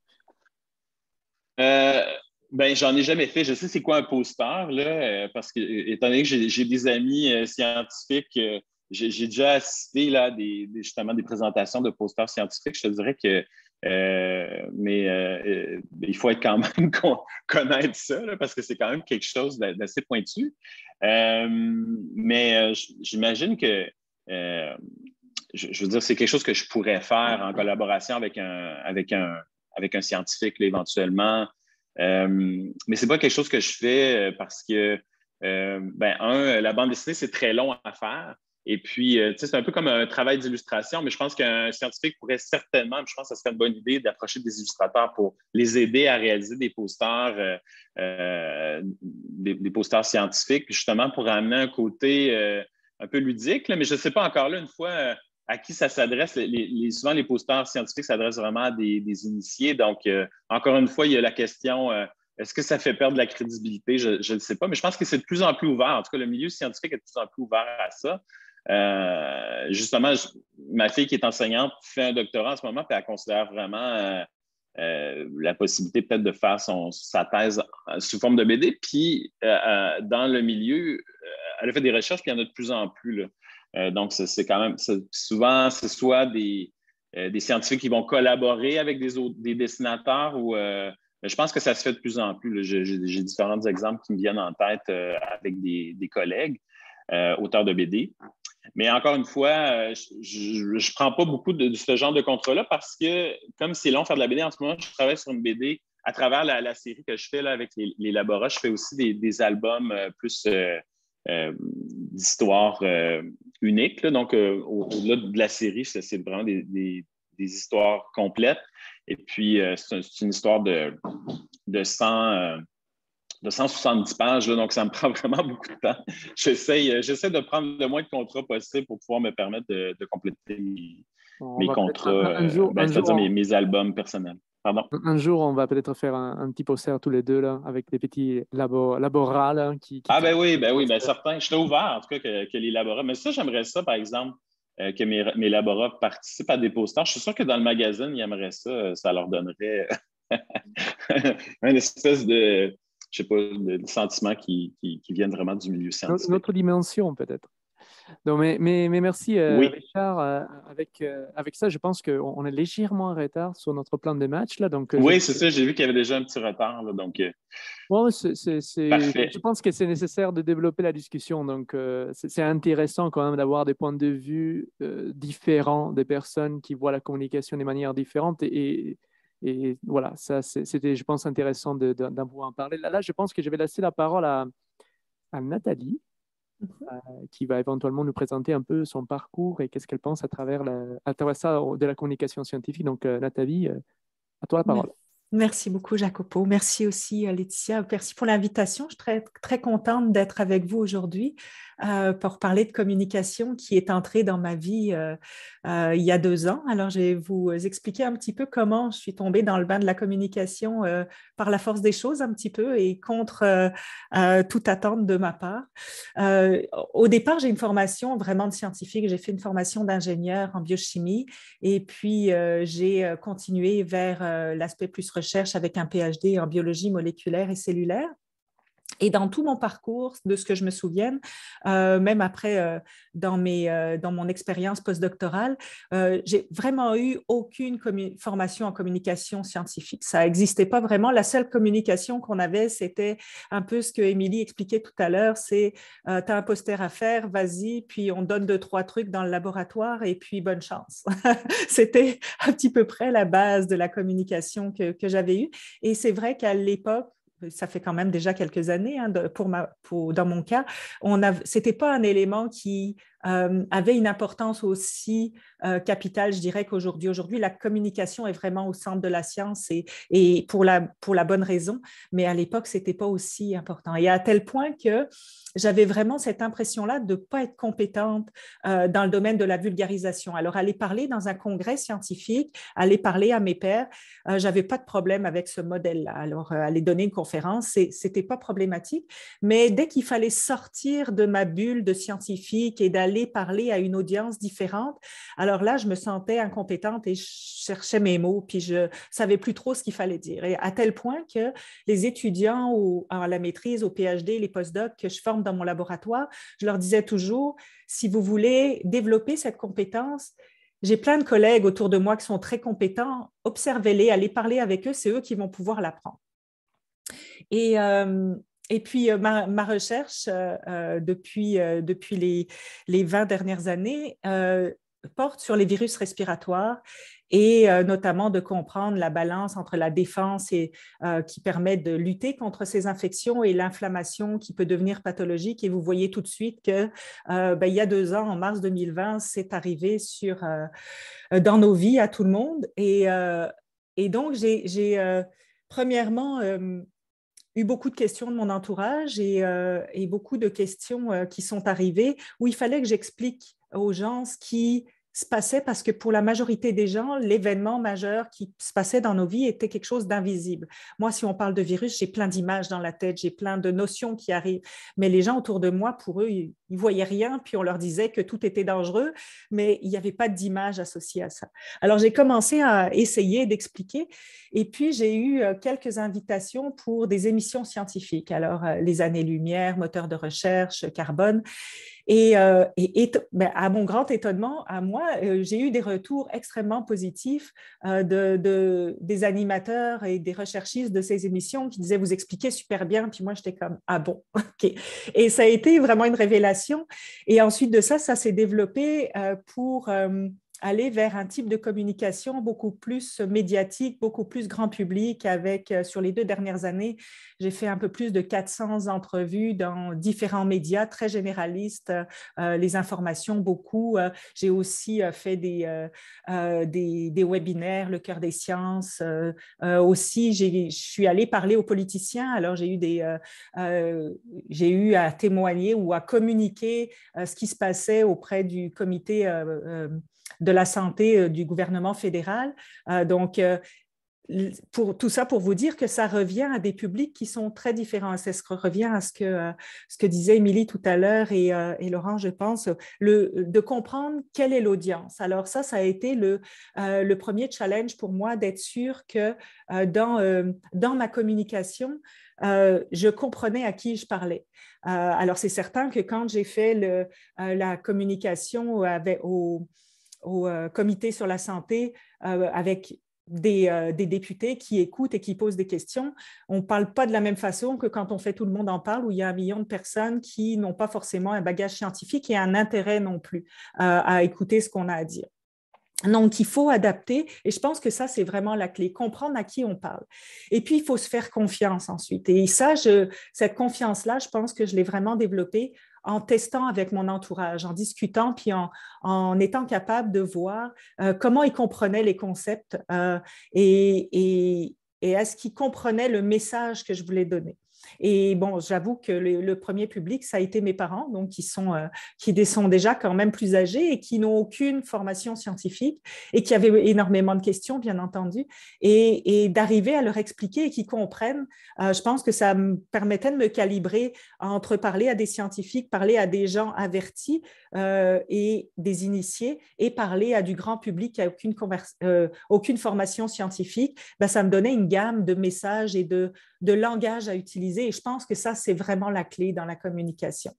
Euh, ben, j'en ai jamais fait. Je sais c'est quoi un poster, là, euh, parce que, étant donné que j'ai, j'ai des amis euh, scientifiques, euh, j'ai, j'ai déjà assisté là, des, des, justement des présentations de posters scientifiques. Je te dirais que euh, mais euh, euh, il faut être quand même con, connaître ça, là, parce que c'est quand même quelque chose d'assez pointu. Euh, mais euh, j'imagine que euh, je, je veux dire, c'est quelque chose que je pourrais faire en collaboration avec un, avec un, avec un scientifique là, éventuellement. Euh, mais ce n'est pas quelque chose que je fais parce que, euh, ben, un, la bande dessinée, c'est très long à faire. Et puis, euh, c'est un peu comme un travail d'illustration, mais je pense qu'un scientifique pourrait certainement, je pense que ce serait une bonne idée d'approcher des illustrateurs pour les aider à réaliser des posters, euh, euh, des, des posters scientifiques, justement pour amener un côté euh, un peu ludique. Là, mais je ne sais pas encore là, une fois, euh, à qui ça s'adresse. Les, les, souvent, les posters scientifiques s'adressent vraiment à des, des initiés. Donc, euh, encore une fois, il y a la question, euh, est-ce que ça fait perdre la crédibilité? Je ne sais pas, mais je pense que c'est de plus en plus ouvert. En tout cas, le milieu scientifique est de plus en plus ouvert à ça. Euh, justement, je, ma fille qui est enseignante fait un doctorat en ce moment, puis elle considère vraiment euh, euh, la possibilité peut-être de faire son, sa thèse sous forme de B D. Puis, euh, dans le milieu, elle a fait des recherches, puis il y en a de plus en plus, là. Euh, donc, c'est, c'est quand même, c'est, souvent, c'est soit des, euh, des scientifiques qui vont collaborer avec des, autres, des dessinateurs ou euh, je pense que ça se fait de plus en plus. Là. J'ai, j'ai différents exemples qui me viennent en tête euh, avec des, des collègues, euh, auteurs de B D. Mais encore une fois, euh, je ne prends pas beaucoup de, de ce genre de contrat-là parce que, comme c'est long de faire de la B D en ce moment, je travaille sur une B D à travers la, la série que je fais là, avec les, les laborats. Je fais aussi des, des albums euh, plus euh, euh, d'histoires euh, uniques. Là. Donc, euh, au-delà de la série, c'est, c'est vraiment des, des, des histoires complètes. Et puis, euh, c'est, un, c'est une histoire de, de cent... Euh, de cent soixante-dix pages, là, donc ça me prend vraiment beaucoup de temps. J'essaie, j'essaie de prendre le moins de contrats possible pour pouvoir me permettre de, de compléter mes, mes contrats, un, un jour, ben, c'est-à-dire mes, mes albums personnels. Pardon. Un jour, on va peut-être faire un, un petit poster tous les deux, là, avec des petits labo, laborats. Là, qui, qui ah ben oui, ben oui, ben certain. Je suis ouvert, en tout cas, que, que les laborats. Mais ça, j'aimerais ça, par exemple, euh, que mes, mes laborats participent à des posters. Je suis sûr que dans le magazine, ils aimeraient ça. Ça leur donnerait une espèce de, je sais pas, de, de sentiments qui, qui, qui viennent vraiment du milieu scientifique. Notre dimension, peut-être. Donc, mais, mais, mais merci, euh, oui. Richard. Euh, avec, euh, avec ça, je pense qu'on est légèrement en retard sur notre plan de match. Là, donc, oui, je... c'est ça. J'ai vu qu'il y avait déjà un petit retard. Là, donc, euh... bon, c'est, c'est, c'est... je pense que c'est nécessaire de développer la discussion. Donc, euh, c'est, c'est intéressant quand même d'avoir des points de vue euh, différents des personnes qui voient la communication de manière différente. Et, et, et voilà, ça, c'est, c'était, je pense, intéressant de, de, d'en pouvoir en parler. Là, là, je pense que je vais laisser la parole à, à Nathalie. Euh, qui va éventuellement nous présenter un peu son parcours et qu'est-ce qu'elle pense à travers, la, à travers ça de la communication scientifique. Donc, euh, Nathalie, euh, à toi la parole. Merci beaucoup, Jacopo. Merci aussi, Laetitia. Merci pour l'invitation. Je suis très, très contente d'être avec vous aujourd'hui euh, pour parler de communication qui est entrée dans ma vie euh, euh, il y a deux ans. Alors, je vais vous expliquer un petit peu comment je suis tombée dans le bain de la communication euh, par la force des choses un petit peu et contre euh, euh, toute attente de ma part. Euh, au départ, j'ai une formation vraiment de scientifique. J'ai fait une formation d'ingénieur en biochimie et puis euh, j'ai continué vers euh, l'aspect plus recherche avec un P H D en biologie moléculaire et cellulaire. Et dans tout mon parcours, de ce que je me souvienne, euh, même après euh, dans, mes, euh, dans mon expérience postdoctorale, euh, j'ai vraiment eu aucune commu- formation en communication scientifique. Ça n'existait pas vraiment. La seule communication qu'on avait, c'était un peu ce que Émilie expliquait tout à l'heure, c'est euh, tu as un poster à faire, vas-y, puis on donne deux, trois trucs dans le laboratoire et puis bonne chance. C'était un petit peu près la base de la communication que, que j'avais eue. Et c'est vrai qu'à l'époque, ça fait quand même déjà quelques années, hein, de, pour ma, pour, dans mon cas, ce n'était pas un élément qui euh, avait une importance aussi euh, capitale, je dirais qu'aujourd'hui. Aujourd'hui, la communication est vraiment au centre de la science et, et pour, la, pour la bonne raison, mais à l'époque, ce n'était pas aussi important. Et à tel point que j'avais vraiment cette impression-là de ne pas être compétente euh, dans le domaine de la vulgarisation. Alors, aller parler dans un congrès scientifique, aller parler à mes pairs, euh, je n'avais pas de problème avec ce modèle-là. Alors, euh, aller donner une conférence, ce n'était pas problématique, mais dès qu'il fallait sortir de ma bulle de scientifique et d'aller parler à une audience différente, alors là, je me sentais incompétente et je cherchais mes mots, puis je ne savais plus trop ce qu'il fallait dire. Et à tel point que les étudiants au, à la maîtrise, au P H D, les postdocs que je forme dans mon laboratoire, je leur disais toujours, si vous voulez développer cette compétence, j'ai plein de collègues autour de moi qui sont très compétents, observez-les, allez parler avec eux, c'est eux qui vont pouvoir l'apprendre. Et, euh, et puis, euh, ma, ma recherche euh, depuis, euh, depuis les, les vingt dernières années euh, porte sur les virus respiratoires et euh, notamment de comprendre la balance entre la défense et, euh, qui permet de lutter contre ces infections et l'inflammation qui peut devenir pathologique. Et vous voyez tout de suite que euh, ben, il y a deux ans, en mars deux mille vingt, c'est arrivé sur, euh, dans nos vies à tout le monde. Et, euh, et donc, j'ai, j'ai euh, premièrement euh, eu beaucoup de questions de mon entourage et, euh, et beaucoup de questions euh, qui sont arrivées où il fallait que j'explique aux gens ce qui se passait parce que pour la majorité des gens, l'événement majeur qui se passait dans nos vies était quelque chose d'invisible. Moi, si on parle de virus, j'ai plein d'images dans la tête, j'ai plein de notions qui arrivent, mais les gens autour de moi, pour eux, ils ne voyaient rien, puis on leur disait que tout était dangereux, mais il n'y avait pas d'image associée à ça. Alors, j'ai commencé à essayer d'expliquer et puis j'ai eu quelques invitations pour des émissions scientifiques. Alors, les années-lumière, moteurs de recherche, carbone. Et, euh, et, et ben, à mon grand étonnement, à moi, euh, j'ai eu des retours extrêmement positifs euh, de, de, des animateurs et des recherchistes de ces émissions qui disaient « vous expliquez super bien ». Puis moi, j'étais comme « ah bon, ok ». Et ça a été vraiment une révélation. Et ensuite de ça, ça s'est développé euh, pour… Euh, aller vers un type de communication beaucoup plus médiatique, beaucoup plus grand public avec, sur les deux dernières années, j'ai fait un peu plus de quatre cents entrevues dans différents médias très généralistes, euh, les informations beaucoup. Euh, j'ai aussi fait des, euh, euh, des, des webinaires, le cœur des sciences. Euh, euh, aussi, j'ai, je suis allée parler aux politiciens. Alors, j'ai eu, des, euh, euh, j'ai eu à témoigner ou à communiquer euh, ce qui se passait auprès du comité euh, euh, de la santé euh, du gouvernement fédéral. Euh, donc, euh, pour, tout ça pour vous dire que ça revient à des publics qui sont très différents. Ça revient à ce que, euh, ce que disait Émilie tout à l'heure et, euh, et Laurent, je pense, le, de comprendre quelle est l'audience. Alors ça, ça a été le, euh, le premier challenge pour moi, d'être sûr que euh, dans, euh, dans ma communication, euh, je comprenais à qui je parlais. Euh, alors c'est certain que quand j'ai fait le, euh, la communication avec, au, au euh, comité sur la santé euh, avec Des, euh, des députés qui écoutent et qui posent des questions. On ne parle pas de la même façon que quand on fait Tout le monde en parle, où il y a un million de personnes qui n'ont pas forcément un bagage scientifique et un intérêt non plus euh, à écouter ce qu'on a à dire. Donc, il faut adapter et je pense que ça, c'est vraiment la clé, comprendre à qui on parle. Et puis, il faut se faire confiance ensuite. Et ça, je, cette confiance-là, je pense que je l'ai vraiment développée en testant avec mon entourage, en discutant, puis en, en étant capable de voir euh, comment ils comprenaient les concepts euh, et, et, et est-ce qu'ils comprenaient le message que je voulais donner. Et bon, j'avoue que le, le premier public, ça a été mes parents, donc qui sont, euh, qui sont déjà quand même plus âgés et qui n'ont aucune formation scientifique et qui avaient énormément de questions, bien entendu, et, et d'arriver à leur expliquer et qu'ils comprennent, euh, je pense que ça me permettait de me calibrer entre parler à des scientifiques, parler à des gens avertis euh, et des initiés et parler à du grand public qui n'a aucune, euh, aucune formation scientifique. Ben, ça me donnait une gamme de messages et de, de langage à utiliser. Et je pense que ça, c'est vraiment la clé dans la communication.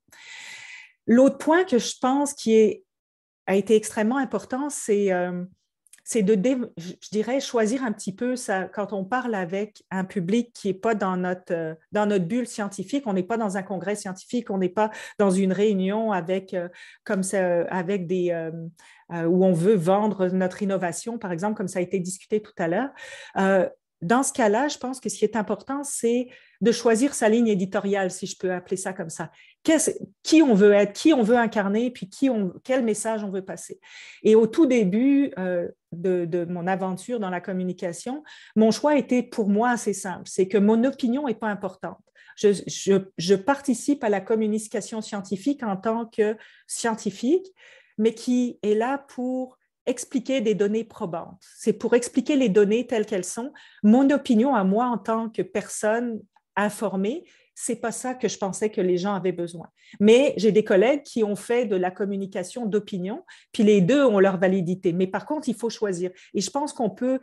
L'autre point que je pense qui est, a été extrêmement important, c'est euh, de, je dirais, choisir un petit peu ça, quand on parle avec un public qui n'est pas dans notre, euh, dans notre bulle scientifique, on n'est pas dans un congrès scientifique, on n'est pas dans une réunion avec, euh, comme ça, avec des, euh, euh, où on veut vendre notre innovation, par exemple, comme ça a été discuté tout à l'heure. Euh, Dans ce cas-là, je pense que ce qui est important, c'est de choisir sa ligne éditoriale, si je peux appeler ça comme ça. Qui on veut être, qui on veut incarner, puis qui on, quel message on veut passer. Et au tout début euh, de, de mon aventure dans la communication, mon choix était pour moi assez simple. C'est que mon opinion n'est pas importante. Je, je, je participe à la communication scientifique en tant que scientifique, mais qui est là pour expliquer des données probantes. C'est pour expliquer les données telles qu'elles sont. Mon opinion à moi en tant que personne informée, c'est pas ça que je pensais que les gens avaient besoin. Mais j'ai des collègues qui ont fait de la communication d'opinion, puis les deux ont leur validité. Mais par contre, il faut choisir. Et je pense qu'on peut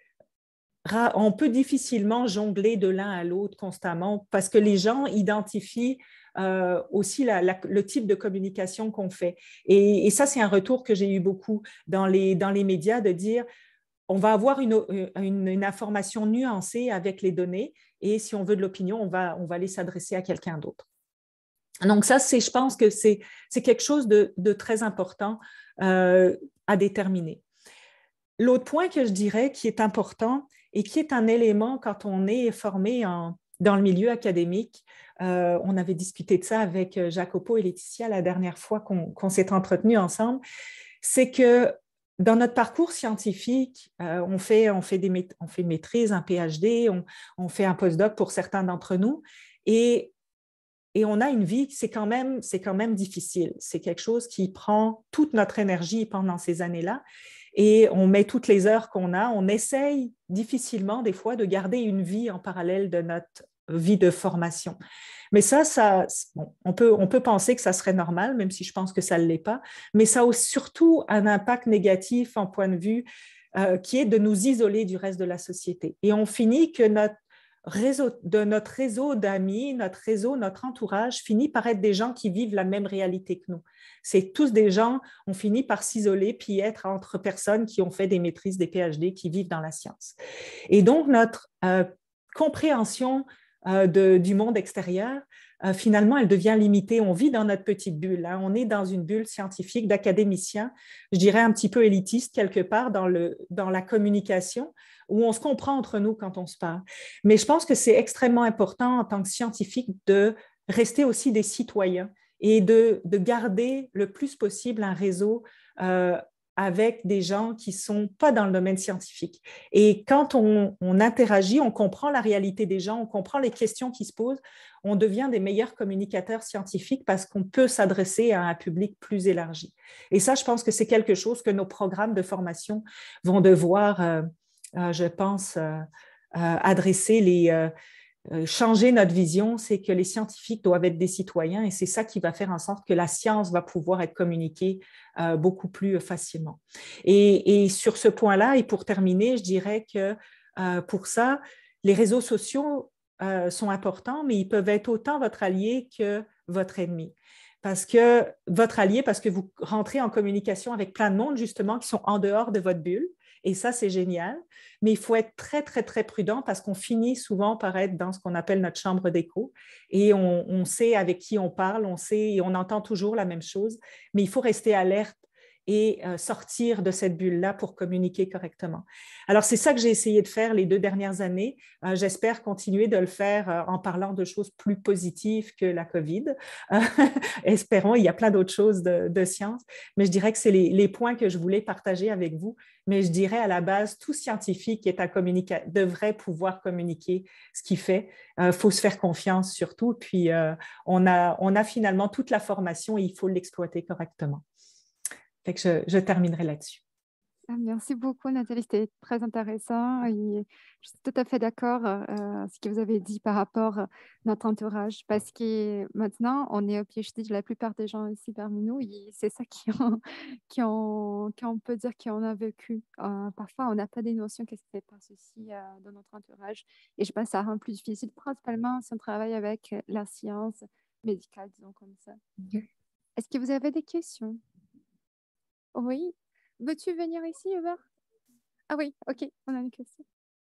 on peut difficilement jongler de l'un à l'autre constamment parce que les gens identifient euh, aussi la, la, le type de communication qu'on fait. Et, et ça, c'est un retour que j'ai eu beaucoup dans les, dans les médias de dire on va avoir une, une, une information nuancée avec les données et si on veut de l'opinion, on va, on va aller s'adresser à quelqu'un d'autre. Donc ça, je pense que c'est quelque chose de, de très important euh, à déterminer. L'autre point que je dirais qui est important et qui est un élément quand on est formé en, dans le milieu académique, euh, on avait discuté de ça avec Jacopo et Laetitia la dernière fois qu'on qu'on s'est entretenus ensemble, c'est que dans notre parcours scientifique, euh, on, fait, on, fait des, on fait une maîtrise, un P H D, on, on fait un postdoc pour certains d'entre nous et Et on a une vie, c'est quand même, c'est quand même difficile. C'est quelque chose qui prend toute notre énergie pendant ces années-là et on met toutes les heures qu'on a. On essaye difficilement, des fois, de garder une vie en parallèle de notre vie de formation. Mais ça, ça bon, on peut, on peut penser que ça serait normal, même si je pense que ça ne l'est pas, mais ça a surtout un impact négatif en point de vue euh, qui est de nous isoler du reste de la société. Et on finit que notre Réseau, de notre réseau d'amis, notre réseau, notre entourage finit par être des gens qui vivent la même réalité que nous. C'est tous des gens, on finit par s'isoler puis être entre personnes qui ont fait des maîtrises, des P H D, qui vivent dans la science. Et donc, notre euh, compréhension euh, de, du monde extérieur, euh, finalement, elle devient limitée. On vit dans notre petite bulle. Hein. On est dans une bulle scientifique d'académiciens, je dirais un petit peu élitiste quelque part dans, le, dans la communication, où on se comprend entre nous quand on se parle. Mais je pense que c'est extrêmement important en tant que scientifique de rester aussi des citoyens et de, de garder le plus possible un réseau euh, avec des gens qui ne sont pas dans le domaine scientifique. Et quand on, on interagit, on comprend la réalité des gens, on comprend les questions qui se posent, on devient des meilleurs communicateurs scientifiques parce qu'on peut s'adresser à un public plus élargi. Et ça, je pense que c'est quelque chose que nos programmes de formation vont devoir... Euh, euh, je pense, euh, euh, adresser les... Euh, euh, changer notre vision, c'est que les scientifiques doivent être des citoyens et c'est ça qui va faire en sorte que la science va pouvoir être communiquée euh, beaucoup plus facilement. Et, et sur ce point-là, et pour terminer, je dirais que euh, pour ça, les réseaux sociaux euh, sont importants, mais ils peuvent être autant votre allié que votre ennemi. Parce que votre allié, parce que vous rentrez en communication avec plein de monde, justement, qui sont en dehors de votre bulle. Et ça, c'est génial. Mais il faut être très, très, très prudent parce qu'on finit souvent par être dans ce qu'on appelle notre chambre d'écho. Et on, on sait avec qui on parle, on sait et on entend toujours la même chose. Mais il faut rester alerte et euh, sortir de cette bulle-là pour communiquer correctement. Alors, c'est ça que j'ai essayé de faire les deux dernières années. Euh, j'espère continuer de le faire euh, en parlant de choses plus positives que la COVID. Euh, espérons, il y a plein d'autres choses de, de science, mais je dirais que c'est les, les points que je voulais partager avec vous. Mais je dirais à la base, tout scientifique qui est un communica- devrait pouvoir communiquer ce qu'il fait. Il euh, faut se faire confiance surtout, puis euh, on a, on a finalement toute la formation et il faut l'exploiter correctement. Fait que je, je terminerai là-dessus. Merci beaucoup, Nathalie. C'était très intéressant. Et je suis tout à fait d'accord euh, à ce que vous avez dit par rapport à notre entourage. Parce que maintenant, on est au P H D, la plupart des gens ici parmi nous, c'est ça qui on, qui, on, qui on peut dire qu'on a vécu. Euh, parfois, on n'a pas des notions qu'est-ce qui se passe aussi euh, dans notre entourage. Et je pense que ça rend plus difficile, principalement si on travaille avec la science médicale, disons comme ça. Okay. Est-ce que vous avez des questions? Oui. Veux-tu venir ici, Hubert? Ah oui, ok, on a une question.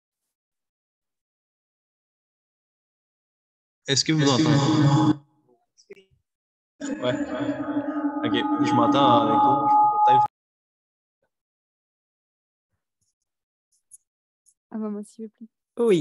Est-ce que vous entendez? Ouais. Ok, je m'entends en écho. Ah bah moi, s'il vous plaît. Oui.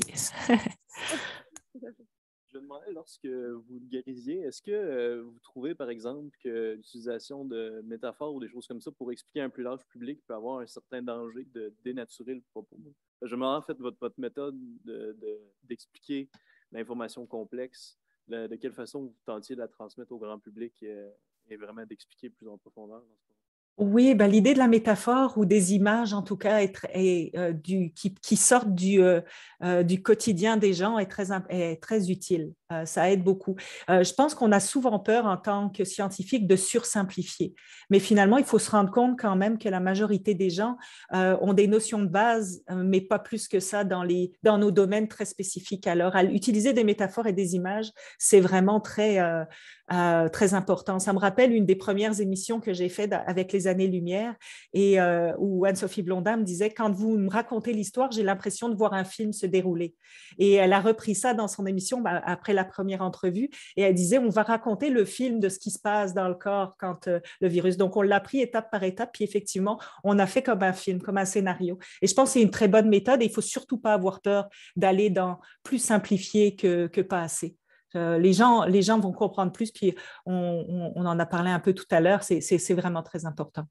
Je me demandais, lorsque vous vulgarisiez, est-ce que euh, vous trouvez, par exemple, que l'utilisation de métaphores ou des choses comme ça pour expliquer à un plus large public peut avoir un certain danger de dénaturer le propos? Je me demande, en fait, votre, votre méthode de, de, d'expliquer l'information complexe, de, de quelle façon vous tentiez de la transmettre au grand public euh, et vraiment d'expliquer plus en profondeur dans ce moment. Oui, ben, l'idée de la métaphore ou des images, en tout cas, est, est, euh, du, qui, qui sortent du, euh, euh, du quotidien des gens est très, est très utile. Euh, ça aide beaucoup. Euh, je pense qu'on a souvent peur en tant que scientifique de sursimplifier. Mais finalement, il faut se rendre compte quand même que la majorité des gens euh, ont des notions de base, euh, mais pas plus que ça dans, les, dans nos domaines très spécifiques. Alors, à utiliser des métaphores et des images, c'est vraiment très, euh, euh, très important. Ça me rappelle une des premières émissions que j'ai faites avec les années-lumière et euh, où Anne-Sophie Blondin me disait « Quand vous me racontez l'histoire, j'ai l'impression de voir un film se dérouler. » Et elle a repris ça dans son émission bah, après la première entrevue et elle disait « On va raconter le film de ce qui se passe dans le corps quand euh, le virus… » Donc, on l'a pris étape par étape puis effectivement, on a fait comme un film, comme un scénario. Et je pense que c'est une très bonne méthode et il ne faut surtout pas avoir peur d'aller dans plus simplifié que, que pas assez. Euh, les, gens, les gens vont comprendre plus, puis on, on, on en a parlé un peu tout à l'heure, c'est, c'est, c'est vraiment très important.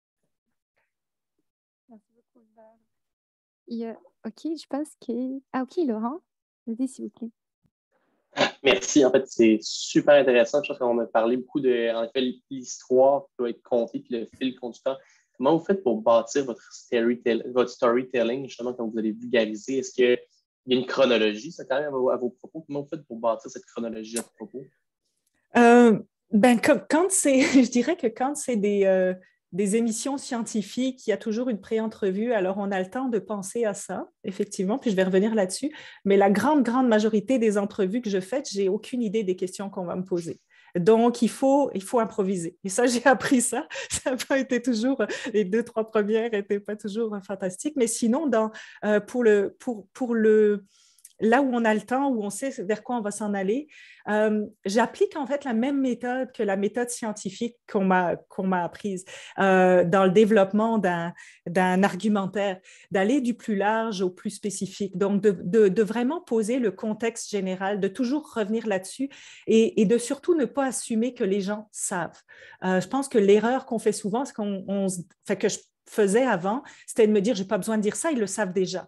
Merci beaucoup. Et, ok, je pense que… Ah ok, Laurent, vas-y s'il vous plaît. Merci, en fait, c'est super intéressant. Je pense qu'on a parlé beaucoup de, en effet, l'histoire qui doit être contée, puis le fil conducteur. Comment vous faites pour bâtir votre, storytell- votre storytelling, justement, quand vous allez vulgariser? Est-ce que il y a une chronologie, ça, quand même, à vos, à vos propos. Comment vous faites pour bâtir cette chronologie à vos propos? Euh, ben, quand, quand c'est, je dirais que quand c'est des, euh, des émissions scientifiques, il y a toujours une pré-entrevue, alors on a le temps de penser à ça, effectivement, puis je vais revenir là-dessus. Mais la grande, grande majorité des entrevues que je fais, j'ai aucune idée des questions qu'on va me poser. Donc, il faut, il faut improviser. Et ça, j'ai appris ça. Ça n'a pas été toujours, les deux, trois premières n'étaient pas toujours fantastiques. Mais sinon, dans, euh, pour le, pour, pour le, là où on a le temps, où on sait vers quoi on va s'en aller, euh, j'applique en fait la même méthode que la méthode scientifique qu'on m'a, qu'on m'a apprise euh, dans le développement d'un, d'un argumentaire, d'aller du plus large au plus spécifique, donc de, de, de vraiment poser le contexte général, de toujours revenir là-dessus et, et de surtout ne pas assumer que les gens savent. Euh, je pense que l'erreur qu'on fait souvent, c'est qu'on, on, fait que je faisais avant, c'était de me dire, j'ai pas besoin de dire ça, ils le savent déjà.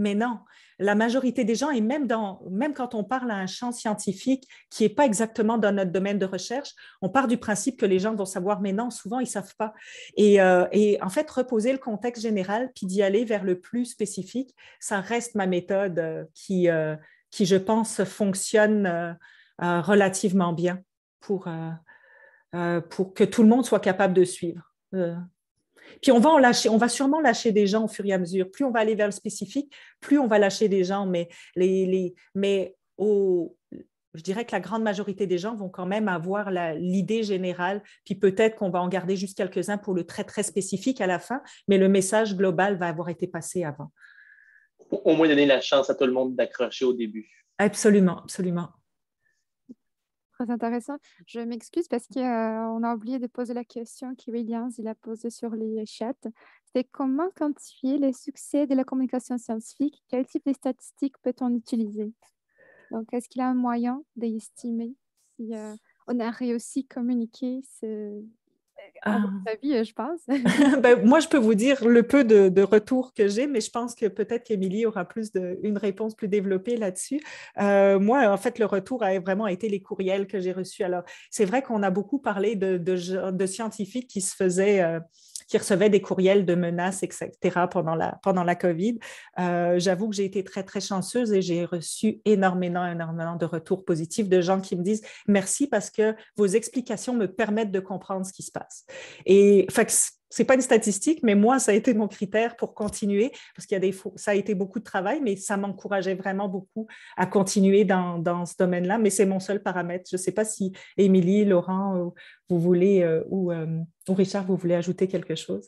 Mais non, la majorité des gens, et même, dans, même quand on parle à un champ scientifique qui n'est pas exactement dans notre domaine de recherche, on part du principe que les gens vont savoir, mais non, souvent, ils ne savent pas. Et, euh, et en fait, reposer le contexte général, puis d'y aller vers le plus spécifique, ça reste ma méthode euh, qui, euh, qui, je pense, fonctionne euh, euh, relativement bien pour, euh, euh, pour que tout le monde soit capable de suivre. Euh, Puis on va en lâcher, on va sûrement lâcher des gens au fur et à mesure. Plus on va aller vers le spécifique, plus on va lâcher des gens. Mais, les, les, mais au, je dirais que la grande majorité des gens vont quand même avoir la, l'idée générale. Puis peut-être qu'on va en garder juste quelques-uns pour le très, très spécifique à la fin, mais le message global va avoir été passé avant. Au moins donner la chance à tout le monde d'accrocher au début. Absolument, absolument. Très intéressant. Je m'excuse parce qu'on euh, a oublié de poser la question que Williams il a posée sur les chats. C'est comment quantifier les succès de la communication scientifique? Quel type de statistiques peut-on utiliser? Donc, est-ce qu'il y a un moyen d'estimer si euh, on a réussi à communiquer ce... à votre avis, je pense? Ben, moi, je peux vous dire le peu de, de retours que j'ai, mais je pense que peut-être qu'Émilie aura plus de, une réponse plus développée là-dessus. Euh, moi, en fait, le retour a vraiment été les courriels que j'ai reçus. Alors, c'est vrai qu'on a beaucoup parlé de, de, de scientifiques qui se faisaient, euh, qui recevaient des courriels de menaces, et cetera pendant la, pendant la COVID. Euh, j'avoue que j'ai été très, très chanceuse et j'ai reçu énormément, énormément de retours positifs de gens qui me disent merci parce que vos explications me permettent de comprendre ce qui se passe. Et fait que c'est pas une statistique, mais moi, ça a été mon critère pour continuer, parce qu'il y a des ça a été beaucoup de travail, mais ça m'encourageait vraiment beaucoup à continuer dans, dans ce domaine-là. Mais c'est mon seul paramètre. Je ne sais pas si Émilie, Laurent, vous voulez, euh, ou, euh, ou Richard, vous voulez ajouter quelque chose?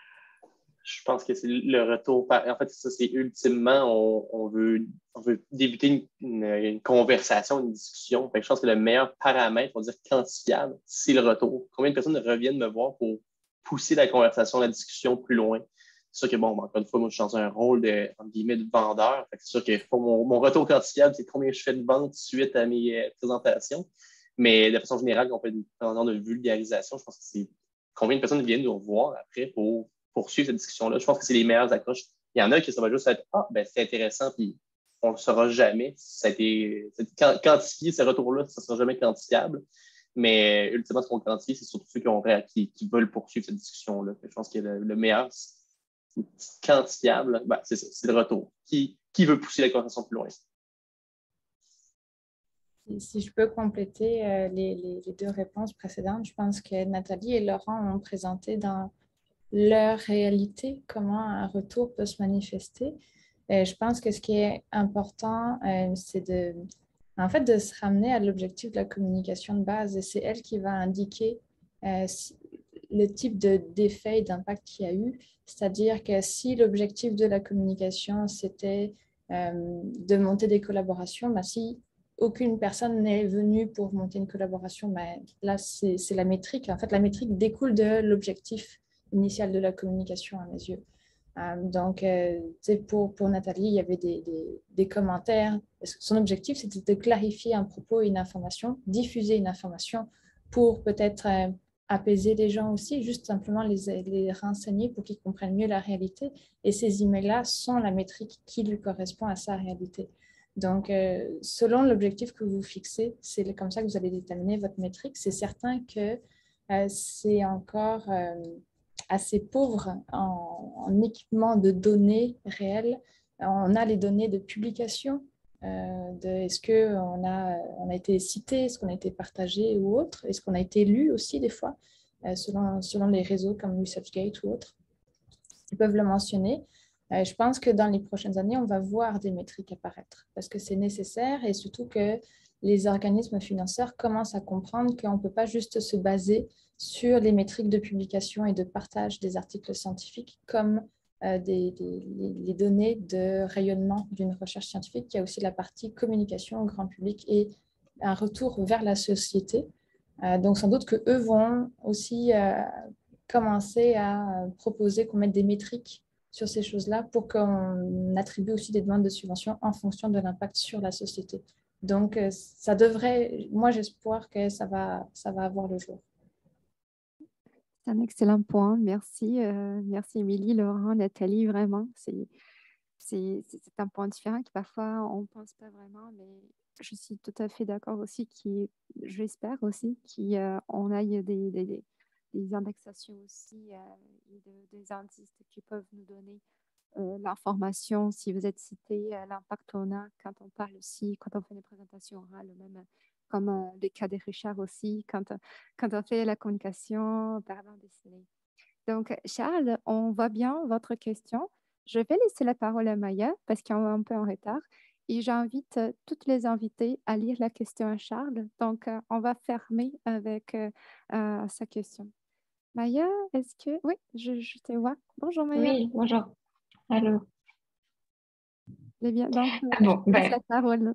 Je pense que c'est le retour. En fait, ça, c'est ultimement, on, on, veut, on veut débuter une, une, une conversation, une discussion. Fait que je pense que le meilleur paramètre, on va dire quantifiable, c'est le retour. Combien de personnes reviennent me voir pour pousser la conversation, la discussion plus loin? C'est sûr que, bon, encore une fois, moi, je suis dans un rôle de, entre guillemets, de vendeur. Fait que c'est sûr que mon, mon retour quantifiable, c'est combien je fais de ventes suite à mes euh, présentations. Mais de façon générale, quand on fait un genre de vulgarisation, je pense que c'est combien de personnes viennent nous voir après pour poursuivre cette discussion-là. Je pense que c'est les meilleures accroches. Il y en a qui ça va juste être « Ah, ben c'est intéressant », puis on ne le saura jamais. Ça a été quantifié, ce retour-là, ça ne sera jamais quantifiable. Mais ultimement, ce qu'on quantifie, c'est surtout ceux qui, ont, qui, qui veulent poursuivre cette discussion-là. Je pense que le, le meilleur, quantifiable, ben, c'est ça, c'est le retour. Qui, qui veut pousser la conversation plus loin? Si je peux compléter euh, les, les, les deux réponses précédentes, je pense que Nathalie et Laurent ont présenté dans leur réalité comment un retour peut se manifester. Et je pense que ce qui est important, euh, c'est de, en fait, de se ramener à l'objectif de la communication de base. Et c'est elle qui va indiquer euh, le type de, d'effet et d'impact qu'il y a eu. C'est-à-dire que si l'objectif de la communication, c'était euh, de monter des collaborations, ben, si aucune personne n'est venue pour monter une collaboration, ben, là, c'est, c'est la métrique. En fait, la métrique découle de l'objectif initial de la communication à mes yeux. Euh, donc, euh, pour, pour Nathalie, il y avait des, des, des commentaires. Son objectif, c'était de clarifier un propos et une information, diffuser une information pour peut-être euh, apaiser les gens aussi, juste simplement les, les renseigner pour qu'ils comprennent mieux la réalité. Et ces emails-là sont la métrique qui lui correspond à sa réalité. Donc, euh, selon l'objectif que vous fixez, c'est comme ça que vous allez déterminer votre métrique. C'est certain que euh, c'est encore euh, assez pauvre en, en équipement de données réelles. On a les données de publication, euh, de est-ce qu'on a, on a été cité, est-ce qu'on a été partagé ou autre, est-ce qu'on a été lu aussi des fois, euh, selon, selon les réseaux comme ResearchGate ou autres. Ils peuvent le mentionner. Euh, je pense que dans les prochaines années, on va voir des métriques apparaître parce que c'est nécessaire et surtout que les organismes financeurs commencent à comprendre qu'on ne peut pas juste se baser sur les métriques de publication et de partage des articles scientifiques comme euh, des, des, les données de rayonnement d'une recherche scientifique. Il y a aussi la partie communication au grand public et un retour vers la société. Euh, donc, sans doute qu'eux vont aussi euh, commencer à proposer qu'on mette des métriques sur ces choses-là pour qu'on attribue aussi des demandes de subventions en fonction de l'impact sur la société. Donc, ça devrait, moi j'espère que ça va, ça va avoir le jour. C'est un excellent point. Merci. Euh, merci Émilie, Laurent, Nathalie, vraiment. C'est, c'est un point différent que parfois on ne pense pas vraiment, mais je suis tout à fait d'accord aussi, j'espère aussi qu'on aille des, des, des indexations aussi euh, et de, des indices qui peuvent nous donner euh, l'information, si vous êtes cité, euh, l'impact qu'on a quand on parle aussi, quand on fait des présentations orales, même comme euh, les cas de Richard aussi, quand, quand on fait la communication par bande dessinée. Donc, Charles, on voit bien votre question. Je vais laisser la parole à Maya parce qu'on est un peu en retard et j'invite euh, toutes les invités à lire la question à Charles. Donc, euh, on va fermer avec euh, euh, sa question. Maya, est-ce que... Oui, je, je te vois. Bonjour Maya. Oui, bonjour. Allô. Eh bien, donc, ah bon, je laisse ben, la parole.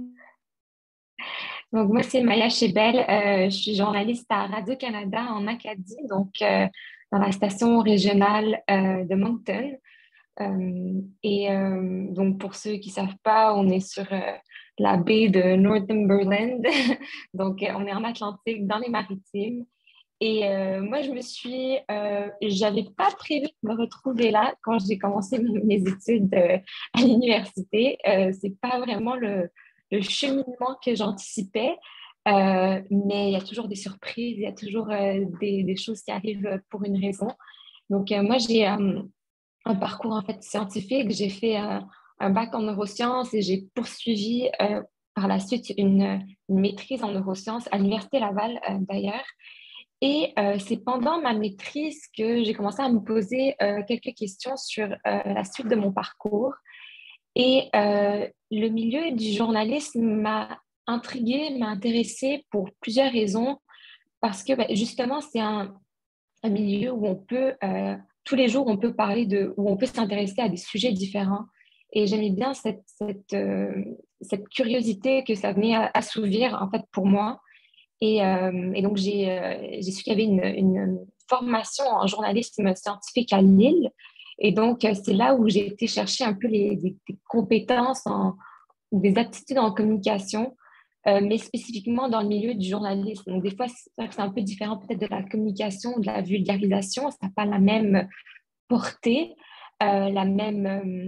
donc, moi, c'est Maya Chebel. Euh, je suis journaliste à Radio-Canada en Acadie, donc euh, dans la station régionale euh, de Moncton. Euh, et euh, donc, pour ceux qui ne savent pas, on est sur euh, la baie de Northumberland. Donc, euh, on est en Atlantique, dans les Maritimes. Et euh, moi, je me suis, euh, j'avais pas prévu de me retrouver là quand j'ai commencé mes études euh, à l'université. Euh, c'est pas vraiment le, le cheminement que j'anticipais, euh, mais il y a toujours des surprises, il y a toujours euh, des, des choses qui arrivent pour une raison. Donc, euh, moi, j'ai euh, un parcours en fait scientifique. J'ai fait euh, un bac en neurosciences et j'ai poursuivi euh, par la suite une, une maîtrise en neurosciences à l'Université Laval euh, d'ailleurs. Et euh, c'est pendant ma maîtrise que j'ai commencé à me poser euh, quelques questions sur euh, la suite de mon parcours. Et euh, le milieu du journalisme m'a intriguée, m'a intéressée pour plusieurs raisons, parce que ben, justement, c'est un, un milieu où on peut, euh, tous les jours, on peut parler de, où on peut s'intéresser à des sujets différents. Et j'aimais bien cette, cette, euh, cette curiosité que ça venait assouvir, en fait, pour moi. Et, euh, et donc, j'ai euh, su qu'il y avait une, une formation en journalisme scientifique à Lille. Et donc, c'est là où j'ai été chercher un peu les, des, des compétences, en, des aptitudes en communication, euh, mais spécifiquement dans le milieu du journalisme. Donc, des fois, c'est un peu différent peut-être de la communication, de la vulgarisation. Ça n'a pas la même portée, euh, la même,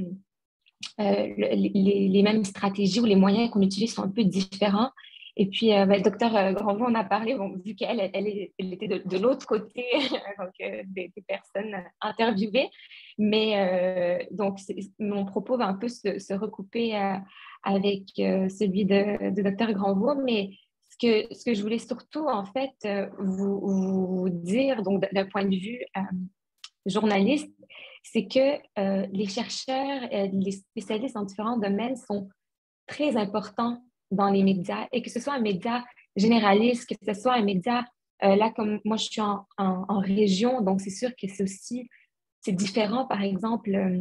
euh, euh, les, les mêmes stratégies ou les moyens qu'on utilise sont un peu différents. Et puis, euh, ben, le docteur euh, Grandvaux en a parlé, bon, vu qu'elle elle, elle, elle était de, de l'autre côté donc, euh, des, des personnes interviewées. Mais euh, donc, mon propos va un peu se, se recouper euh, avec euh, celui de, de docteur Grandvaux. Mais ce que, ce que je voulais surtout, en fait, euh, vous, vous dire, donc d'un point de vue euh, journaliste, c'est que euh, les chercheurs, euh, les spécialistes en différents domaines sont très importants dans les médias, et que ce soit un média généraliste, que ce soit un média, euh, là, comme moi, je suis en, en, en région, donc c'est sûr que c'est aussi, c'est différent, par exemple, euh,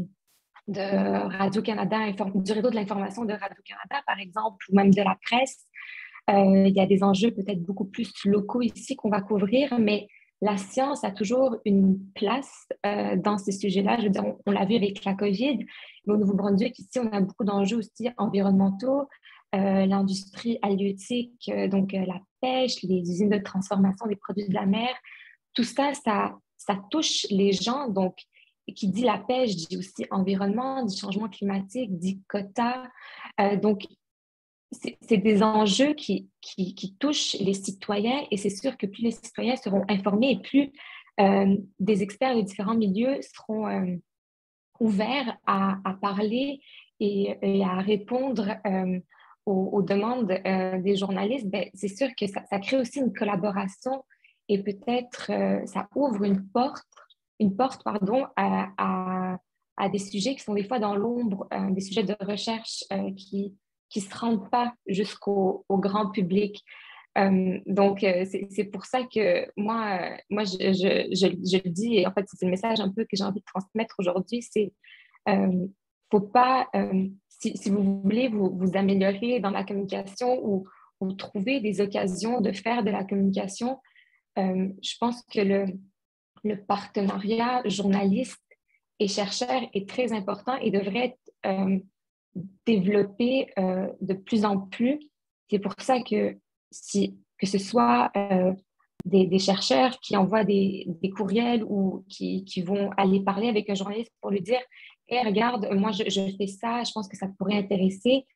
de Radio-Canada, du réseau de l'information de Radio-Canada, par exemple, ou même de la presse. Euh, il y a des enjeux peut-être beaucoup plus locaux ici qu'on va couvrir, mais la science a toujours une place euh, dans ces sujets-là. Je veux dire, on, on l'a vu avec la COVID, mais au Nouveau-Brunswick, ici, on a beaucoup d'enjeux aussi environnementaux, euh, l'industrie halieutique, euh, donc euh, la pêche, les usines de transformation des produits de la mer. Tout ça, ça, ça touche les gens. Donc, qui dit la pêche, dit aussi environnement, dit changement climatique, dit quota. Euh, donc, c'est des enjeux qui, qui, qui touchent les citoyens, et c'est sûr que plus les citoyens seront informés et plus euh, des experts de différents milieux seront euh, ouverts à, à parler et, et à répondre euh, aux, aux demandes euh, des journalistes, ben, c'est sûr que ça, ça crée aussi une collaboration, et peut-être euh, ça ouvre une porte, une porte pardon, à, à, à des sujets qui sont des fois dans l'ombre, euh, des sujets de recherche euh, qui qui ne se rendent pas jusqu'au au grand public. Euh, donc, euh, c'est pour ça que moi, euh, moi je, je, je, je le dis, et en fait, c'est le message un peu que j'ai envie de transmettre aujourd'hui, c'est euh, faut pas, euh, si, si vous voulez vous, vous améliorer dans la communication, ou, ou trouver des occasions de faire de la communication, euh, je pense que le, le partenariat journaliste et chercheur est très important et devrait être euh, développer euh, de plus en plus. C'est pour ça que, si, que ce soit euh, des, des chercheurs qui envoient des, des courriels ou qui, qui vont aller parler avec un journaliste pour lui dire hey, regarde, moi, je, je fais ça, je pense que ça pourrait intéresser.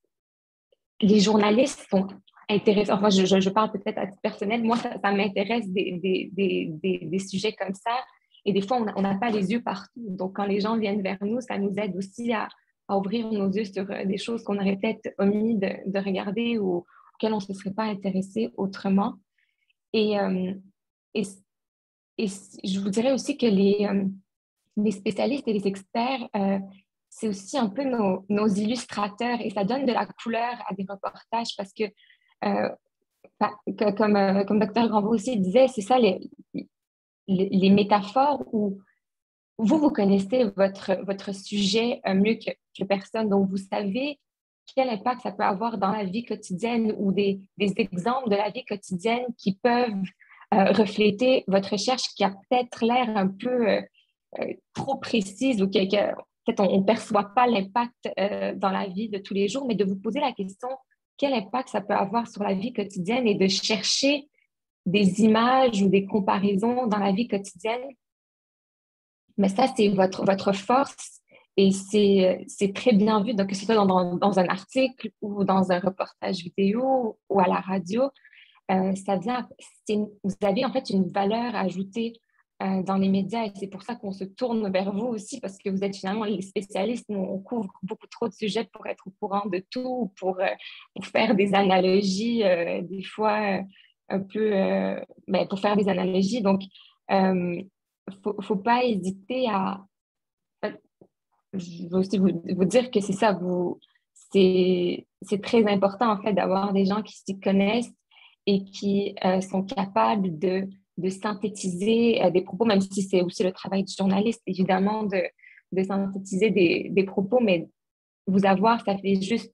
Les journalistes sont intéressés. Enfin, je, je, je parle peut-être à titre personnel. Moi, ça, ça m'intéresse des, des, des, des, des sujets comme ça. Et des fois, on n'a pas les yeux partout. Donc, quand les gens viennent vers nous, ça nous aide aussi à, à ouvrir nos yeux sur des choses qu'on aurait peut-être omis de, de regarder ou auxquelles on ne se serait pas intéressé autrement. Et, euh, et, et je vous dirais aussi que les, euh, les spécialistes et les experts, euh, c'est aussi un peu nos, nos illustrateurs et ça donne de la couleur à des reportages parce que, euh, que comme, euh, comme docteur Granvaux aussi disait, c'est ça les, les, les métaphores où vous, vous connaissez votre, votre sujet euh, mieux que, que personne, donc vous savez quel impact ça peut avoir dans la vie quotidienne ou des, des exemples de la vie quotidienne qui peuvent euh, refléter votre recherche qui a peut-être l'air un peu euh, euh, trop précise ou que, que peut-être on ne perçoit pas l'impact euh, dans la vie de tous les jours, mais de vous poser la question quel impact ça peut avoir sur la vie quotidienne et de chercher des images ou des comparaisons dans la vie quotidienne. Mais ça, c'est votre, votre force et c'est très bien vu, donc que ce soit dans, dans, dans un article ou dans un reportage vidéo ou à la radio. Euh, ça vient, vous avez en fait une valeur ajoutée euh, dans les médias et c'est pour ça qu'on se tourne vers vous aussi parce que vous êtes finalement les spécialistes. Nous, on couvre beaucoup trop de sujets pour être au courant de tout, pour, euh, pour faire des analogies, euh, des fois euh, un peu, euh, ben, pour faire des analogies. Donc, euh, faut, faut pas hésiter à. Je veux aussi vous, vous dire que c'est ça, vous, c'est très important en fait d'avoir des gens qui s'y connaissent et qui euh, sont capables de, de synthétiser euh, des propos, même si c'est aussi le travail du journaliste, évidemment, de, de synthétiser des, des propos, mais vous avoir, ça fait juste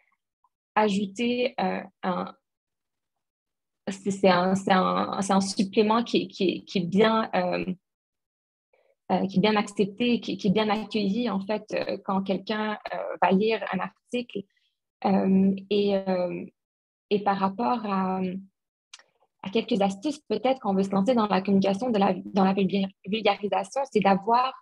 ajouter euh, un. C'est un, un, un supplément qui, qui, qui est bien. Euh, Euh, qui est bien accepté, qui, qui est bien accueilli, en fait, euh, quand quelqu'un euh, va lire un article. Euh, et, euh, et par rapport à, à quelques astuces, peut-être qu'on veut se lancer dans la communication, de la, dans la vulgarisation, c'est d'avoir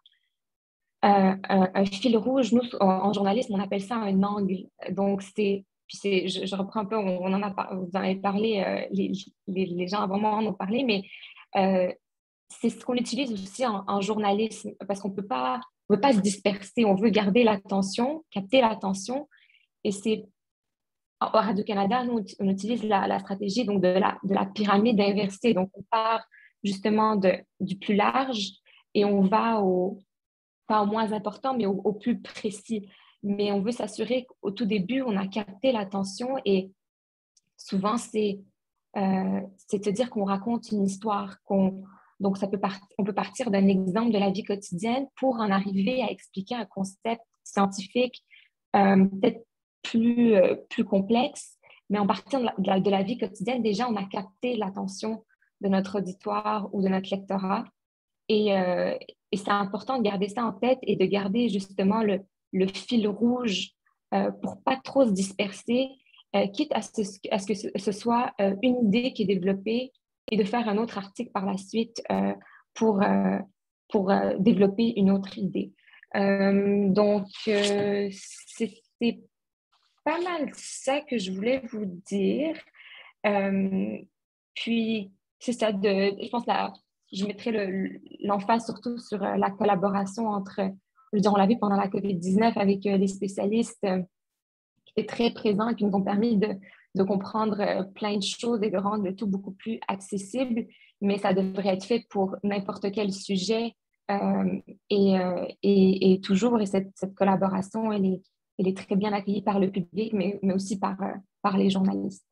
euh, un, un fil rouge. Nous, en, en journalisme, on appelle ça un angle. Donc, c'est puis c'est, je, je reprends un peu, on, on en a, vous en avez parlé, euh, les, les, les gens avant moi en ont parlé, mais euh, c'est ce qu'on utilise aussi en, en journalisme parce qu'on ne peut pas, on veut pas se disperser, on veut garder l'attention, capter l'attention. Et c'est, au Radio-Canada, nous, on utilise la, la stratégie donc, de, la, de la pyramide inversée. Donc, on part justement de, du plus large et on va au, pas au moins important, mais au, au plus précis. Mais on veut s'assurer qu'au tout début, on a capté l'attention et souvent, c'est euh, c'est de dire qu'on raconte une histoire, qu'on donc, ça peut part... on peut partir d'un exemple de la vie quotidienne pour en arriver à expliquer un concept scientifique euh, peut-être plus, euh, plus complexe, mais en partant de la, de, la, de la vie quotidienne, déjà, on a capté l'attention de notre auditoire ou de notre lectorat. Et, euh, et c'est important de garder ça en tête et de garder justement le, le fil rouge euh, pour pas trop se disperser, euh, quitte à ce, à ce que ce, ce soit euh, une idée qui est développée et de faire un autre article par la suite euh, pour, euh, pour euh, développer une autre idée. Euh, donc, euh, c'est pas mal ça que je voulais vous dire. Euh, puis, c'est ça, de, je pense que je mettrais l'emphase surtout sur euh, la collaboration entre, je veux dire, on l'a vu pendant la COVID dix-neuf avec euh, les spécialistes euh, qui étaient très présents et qui nous ont permis de, de comprendre euh, plein de choses et de rendre le tout beaucoup plus accessible, mais ça devrait être fait pour n'importe quel sujet euh, et, euh, et, et toujours, et cette, cette collaboration, elle est, elle est très bien accueillie par le public, mais, mais aussi par, euh, par les journalistes.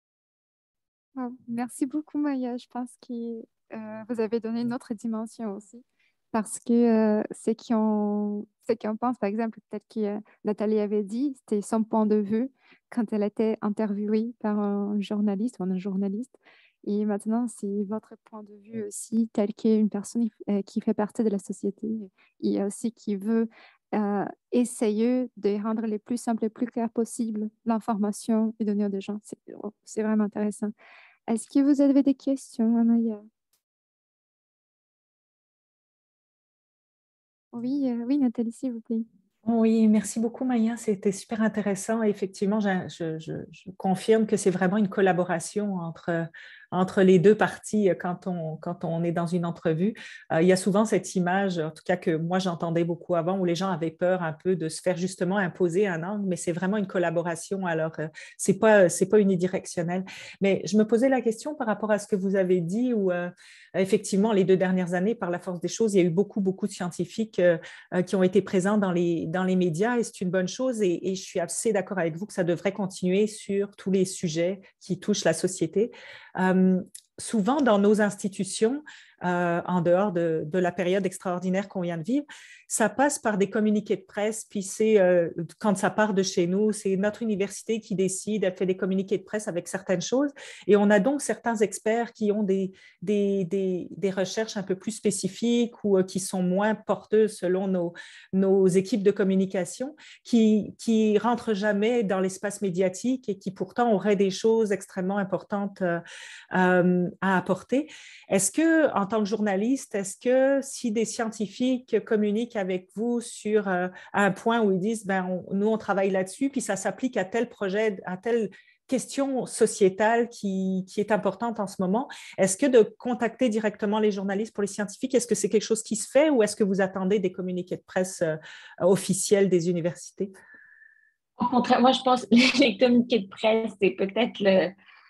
Oh, merci beaucoup, Maya. Je pense que euh, vous avez donné une autre dimension aussi. Parce que euh, ce qu'on qu pense, par exemple, peut-être que euh, Nathalie avait dit, c'était son point de vue quand elle était interviewée par un journaliste ou un journaliste. Et maintenant, c'est votre point de vue aussi, tel qu'une personne euh, qui fait partie de la société et aussi qui veut euh, essayer de rendre les plus simples et plus clairs possible l'information et donner aux gens. C'est vraiment intéressant. Est-ce que vous avez des questions, Amaya? Oui, euh, oui, Nathalie, s'il vous plaît. Oui, merci beaucoup, Maya. C'était super intéressant. Effectivement, je, je, je, je confirme que c'est vraiment une collaboration entre, entre les deux parties quand on, quand on est dans une entrevue. Euh, il y a souvent cette image, en tout cas que moi j'entendais beaucoup avant, où les gens avaient peur un peu de se faire justement imposer un angle, mais c'est vraiment une collaboration. Alors, euh, ce n'est pas, c'est pas unidirectionnel. Mais je me posais la question par rapport à ce que vous avez dit, où euh, effectivement, les deux dernières années, par la force des choses, il y a eu beaucoup, beaucoup de scientifiques euh, qui ont été présents dans les dans les médias et c'est une bonne chose et, et je suis assez d'accord avec vous que ça devrait continuer sur tous les sujets qui touchent la société. Euh, souvent dans nos institutions, euh, en dehors de, de la période extraordinaire qu'on vient de vivre, ça passe par des communiqués de presse, puis c'est euh, quand ça part de chez nous, c'est notre université qui décide, elle fait des communiqués de presse avec certaines choses et on a donc certains experts qui ont des, des, des, des recherches un peu plus spécifiques ou euh, qui sont moins porteuses selon nos, nos équipes de communication, qui qui rentrent jamais dans l'espace médiatique et qui pourtant auraient des choses extrêmement importantes euh, euh, à apporter. Est-ce que, en tant que journaliste, est-ce que si des scientifiques communiquent avec vous sur euh, un point où ils disent, ben, on, nous, on travaille là-dessus, puis ça s'applique à tel projet, à telle question sociétale qui, qui est importante en ce moment, est-ce que de contacter directement les journalistes pour les scientifiques, est-ce que c'est quelque chose qui se fait ou est-ce que vous attendez des communiqués de presse euh, officiels des universités? Au contraire, moi, je pense que les communiqués de presse, c'est peut-être le...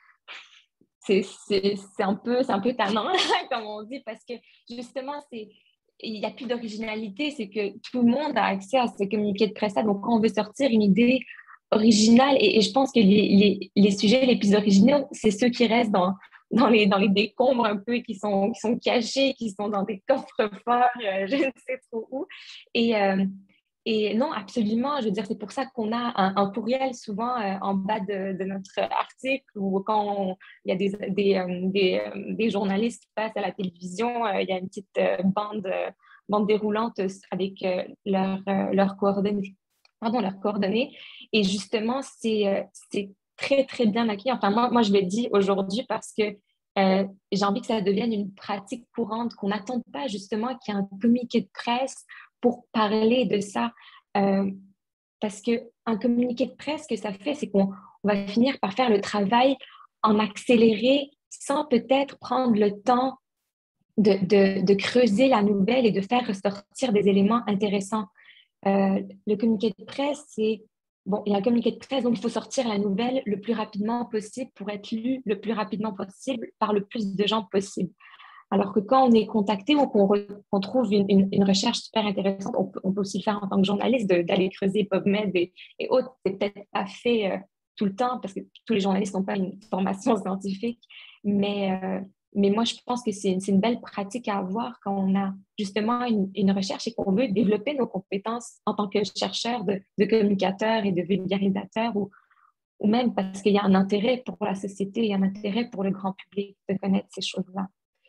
C'est un peu, c'est un peu tannant, comme on dit, parce que justement, c'est... il n'y a plus d'originalité, c'est que tout le monde a accès à ces communiqués de presse-là. Donc, quand on veut sortir une idée originale, et, et je pense que les, les, les sujets les plus originaux, c'est ceux qui restent dans, dans, les, dans les décombres un peu, qui sont, qui sont cachés, qui sont dans des coffres-forts, euh, je ne sais trop où. Et, euh, et non, absolument, je veux dire, c'est pour ça qu'on a un, un courriel souvent euh, en bas de, de notre article ou quand on, il y a des, des, euh, des, euh, des journalistes qui passent à la télévision, euh, il y a une petite euh, bande, euh, bande déroulante avec euh, leurs euh, leur coordonnées. Pardon, leurs coordonnées. Et justement, c'est euh, c'est très, très bien acquis. Enfin, moi, moi je le dis aujourd'hui parce que euh, j'ai envie que ça devienne une pratique courante, qu'on n'attende pas justement qu'il y ait un communiqué de presse pour parler de ça. Euh, parce qu'un communiqué de presse, ce que ça fait, c'est qu'on va finir par faire le travail en accéléré sans peut-être prendre le temps de, de, de creuser la nouvelle et de faire ressortir des éléments intéressants. Euh, le communiqué de presse, c'est... Bon, il y a un communiqué de presse, donc il faut sortir la nouvelle le plus rapidement possible pour être lu le plus rapidement possible par le plus de gens possible. Alors que quand on est contacté ou qu'on qu trouve une, une, une recherche super intéressante, on peut, on peut aussi le faire en tant que journaliste, d'aller creuser PubMed et, et autres. C'est peut-être pas fait euh, tout le temps parce que tous les journalistes n'ont pas une formation scientifique, mais... Euh, Mais moi, je pense que c'est une, une belle pratique à avoir quand on a justement une, une recherche et qu'on veut développer nos compétences en tant que chercheur, de, de communicateur et de vulgarisateur, ou, ou même parce qu'il y a un intérêt pour la société, il y a un intérêt pour le grand public de connaître ces choses-là.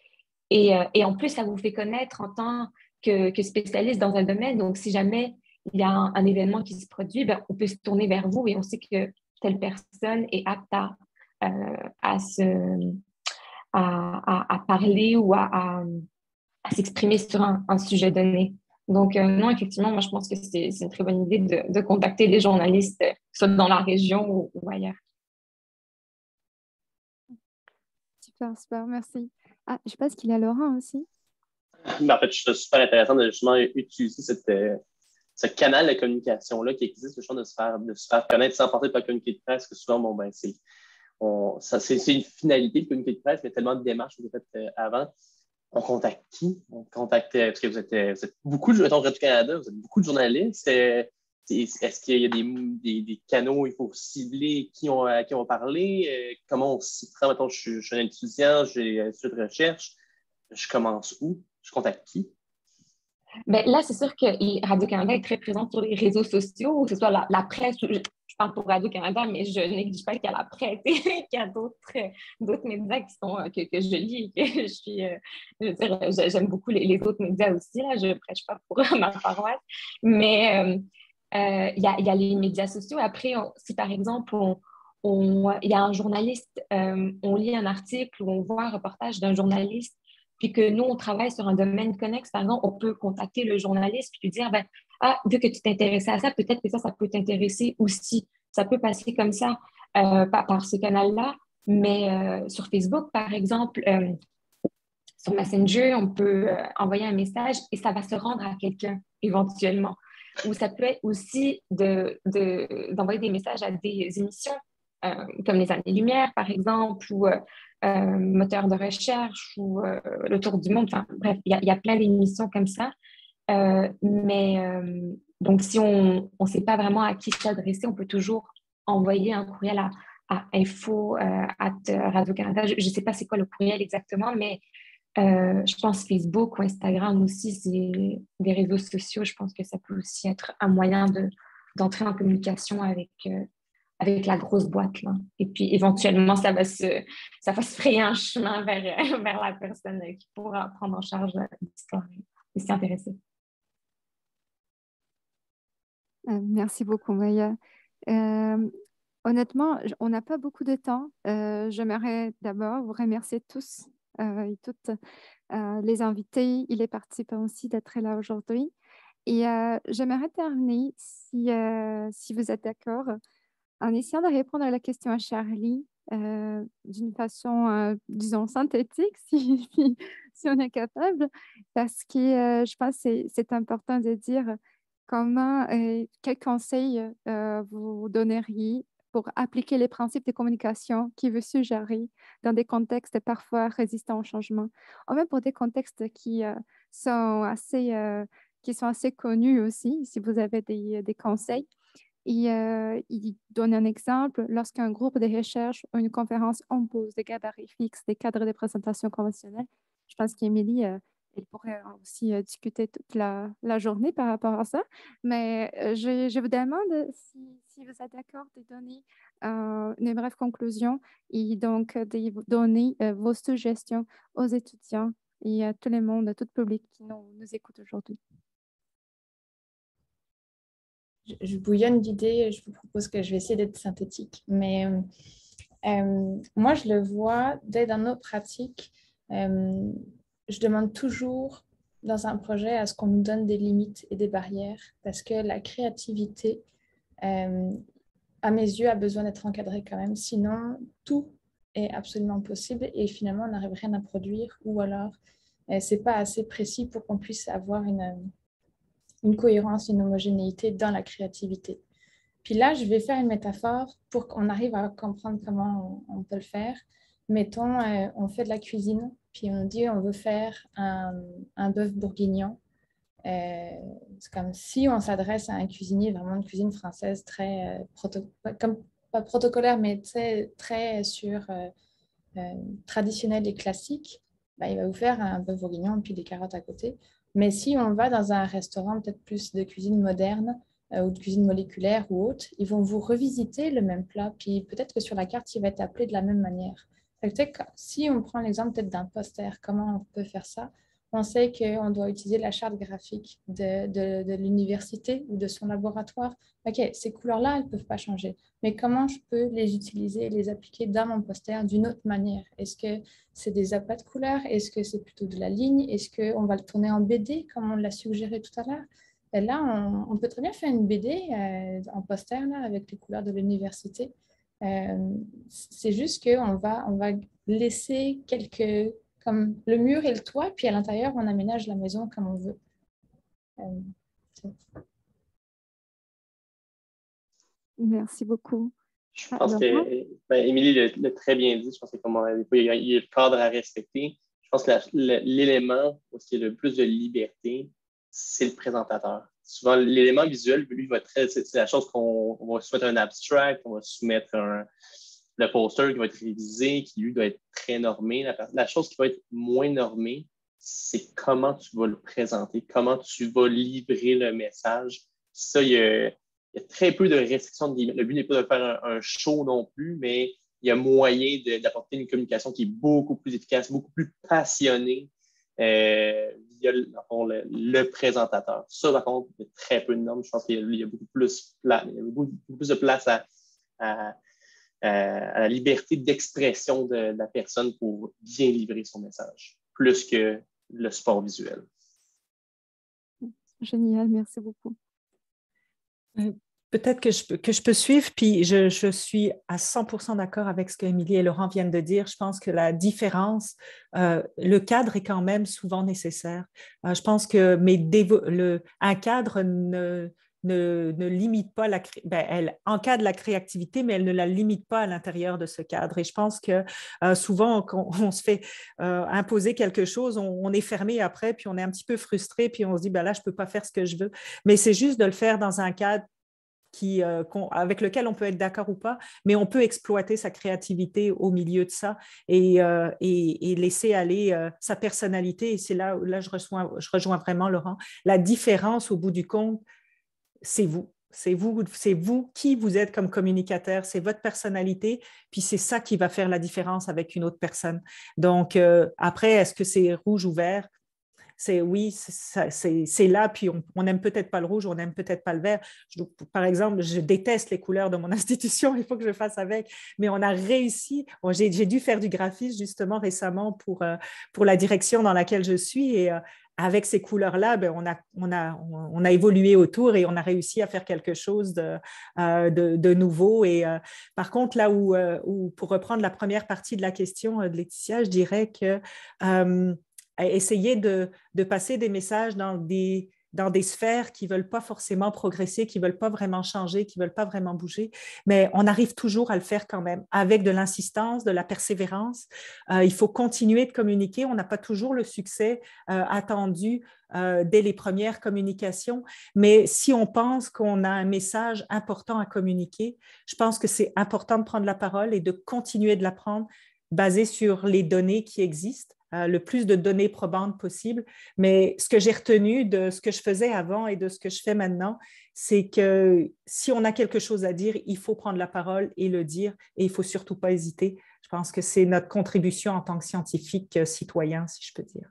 Et, euh, et en plus, ça vous fait connaître en tant que, que spécialiste dans un domaine. Donc, si jamais il y a un, un événement qui se produit, ben, on peut se tourner vers vous et on sait que telle personne est apte à, euh, à se... À, à, à parler ou à, à, à s'exprimer sur un, un sujet donné. Donc, euh, non, effectivement, moi, je pense que c'est une très bonne idée de, de contacter des journalistes, soit dans la région ou, ou ailleurs. Super, super, merci. Ah, je pense qu'il y a Laurent aussi. Mais en fait, je trouve super intéressant de justement utiliser cette, euh, ce canal de communication-là qui existe, le champ de se faire, de se faire connaître sans porter par communiqué de presse, que souvent, bon, ben, c'est... C'est une finalité, le communiqué de presse, mais tellement de démarches que vous avez faites euh, avant. On contacte qui? On contacte, parce que vous êtes, vous êtes beaucoup de, mettons, Radio-Canada, vous êtes beaucoup de journalistes. Est-ce qu'il y a des, des, des canaux où il faut cibler qui on, à qui on va parler? Euh, comment on s'y prend? Mettons, je suis, je suis un étudiant, j'ai un institut de recherche. Je commence où? Je contacte qui? Bien, là, c'est sûr que Radio-Canada est très présent sur les réseaux sociaux, que ce soit la, la presse. Je, je parle pour Radio-Canada, mais je néglige pas qu'il y a la presse et qu'il y a d'autres médias qui sont, que, que je lis et que je suis... Je veux dire, j'aime beaucoup les, les autres médias aussi. Là, je ne prêche pas pour ma paroisse. Mais euh, euh, il, y a, il y a les médias sociaux. Après, on, si par exemple, on, on, il y a un journaliste, euh, on lit un article ou on voit un reportage d'un journaliste puis que nous, on travaille sur un domaine connexe, par exemple, on peut contacter le journaliste puis lui dire, ben, ah, vu que tu t'intéressais à ça, peut-être que ça, ça peut t'intéresser aussi. Ça peut passer comme ça euh, par, par ce canal-là, mais euh, sur Facebook, par exemple, euh, sur Messenger, on peut euh, envoyer un message et ça va se rendre à quelqu'un éventuellement. Ou ça peut être aussi de, de, d'envoyer des messages à des émissions euh, comme les Années-Lumière, par exemple, ou euh, euh, Moteur de recherche, ou euh, Le Tour du monde. Enfin, bref, il y, y a plein d'émissions comme ça. Euh, mais euh, donc, si on ne sait pas vraiment à qui s'adresser, on peut toujours envoyer un courriel à, à info euh, at Radio-Canada. Je ne sais pas c'est quoi le courriel exactement, mais Euh, je pense Facebook ou Instagram aussi, c'est des réseaux sociaux. Je pense que ça peut aussi être un moyen de, d'entrer en communication avec, euh, avec la grosse boîte, là. Et puis, éventuellement, ça va se, ça va se frayer un chemin vers, vers la personne qui pourra prendre en charge l'histoire et s'y intéresser. Euh, merci beaucoup, Maya. Euh, honnêtement, on n'a pas beaucoup de temps. Euh, j'aimerais d'abord vous remercier tous euh, et toutes euh, les invités et les participants aussi d'être là aujourd'hui. Et euh, j'aimerais terminer, si, euh, si vous êtes d'accord, en essayant de répondre à la question à Charlie euh, d'une façon, euh, disons, synthétique, si, si on est capable, parce que euh, je pense que c'est, c'est important de dire comment, euh, quels conseils euh, vous donneriez pour appliquer les principes de communication qui vous suggérez dans des contextes parfois résistants au changement, ou même pour des contextes qui, euh, sont, assez, euh, qui sont assez connus aussi, si vous avez des, des conseils. Et euh, il donne un exemple, lorsqu'un groupe de recherche ou une conférence impose des gabarits fixes, des cadres de présentation conventionnels. Je pense qu'Émilie, euh, elle pourrait aussi euh, discuter toute la, la journée par rapport à ça. Mais euh, je, je vous demande si, si vous êtes d'accord de donner euh, une brève conclusion et donc de vous donner euh, vos suggestions aux étudiants et à tout le monde, à tout le public qui nous, nous écoute aujourd'hui. Je bouillonne d'idées, je vous propose que je vais essayer d'être synthétique. Mais euh, euh, moi, je le vois dès dans nos pratiques. Euh, je demande toujours dans un projet à ce qu'on nous donne des limites et des barrières parce que la créativité, euh, à mes yeux, a besoin d'être encadrée quand même. Sinon, tout est absolument possible et finalement, on n'arrive rien à produire ou alors, euh, ce n'est pas assez précis pour qu'on puisse avoir une... une cohérence, une homogénéité dans la créativité. Puis là, je vais faire une métaphore pour qu'on arrive à comprendre comment on, on peut le faire. Mettons, euh, on fait de la cuisine, puis on dit on veut faire un, un bœuf bourguignon. Euh, c'est comme si on s'adresse à un cuisinier, vraiment une cuisine française très, euh, proto- comme, pas protocolaire, mais très, très sur euh, euh, traditionnel et classique. Ben, il va vous faire un bœuf bourguignon puis des carottes à côté. Mais si on va dans un restaurant peut-être plus de cuisine moderne euh, ou de cuisine moléculaire ou autre, ils vont vous revisiter le même plat, puis peut-être que sur la carte, il va être appelé de la même manière. Fait que, si on prend l'exemple peut-être d'un poster, comment on peut faire ça? On sait qu'on doit utiliser la charte graphique de, de, de l'université ou de son laboratoire. OK, ces couleurs-là, elles ne peuvent pas changer. Mais comment je peux les utiliser et les appliquer dans mon poster d'une autre manière? Est-ce que c'est des appâts de couleurs? Est-ce que c'est plutôt de la ligne? Est-ce qu'on va le tourner en B D, comme on l'a suggéré tout à l'heure? Et là, on, on peut très bien faire une B D euh, en poster là, avec les couleurs de l'université. Euh, c'est juste qu'on va, on va laisser quelques... comme le mur et le toit, puis à l'intérieur, on aménage la maison comme on veut. Euh, Merci beaucoup. Je pense ah, que, ben, Émilie l'a très bien dit, je pense qu'il y, y a le cadre à respecter. Je pense que l'élément qui est le plus de liberté, c'est le présentateur. Souvent, l'élément visuel, lui, va être, c'est la chose qu'on va soumettre un abstract, on va soumettre un, le poster qui va être révisé, qui lui doit être très normé. La, la chose qui va être moins normée, c'est comment tu vas le présenter, comment tu vas livrer le message. Ça, il y a, il y a très peu de restrictions de limites. Le but n'est pas de faire un, un show non plus, mais il y a moyen de, d'apporter une communication qui est beaucoup plus efficace, beaucoup plus passionnée euh, via le, le présentateur. Ça, par contre, il y a très peu de normes. Je pense qu'il y a, il y a beaucoup plus, il y a beaucoup, beaucoup plus de place à, à à la liberté d'expression de la personne pour bien livrer son message. plus que le support visuel. Génial, merci beaucoup. Euh, Peut-être que je, peux, que je peux suivre, puis je, je suis à cent pour cent d'accord avec ce qu'Émilie et Laurent viennent de dire. Je pense que la différence, euh, le cadre est quand même souvent nécessaire. Euh, je pense que mais dévo- le, un cadre ne, ne, ne limite pas la ben, elle encadre la créativité, mais elle ne la limite pas à l'intérieur de ce cadre. Et je pense que euh, souvent, quand on se fait euh, imposer quelque chose, on, on est fermé après, puis on est un petit peu frustré, puis on se dit, ben là, je ne peux pas faire ce que je veux. Mais c'est juste de le faire dans un cadre Qui, euh, avec lequel on peut être d'accord ou pas, mais on peut exploiter sa créativité au milieu de ça et, euh, et, et laisser aller euh, sa personnalité. Et c'est là où là, je, reçois, je rejoins vraiment Laurent. La différence, au bout du compte, c'est vous. C'est vous, c'est vous qui vous êtes comme communicateur, c'est votre personnalité, puis c'est ça qui va faire la différence avec une autre personne. Donc, euh, après, est-ce que c'est rouge ou vert? C'est oui, c'est là, puis on n'aime peut-être pas le rouge, on n'aime peut-être pas le vert. Je, par exemple, je déteste les couleurs de mon institution, il faut que je fasse avec, mais on a réussi. Bon, j'ai dû faire du graphisme justement récemment pour, euh, pour la direction dans laquelle je suis et euh, avec ces couleurs-là, ben, on, a, on, a, on a évolué autour et on a réussi à faire quelque chose de, euh, de, de nouveau. Et euh, par contre, là où, euh, où, pour reprendre la première partie de la question de Laetitia, je dirais que euh, essayer de, de passer des messages dans des, dans des sphères qui ne veulent pas forcément progresser, qui ne veulent pas vraiment changer, qui ne veulent pas vraiment bouger, mais on arrive toujours à le faire quand même, avec de l'insistance, de la persévérance. Euh, il faut continuer de communiquer. On n'a pas toujours le succès euh, attendu euh, dès les premières communications, mais si on pense qu'on a un message important à communiquer, je pense que c'est important de prendre la parole et de continuer de la prendre basé sur les données qui existent, euh, le plus de données probantes possible. Mais ce que j'ai retenu de ce que je faisais avant et de ce que je fais maintenant, c'est que si on a quelque chose à dire, il faut prendre la parole et le dire, et il ne faut surtout pas hésiter. Je pense que c'est notre contribution en tant que scientifique euh, citoyen, si je peux dire.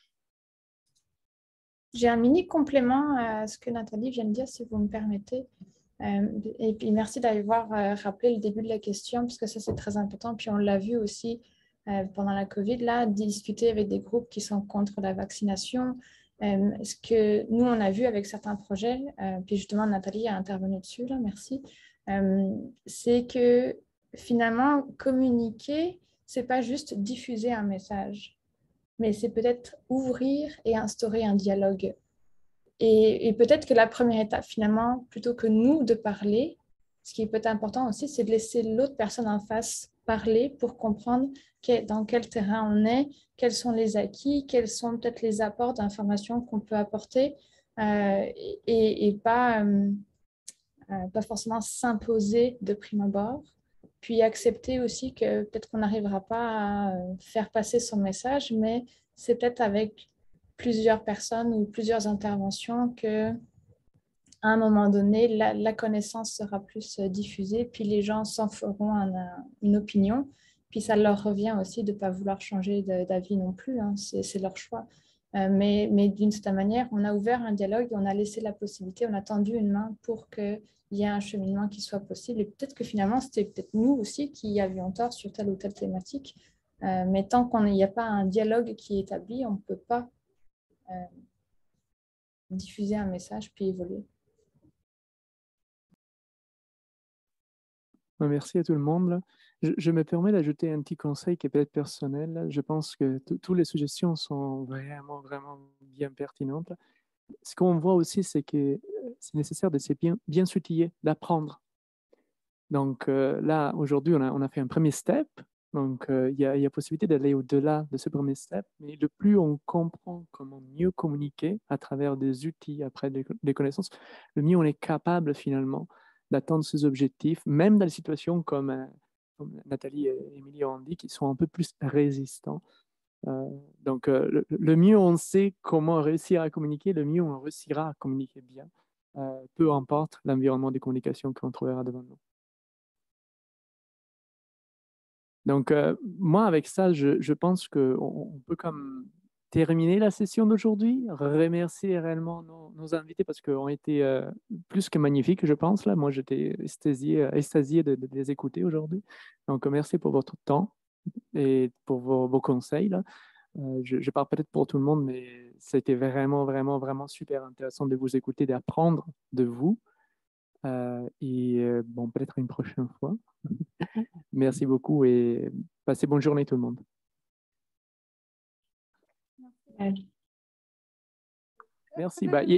J'ai un mini complément à ce que Nathalie vient de dire, si vous me permettez. Euh, et puis merci d'avoir euh, rappelé le début de la question, parce que ça c'est très important. Puis on l'a vu aussi euh, pendant la COVID, là, discuter avec des groupes qui sont contre la vaccination. Euh, ce que nous on a vu avec certains projets, euh, puis justement Nathalie a intervenu dessus, là, merci, euh, c'est que finalement communiquer, c'est pas juste diffuser un message, mais c'est peut-être ouvrir et instaurer un dialogue. Et, et peut-être que la première étape, finalement, plutôt que nous de parler, ce qui est peut-être important aussi, c'est de laisser l'autre personne en face parler pour comprendre que, dans quel terrain on est, quels sont les acquis, quels sont peut-être les apports d'informations qu'on peut apporter euh, et, et pas, euh, euh, pas forcément s'imposer de prime abord. Puis accepter aussi que peut-être qu'on n'arrivera pas à faire passer son message, mais c'est peut-être avec plusieurs personnes ou plusieurs interventions que, à un moment donné, la, la connaissance sera plus diffusée, puis les gens s'en feront un, un, une opinion. Puis ça leur revient aussi de ne pas vouloir changer d'avis non plus, hein, c'est leur choix. Euh, mais mais d'une certaine manière, on a ouvert un dialogue, on a laissé la possibilité, on a tendu une main pour qu'il y ait un cheminement qui soit possible. Et peut-être que finalement, c'était peut-être nous aussi qui avions tort sur telle ou telle thématique. Euh, mais tant qu'on n'y a pas un dialogue qui est établi, on ne peut pas euh, diffuser un message puis évoluer. Merci à tout le monde. Là. Je, je me permets d'ajouter un petit conseil qui est peut-être personnel. Là. Je pense que toutes les suggestions sont vraiment, vraiment bien pertinentes. Ce qu'on voit aussi, c'est que c'est nécessaire de bien, bien s'outiller, d'apprendre. Donc euh, là, aujourd'hui, on a, on a fait un premier step. Donc, il euh, y, y a possibilité d'aller au-delà de ce premier step. Mais le plus on comprend comment mieux communiquer à travers des outils, après des, des connaissances, le mieux on est capable finalement d'atteindre ces objectifs, même dans des situations comme, euh, comme Nathalie et Émilie ont dit, qui sont un peu plus résistants. Euh, donc, euh, le, le mieux on sait comment réussir à communiquer, le mieux on réussira à communiquer bien, euh, peu importe l'environnement de communication qu'on trouvera devant nous. Donc, euh, moi, avec ça, je, je pense qu'on on peut comme terminer la session d'aujourd'hui, remercier réellement nos, nos invités parce qu'ils ont été euh, plus que magnifiques, je pense. Là. Moi, j'étais extasié, extasié de, de les écouter aujourd'hui. Donc, merci pour votre temps et pour vos, vos conseils. Là. Euh, je, je parle peut-être pour tout le monde, mais c'était vraiment, vraiment, vraiment super intéressant de vous écouter, d'apprendre de vous. Euh, et euh, bon, peut-être une prochaine fois. Merci beaucoup et passez bonne journée tout le monde. Merci. Merci. Bah,